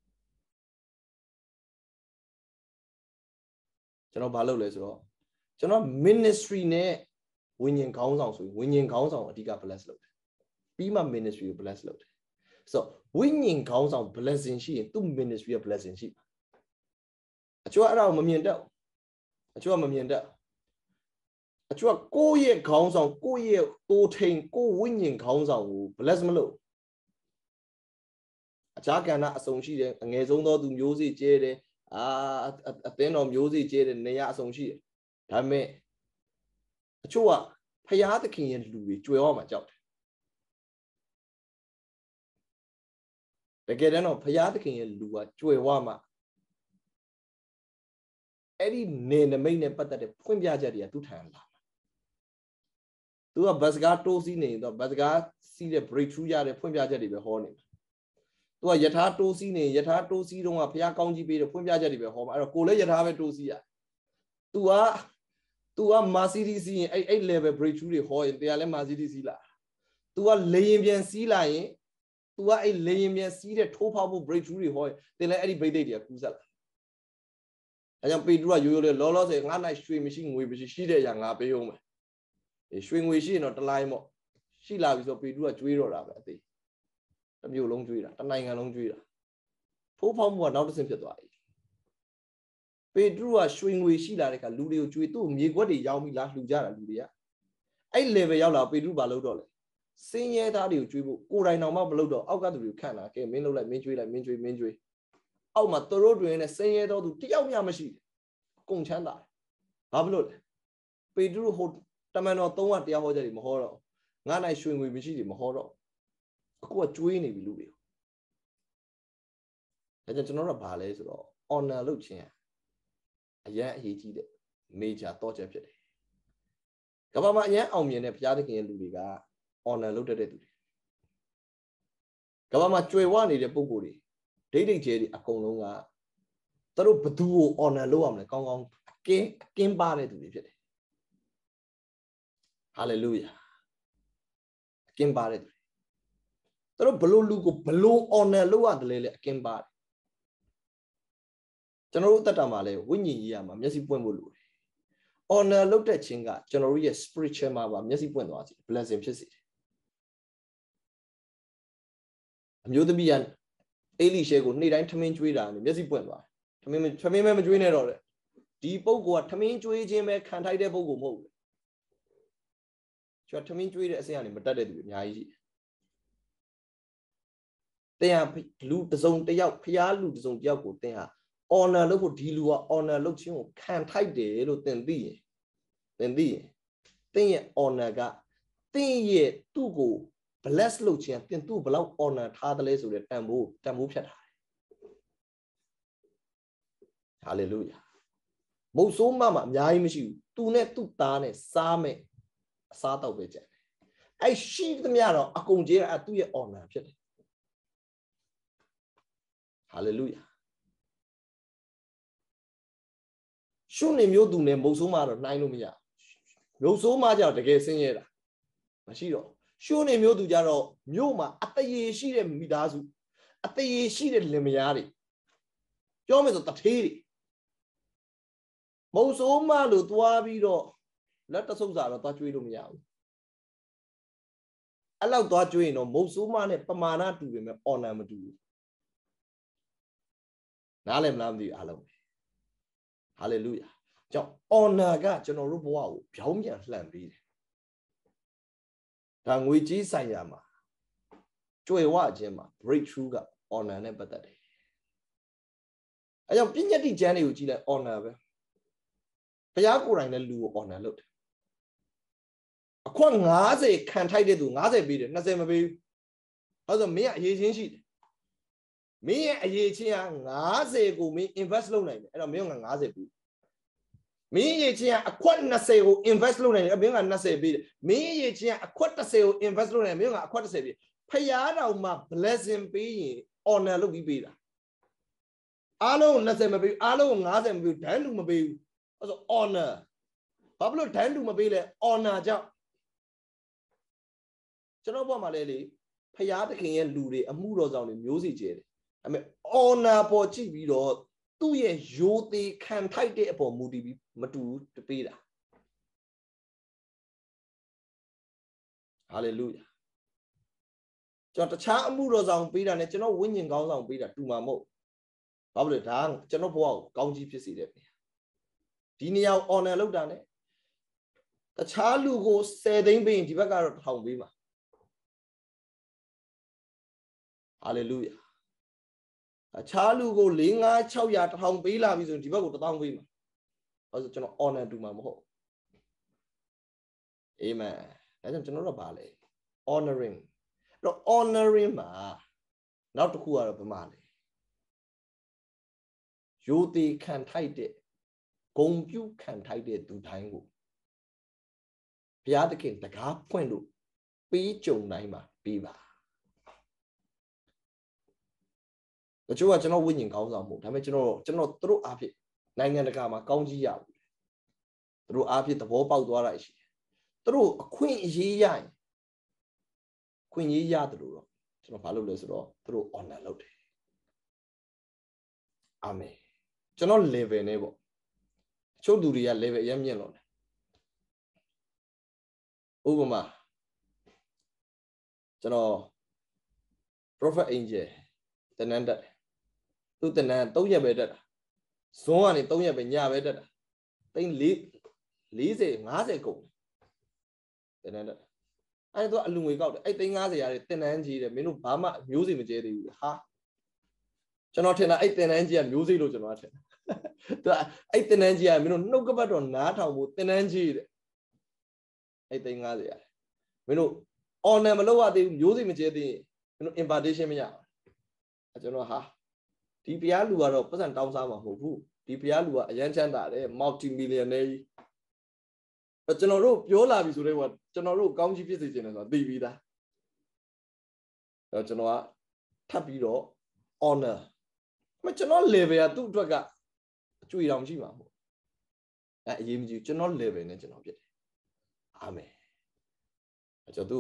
Speaker 1: ကျွန်တော်ဘာလုပ်လဲဆိုတော့ကျွန်တော် ministry နဲ့ဝိညာဉ်ခေါင်းဆောင်ဆိုရင်ဝိညာဉ်ခေါင်းဆောင်အဓိက bless လုပ်တယ်ပြီးမှ ministry ကို bless လုပ်တယ်ဆိုတော့ဝိညာဉ်ခေါင်းဆောင် blessing ရှိရင်သူ့ ministry ရဲ့ blessing ရှိမှာအချို့အဲ့ဒါကိုမမြင်တတ်အချို့ကမမြင်တတ်အချို့ကကိုယ့်ရဲ့ခေါင်းဆောင်ကိုယ့်ရဲ့တိုးထိန်ကိုယ်ဝိညာဉ်ခေါင်းဆောင်ကို bless မလုပ်အခြားကဏ္ဍအစုံရှိတယ်အငယ်ဆုံးသောသူမျိုးစေ့ကျဲတယ်အသင်းတော်မျိုးစေ့ကျဲတယ်နေရာအစုံရှိတယ်ဒါပေမဲ့အချို့ကဖျားသခင်ရဲ့လူတွေကြွယ်ဝမှာကြောက်တယ်တကယ်တမ်းတော့ဖျားသခင်ရဲ့လူကကြွယ်ဝမှာအဲ့ဒီနေနမိတ်နဲ့ပတ်သက်တဲ့ဖွင့်ပြချက်တွေကသူ့ထံလာသူကဘတ်စကားတိုးစီးနေတော့ဘတ်စကားစီးတဲ့ breakthrough ရတဲ့ဖွင့်ပြချက်တွေပဲဟောနေမှာသူကယထာတိုးစီးနေယထာတိုးစီးတော့ကဘုရားကောင်းကြီးပေးတဲ့ဖွင့်ပြချက်တွေပဲဟောမှာအဲ့တော့ကိုလည်းယထာပဲတိုးစီးရतू က Mercedes စီးရင်အဲ့ level breakthrough တွေဟောရင်တရားလဲ Mercedes စီးလာ तू ကလေရင်ပြန်စီးလာရင် तू ကအဲ့လေရင်ပြန်စီးတဲ့ထိုးဖောက်ဖို့ breakthrough တွေဟောရင်တင်လဲအဲ့ဒီဘိတ်သိက်တွေကကူးဆက်လာအဲကြောင့်ပေတရုကရိုးရိုးလေးလောလောဆယ်ငါနိုင်ရွှေမရှိငွေမရှိရှိတဲ့အရာငါပေးအောင်မယ်ရွှေငွေရှိရင်တော့တလိုင်းပေါ့ရှိလာပြီဆိုပေတရုကကျွေးတော့တာပဲအသေးတစ်မျိုးလုံးကျွေးတာတစ်နိုင်ငံလုံးကျွေးတာထိုးဖောက်မှုကနောက်တစ်ဆင့်ဖြစ်သွားပြီပေတရုကရွှေငွေရှိလာတဲ့အခါလူတွေကိုကျွေးသူ့မြေခွက်တွေရောင်းပြီးလာလှူကြတာလူတွေကအဲ့ level ရောက်လာပေတရုဘာလုပ်တော့လဲစင်းရဲသားတွေကိုကျွေးဖို့ကိုယ်တိုင်တော်မှမလုပ်တော့အောက်ကသူတွေကိုခန့်တာကဲမင်းလုပ်လိုက်မင်းကျွေးလိုက်မင်းကျွေးအောက်မှာသူတို့တွင်နဲ့စင်းရဲတော်သူတယောက်မျှမရှိဘူးကုန်ချမ်းသာဘာဖြစ်လို့လဲပေတရုဟိုတမန်တော်300တရားဟောကြတယ်မဟောတော့ငါနိုင်ရွှေငွေမရှိတယ်မဟောတော့အခုကကျွေးနေပြီလူတွေဒါကြောင့်ကျွန်တော်တို့ကဘာလဲဆိုတော့ honor လုပ်ခြင်းအရန်အရေးကြီးတဲ့ major တော့ချက်ဖြစ်တယ်ကမ္ဘာမှာအရန်အောင်မြင်တဲ့ဘုရားသခင်ရဲ့လူတွေက honor လုပ်တတ်တဲ့သူတွေကမ္ဘာမှာကြွယ်ဝနေတဲ့ပုံကိုယ်တွေဒိတ်ကျဲတွေအကုန်လုံးကသူတို့ဘသူကို honor လုပ်ရမလဲကောင်းကောင်းအကင်းပါတဲ့သူတွေဖြစ်တယ် hallelujah အကင်းပါတဲ့သူသူတို့ဘလို့လူကိုဘလို့ honor လုပ်ရတယ်လဲအကင်းပါတယ်ကျွန်တော်တို့တတ်တာမှာလဲဝိညာဉ်ကြီးရမှာမျက်စိပွင့်ဖို့လိုတယ် honor လုပ်တဲ့ခြင်းကကျွန်တော်တို့ရဲ့ spiritual မှာပါမျက်စိပွင့်သွားစေ blessing ဖြစ်စေတယ်အမျိုးသမီးကအေလိရှဲကိုနေ့တိုင်းထမင်းကျွေးတာနဲ့မျက်စိပွင့်သွားတယ်ထထမင်းမဲမကျွေးနဲ့တော့တဲ့ဒီပုဂ္ဂိုလ်ကထမင်းကျွေးခြင်းပဲခံထိုက်တဲ့ပုဂ္ဂိုလ်မဟုတ်ဘူးကျွန်တော်ထမင်းကျွေးတဲ့အဆင့်ကနေမတက်တဲ့သူအများကြီးရှိတယ်တင်ဟာလူတစုံတယောက်ဖျားလူတစုံတယောက်ကိုတင်ဟာ honor လုပ်ဖို့ဒီလူက honor လုပ်ခြင်းကိုခံထိုက်တယ်လို့တင်သိရင်တင်ရဲ့ honor ကတင်ရဲ့သူ့ကို bless လုပ်ခြင်းတင်သူ့ဘယ်လောက် honor ထားတယ်လဲဆိုတဲ့တန်ဖိုးဖြတ်ထားတယ် hallelujah မုတ်ဆိုးမမှာအများကြီးမရှိဘူးသူနဲ့သူ့သားနဲ့စားမဲ့အစားတောက်ပဲကြတယ်အဲ့ရှိသမျှတော့အကုန်ကြီးကသူ့ရဲ့ honor ဖြစ်တယ် hallelujah ရှုနေမျိုးသူနဲ့မုတ်ဆိုးမတော့နှိုင်းလို့မရမုတ်ဆိုးမကြတော့တကယ်ဆင်းရဲတာမရှိတော့ရှုနေမျိုးသူကြတော့မြို့မှာအတရေရှိတဲ့မိသားစုအတရေရှိတဲ့လင်မယားတွေပြောမယ်ဆိုတထေးတွေမုတ်ဆိုးမလို့သွားပြီးတော့လက်တဆုပ်စာတော့သွားကျွေးလို့မရဘူးအဲ့လောက်သွားကျွေးရင်တော့မုတ်ဆိုးမနဲ့ပမာဏတူပေမဲ့ honor မတူဘူးနားလည်မလားမသိဘူးအားလုံး hallelujah ကြောင့် honor ကကျွန်တော်တို့ဘဝကိုပြောင်းပြန်လှန်ပေးတယ်ဒါငွေကြီးဆိုင်ရာမှာကြွယ်ဝခြင်းမှာ breakthrough က honor နဲ့ပတ်သက်တယ်အဲကြောင့်ပြည့်ညတ်တိကျမ်းတွေကိုကြည့်လိုက် honor ပဲဘုရားကိုယ်တိုင်လည်းလူကို honor လုပ်တယ်အခွင့်50ခံထိုက်တဲ့သူ50ပေးတယ်20မပေးဘူးဟုတ်ဆိုမင်းကအရေးချင်းရှိတယ်မင်းရဲ့အရေးချင်းက50ကိုမင်း invest လုပ်နိုင်တယ်အဲ့တော့မင်းက50ပေးမင်းရဲ့ချင်းကအခွင့်20ကို invest လုပ်နိုင်တယ်မင်းက20ပေးတယ်မင်းရဲ့ချင်းကအခွင့်30ကို invest လုပ်နိုင်တယ်မင်းကအခွင့်30ပေးဖယားတော်မှာ blessing ပေးရင် honor လုပ်ပြီးပေးတာအားလုံး20မပေးဘူးအားလုံး50မပေးဘူးဒန်းလူမပေးဘူးအဲ့ဆို honor ဘာဖြစ်လို့ဒန်းလူမပေးလဲ honor ကြောင့်ကျွန်တော်ဘက်မှာလဲလေဖယားသခင်ရဲ့လူတွေအမှုတော်ဆောင်တွေမျိုးစီကျဲတယ်အဲ့မဲ့ honor ပေါ်ကြည့်ပြီးတော့သူ့ရဲ့ရိုသေခံထိုက်တဲ့အပေါ်မူတည်ပြီးမတူတပေးတာ hallelujah ကျွန်တော်တခြားအမှုတော်ဆောင်ပေးတာနဲ့ကျွန်တော်ဝိညာဉ်ကောင်းဆောင်ပေးတာတူမှာမဟုတ်ဘာဖြစ်လဲဒါကျွန်တော်ဘဝကိုကောင်းကြီးဖြစ်စေတယ်ဒီနေရာကို honor လုပ်တာနဲ့တခြားလူကို10သိန်းပေးရင်ဒီဘက်ကတော့1000ပေးမှာ hallelujah အခြားလူကို4 5 600 1000ပေးလာပြီဆိုရင်ဒီဘက်ကို1000ပေးမှာအဲ့ဆိုကျွန်တော် honor တူမှာမဟုတ် amen ဒါကြောင့်ကျွန်တော်တို့ကဘာလဲ honoring အဲ့တော့ honoring မှာနောက်တစ်ခုကတော့ဘာမှလဲရိုသေခံထိုက်တဲ့ဂုဏ်ပြုခံထိုက်တဲ့သူတိုင်းကိုဘုရားသခင်တကားဖွင့်လို့ပေးကြုံတိုင်းမှာပေးပါတချို့ကကျွန်တော်ဝိညာဉ်ကောင်းဆောင်မှုဒါပေမဲ့ကျွန်တော်သူတို့အားဖြင့်နိုင်ငံတကာမှာကောင်းကြီးရဘူးသူတို့အားဖြင့်သဘောပေါက်သွားတာရှိတယ်သူတို့အခွင့်အရေးရရင်ခွင့်ရေးရတယ်လို့တော့ကျွန်တော်ဘာလုပ်လဲဆိုတော့သူတို့ honor လုပ်တယ်အာမင်ကျွန်တော် level နဲ့ပေါ့တချို့သူတွေက level အရင်မြင့်လို့ဥပမာကျွန်တော် prophet angel တနန်းတက်သူတနန်း3ရက်ပဲတက်တာဇွန်ကနေ3ရက်ပဲညပဲတက်တာသိန်း40 50ကုန်တနန်းတက်အဲ့တော့အလူငွေကောက်တယ်အဲ့သိန်း50ရတယ်တင်နန်းကြီးတယ်မင်းတို့ဘာမှမျိုးစိမကျဲသေးဘူးဟာကျွန်တော်ထင်တာအဲ့တင်နန်းကြီးကမျိုးစိလို့ကျွန်တော်ထင်သူအဲ့တင်နန်းကြီးကမင်းတို့နှုတ်ကပတ်တော်နားထောင်ဖို့တင်နန်းကြီးတဲ့အဲ့သိန်း50ရတယ်မင်းတို့ honor မလုပ်ရသေးဘူးမျိုးစိမကျဲသေးရင်မင်းတို့ impartation မရဘူးကျွန်တော်ဟာဒီဘုရားလူကတော့ပတ်စံတောင်းစားမှာမဟုတ်ဘူးဒီဘုရားလူကအရန်ချမ်းသာတယ် multi millionaire ကြီးကျွန်တော်တို့ပြောလာပြီဆိုတော့ကျွန်တော်တို့ကောင်းကြီးဖြစ်စေချင်တယ်ဆိုတာသိပြီးသားကျွန်တော်ကထပ်ပြီးတော့ honor ကျွန်တော် level ကသူ့အတွက်ကအကျွေတောင်ရှိမှာမဟုတ်အရေးမကြီးကျွန်တော် level နဲ့ကျွန်တော်ဖြစ်တယ်အာမင်ကျွန်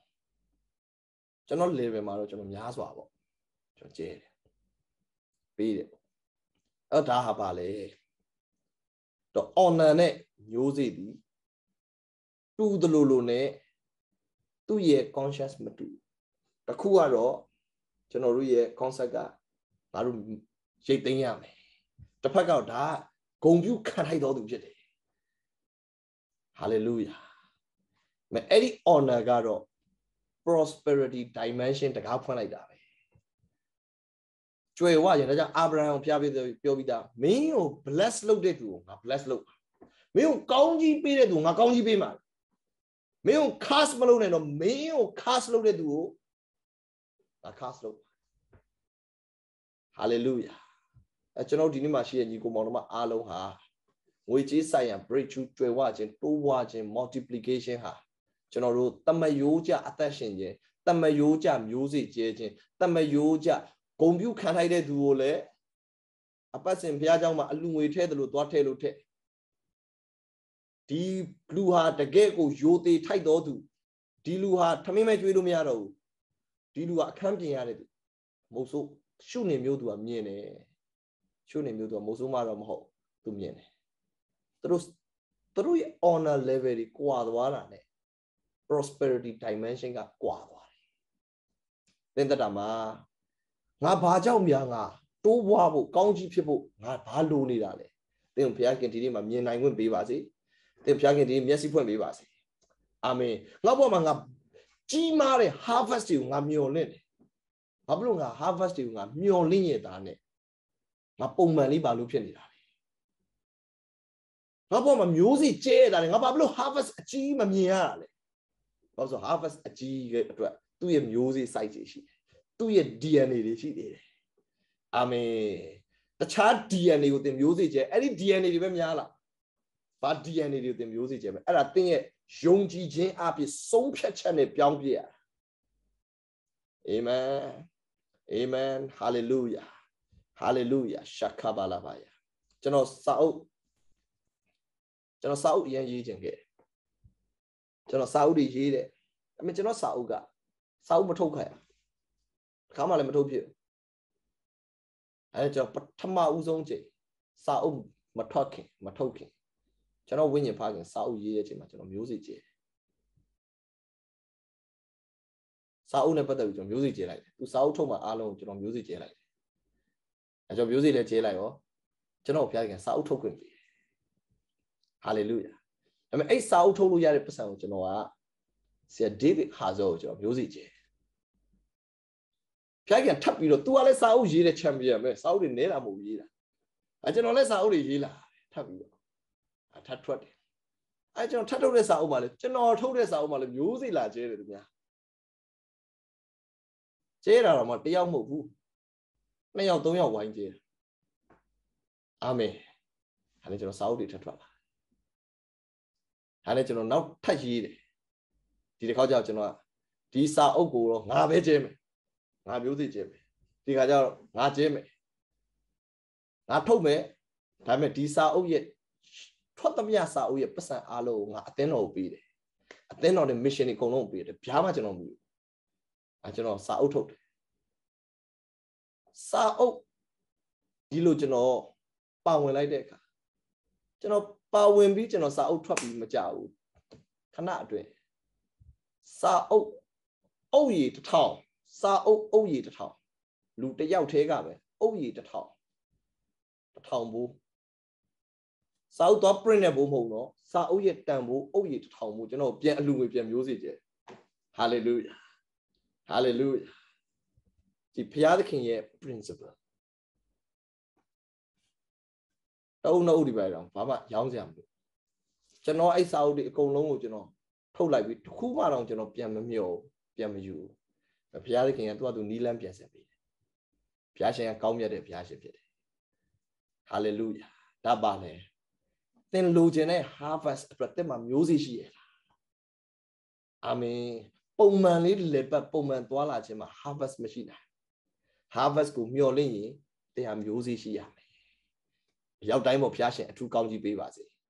Speaker 1: တော် level မှာတော့ကျွန်တော်များစွာပေါ့ကျွန်တော်ကျဲတယ်ပေးတယ်ပေါ့ဒါဟာပါလေတော့ honor နဲ့မျိုးစေ့သည်တူသလိုလိုနဲ့သူ့ရဲ့ conscious မတူတခုကတော့ကျွန်တော်တို့ရဲ့ concept ကငါတို့ရိတ်သိမ်းရမယ်တစ်ဖက်ကဒါဂုဏ်ပြုခံထိုက်တော်သူဖြစ်တယ် hallelujah မဲ့အဲ့ဒီ honor ကတော့ prosperity dimension တကားဖွင့်လိုက်တာပဲကြွယ်ဝရင်ဒါကြောင့်အာဗြဟံကိုဖျားပြီးပြောပြီးသားမင်းကို bless လုပ်တဲ့သူကိုငါ bless လုပ်မင်းကိုကောင်းကြီးပေးတဲ့သူငါကောင်းကြီးပေးမှာမင်းကို curse မလုပ်နဲ့တော့မင်းကို curse လုပ်တဲ့သူကိုငါ curse လုပ် hallelujah ကျွန်တော်ဒီနေ့မှာရှိတဲ့ညီကိုမောင်တို့မအားလုံးဟာငွေကြေးဆိုင်ရာ breakthrough ကြွယ်ဝခြင်းတိုးပွားခြင်း multiplication ဟာကျွန်တော်တို့တမယိုးကြအသက်ရှင်ခြင်းတမယိုးကြမျိုးစေ့ကျဲခြင်းတမယိုးကြဂုံပြုခံထိုက်တဲ့သူကိုလည်းအပတ်စဉ်ဘုရားကျောင်းမှာအလူငွေထဲတယ်လို့သွားထဲလို့ထဲဒီလူဟာတကယ်ကိုယိုသေးထိုက်တော်သူဒီလူဟာထမင်းမဲ့ကျွေးလို့မရတော့ဘူးဒီလူဟာအခန်းပြင်ရတဲ့သူမဟုတ်ဆိုရှုနေမျိုးသူကမြင်တယ်ရှုနေမျိုးသူကမဟုတ်ဆိုမှတော့မဟုတ်သူမြင်တယ်သူတို့ရဲ့ honor level တွေကွာသွားတာနဲ့ prosperity dimension ကကွာသွားတယ်သင်တတာမှာငါဘာကြောင့်များငါတိုးပွားဖို့ကောင်းကြီးဖြစ်ဖို့ငါဘာလိုနေတာလဲသင်ဘုရားခင်ဒီနေ့မှာမြင်နိုင်ခွင့်ပေးပါစေသင်ဘုရားခင်ဒီနေ့မျက်စိဖွင့်ပေးပါစေအာမင်ငါ့ဘဝမှာငါကြီးမားတဲ့ harvest တွေကိုငါမျှော်လင့်တယ်ဘာဖြစ်လို့ငါ harvest တွေကိုငါမျှော်လင့်ရတာနဲ့ငါပုံမှန်လေးပါလို့ဖြစ်နေတာလေငါ့ဘဝမှာမျိုးစေ့ကျဲရတာလေငါဘာဖြစ်လို့ harvest အကြီးမမြင်ရတာလဲဘာလို့ဆို harvest အကြီးရဲ့အတွက်သူ့ရဲ့မျိုးစေ့ size တွေရှိတယ်သူ့ရဲ့ DNA တွေရှိသေးတယ်အာမင်တခြား DNA ကိုသင်မျိုးစေ့ကျဲအဲ့ဒီ DNA တွေပဲများလားဘာ DNA တွေကိုသင်မျိုးစေ့ကျဲမယ်အဲ့ဒါသင်ရဲ့ယုံကြည်ခြင်းအဖြစ်ဆုံးဖြတ်ချက်နဲ့ပြောင်းပြရအာမင်အာမင်ဟာလေလုယာဟာလေလုယာရှခဘာလာဘာယာကျွန်တော်စာအုပ်အရင်ရေးခြင်းခဲ့ကျွန်တော်စာအုပ်တွေရေးတယ်အမေကျွန်တော်စာအုပ်မထုတ်ခိုင်းခါမှလည်းမထုတ်ဖြစ်အဲကျွန်တော်ပထမဦးဆုံးချိန်စာအုပ်မထုတ်ခင်ကျွန်တော်ဝိညာဉ်ဖခင်စာအုပ်ရေးတဲ့အချိန်မှာကျွန်တော်မျိုးစေ့ကျဲစာအုပ်နဲ့ပတ်သက်ပြီးကျွန်တော်မျိုးစေ့ကျဲလိုက်တယ်သူစာအုပ်ထုတ်မှအားလုံးကျွန်တော်မျိုးစေ့ကျဲလိုက်တယ်အဲကျွန်တော်မျိုးစေ့လည်းကျဲလိုက်ရောကျွန်တော်ဖခင်စာအုပ်ထုတ်ခွင့်ပေးတယ်ဟာလေလုယာဒါပေမဲ့အဲ့စာအုပ်ထုတ်လို့ရတဲ့ပတ်စံကိုကျွန်တော်ကဆရာဒေးဗစ်ဟာဇောကိုကျွန်တော်မျိုးစေ့ကျဲဖခင်ထပ်ပြီးတော့ तू ကလည်းစာအုပ်ရေးတဲ့ champion ပဲစာအုပ်တွေနဲတာမဟုတ်ရေးတာအဲကျွန်တော်လည်းစာအုပ်တွေရေးလာထပ်ပြီးတော့ထပ်ထွက်တယ်အဲကျွန်တော်ထပ်ထုတ်တဲ့စာအုပ်မှာလည်းကျွန်တော်ထုတ်တဲ့စာအုပ်မှာလည်းမျိုးစေ့လာကျဲတယ်သူများကျဲတာတော့မှတယောက်မဟုတ်ဘူး2ယောက်3ယောက်ဝိုင်းကျဲတယ်အာမင်ဒါလည်းကျွန်တော်စာအုပ်တွေထပ်ထွက်လာဒါလည်းကျွန်တော်နောက်ထပ်ရေးတယ်ဒီတစ်ခါကျတော့ကျွန်တော်ဒီစာအုပ်ကိုတော့ငါပဲကျဲမယ်ငါမျိုးစေ့ကျဲမယ်ဒီခါကျတော့ငါကျဲမယ်ငါထုတ်မယ်ဒါပေမဲ့ဒီစာအုပ်ရဲ့ထွက်သမျှစာအုပ်ရဲ့ပတ်စံအားလုံးကိုငါအသင်းတော်ကိုပေးတယ်အသင်းတော်ရဲ့ mission တွေအကုန်လုံးကိုပေးတယ်ဗျာမှကျွန်တော်မယူကျွန်တော်စာအုပ်ထုတ်တယ်စာအုပ်ဒီလိုကျွန်တော်ပါဝင်လိုက်တဲ့အခါကျွန်တော်ပါဝင်ပြီးကျွန်တော်စာအုပ်ထွက်ပြီးမကြဘူးခဏအတွင်းစာအုပ်အုပ်ရည်1000စာအုပ်အုပ်ရည်1000လူတယောက်တည်းကပဲအုပ်ရည်1000ဘူးစာအုပ်တော့ print နဲ့ဘူးမဟုတ်တော့စာအုပ်ရဲ့တန်ဖိုးအုပ်ရည်1000ဘူးကျွန်တော်ပြန်အလူငွေပြန်မျိုးစေ့ကျဲ hallelujah hallelujah ဒီဘုရားသခင်ရဲ့ principle တုံးနှုတ်ဒီပိုင်းတော့ဘာမှရောင်းစရာမလိုကျွန်တော်အဲ့စာအုပ်တွေအကုန်လုံးကိုကျွန်တော်ထုတ်လိုက်ပြီးတစ်ခုမှတော့ကျွန်တော်ပြန်မမျှော်ပြန်မယူဘုရားသခင်ကသူ့နီးလန်းပြန်ဆက်ပေးတယ်ဘုရားရှင်ကကောင်းမြတ်တဲ့ဘုရားရှင်ဖြစ်တယ် hallelujah ဒါပါလေသင်လိုချင်တဲ့ harvest အတွက်တက်မှာမျိုးစေ့ရှိရလားအာမင်ပုံမှန်လေးလေပတ်ပုံမှန်သွားလာခြင်းမှာ harvest မရှိနိုင် harvest ကိုမျှော်လင့်ရင်တရားမျိုးစေ့ရှိရမယ်ရောက်တိုင်းပေါ့ဘုရားရှင်အထူးကောင်းကြီးပေးပါစေ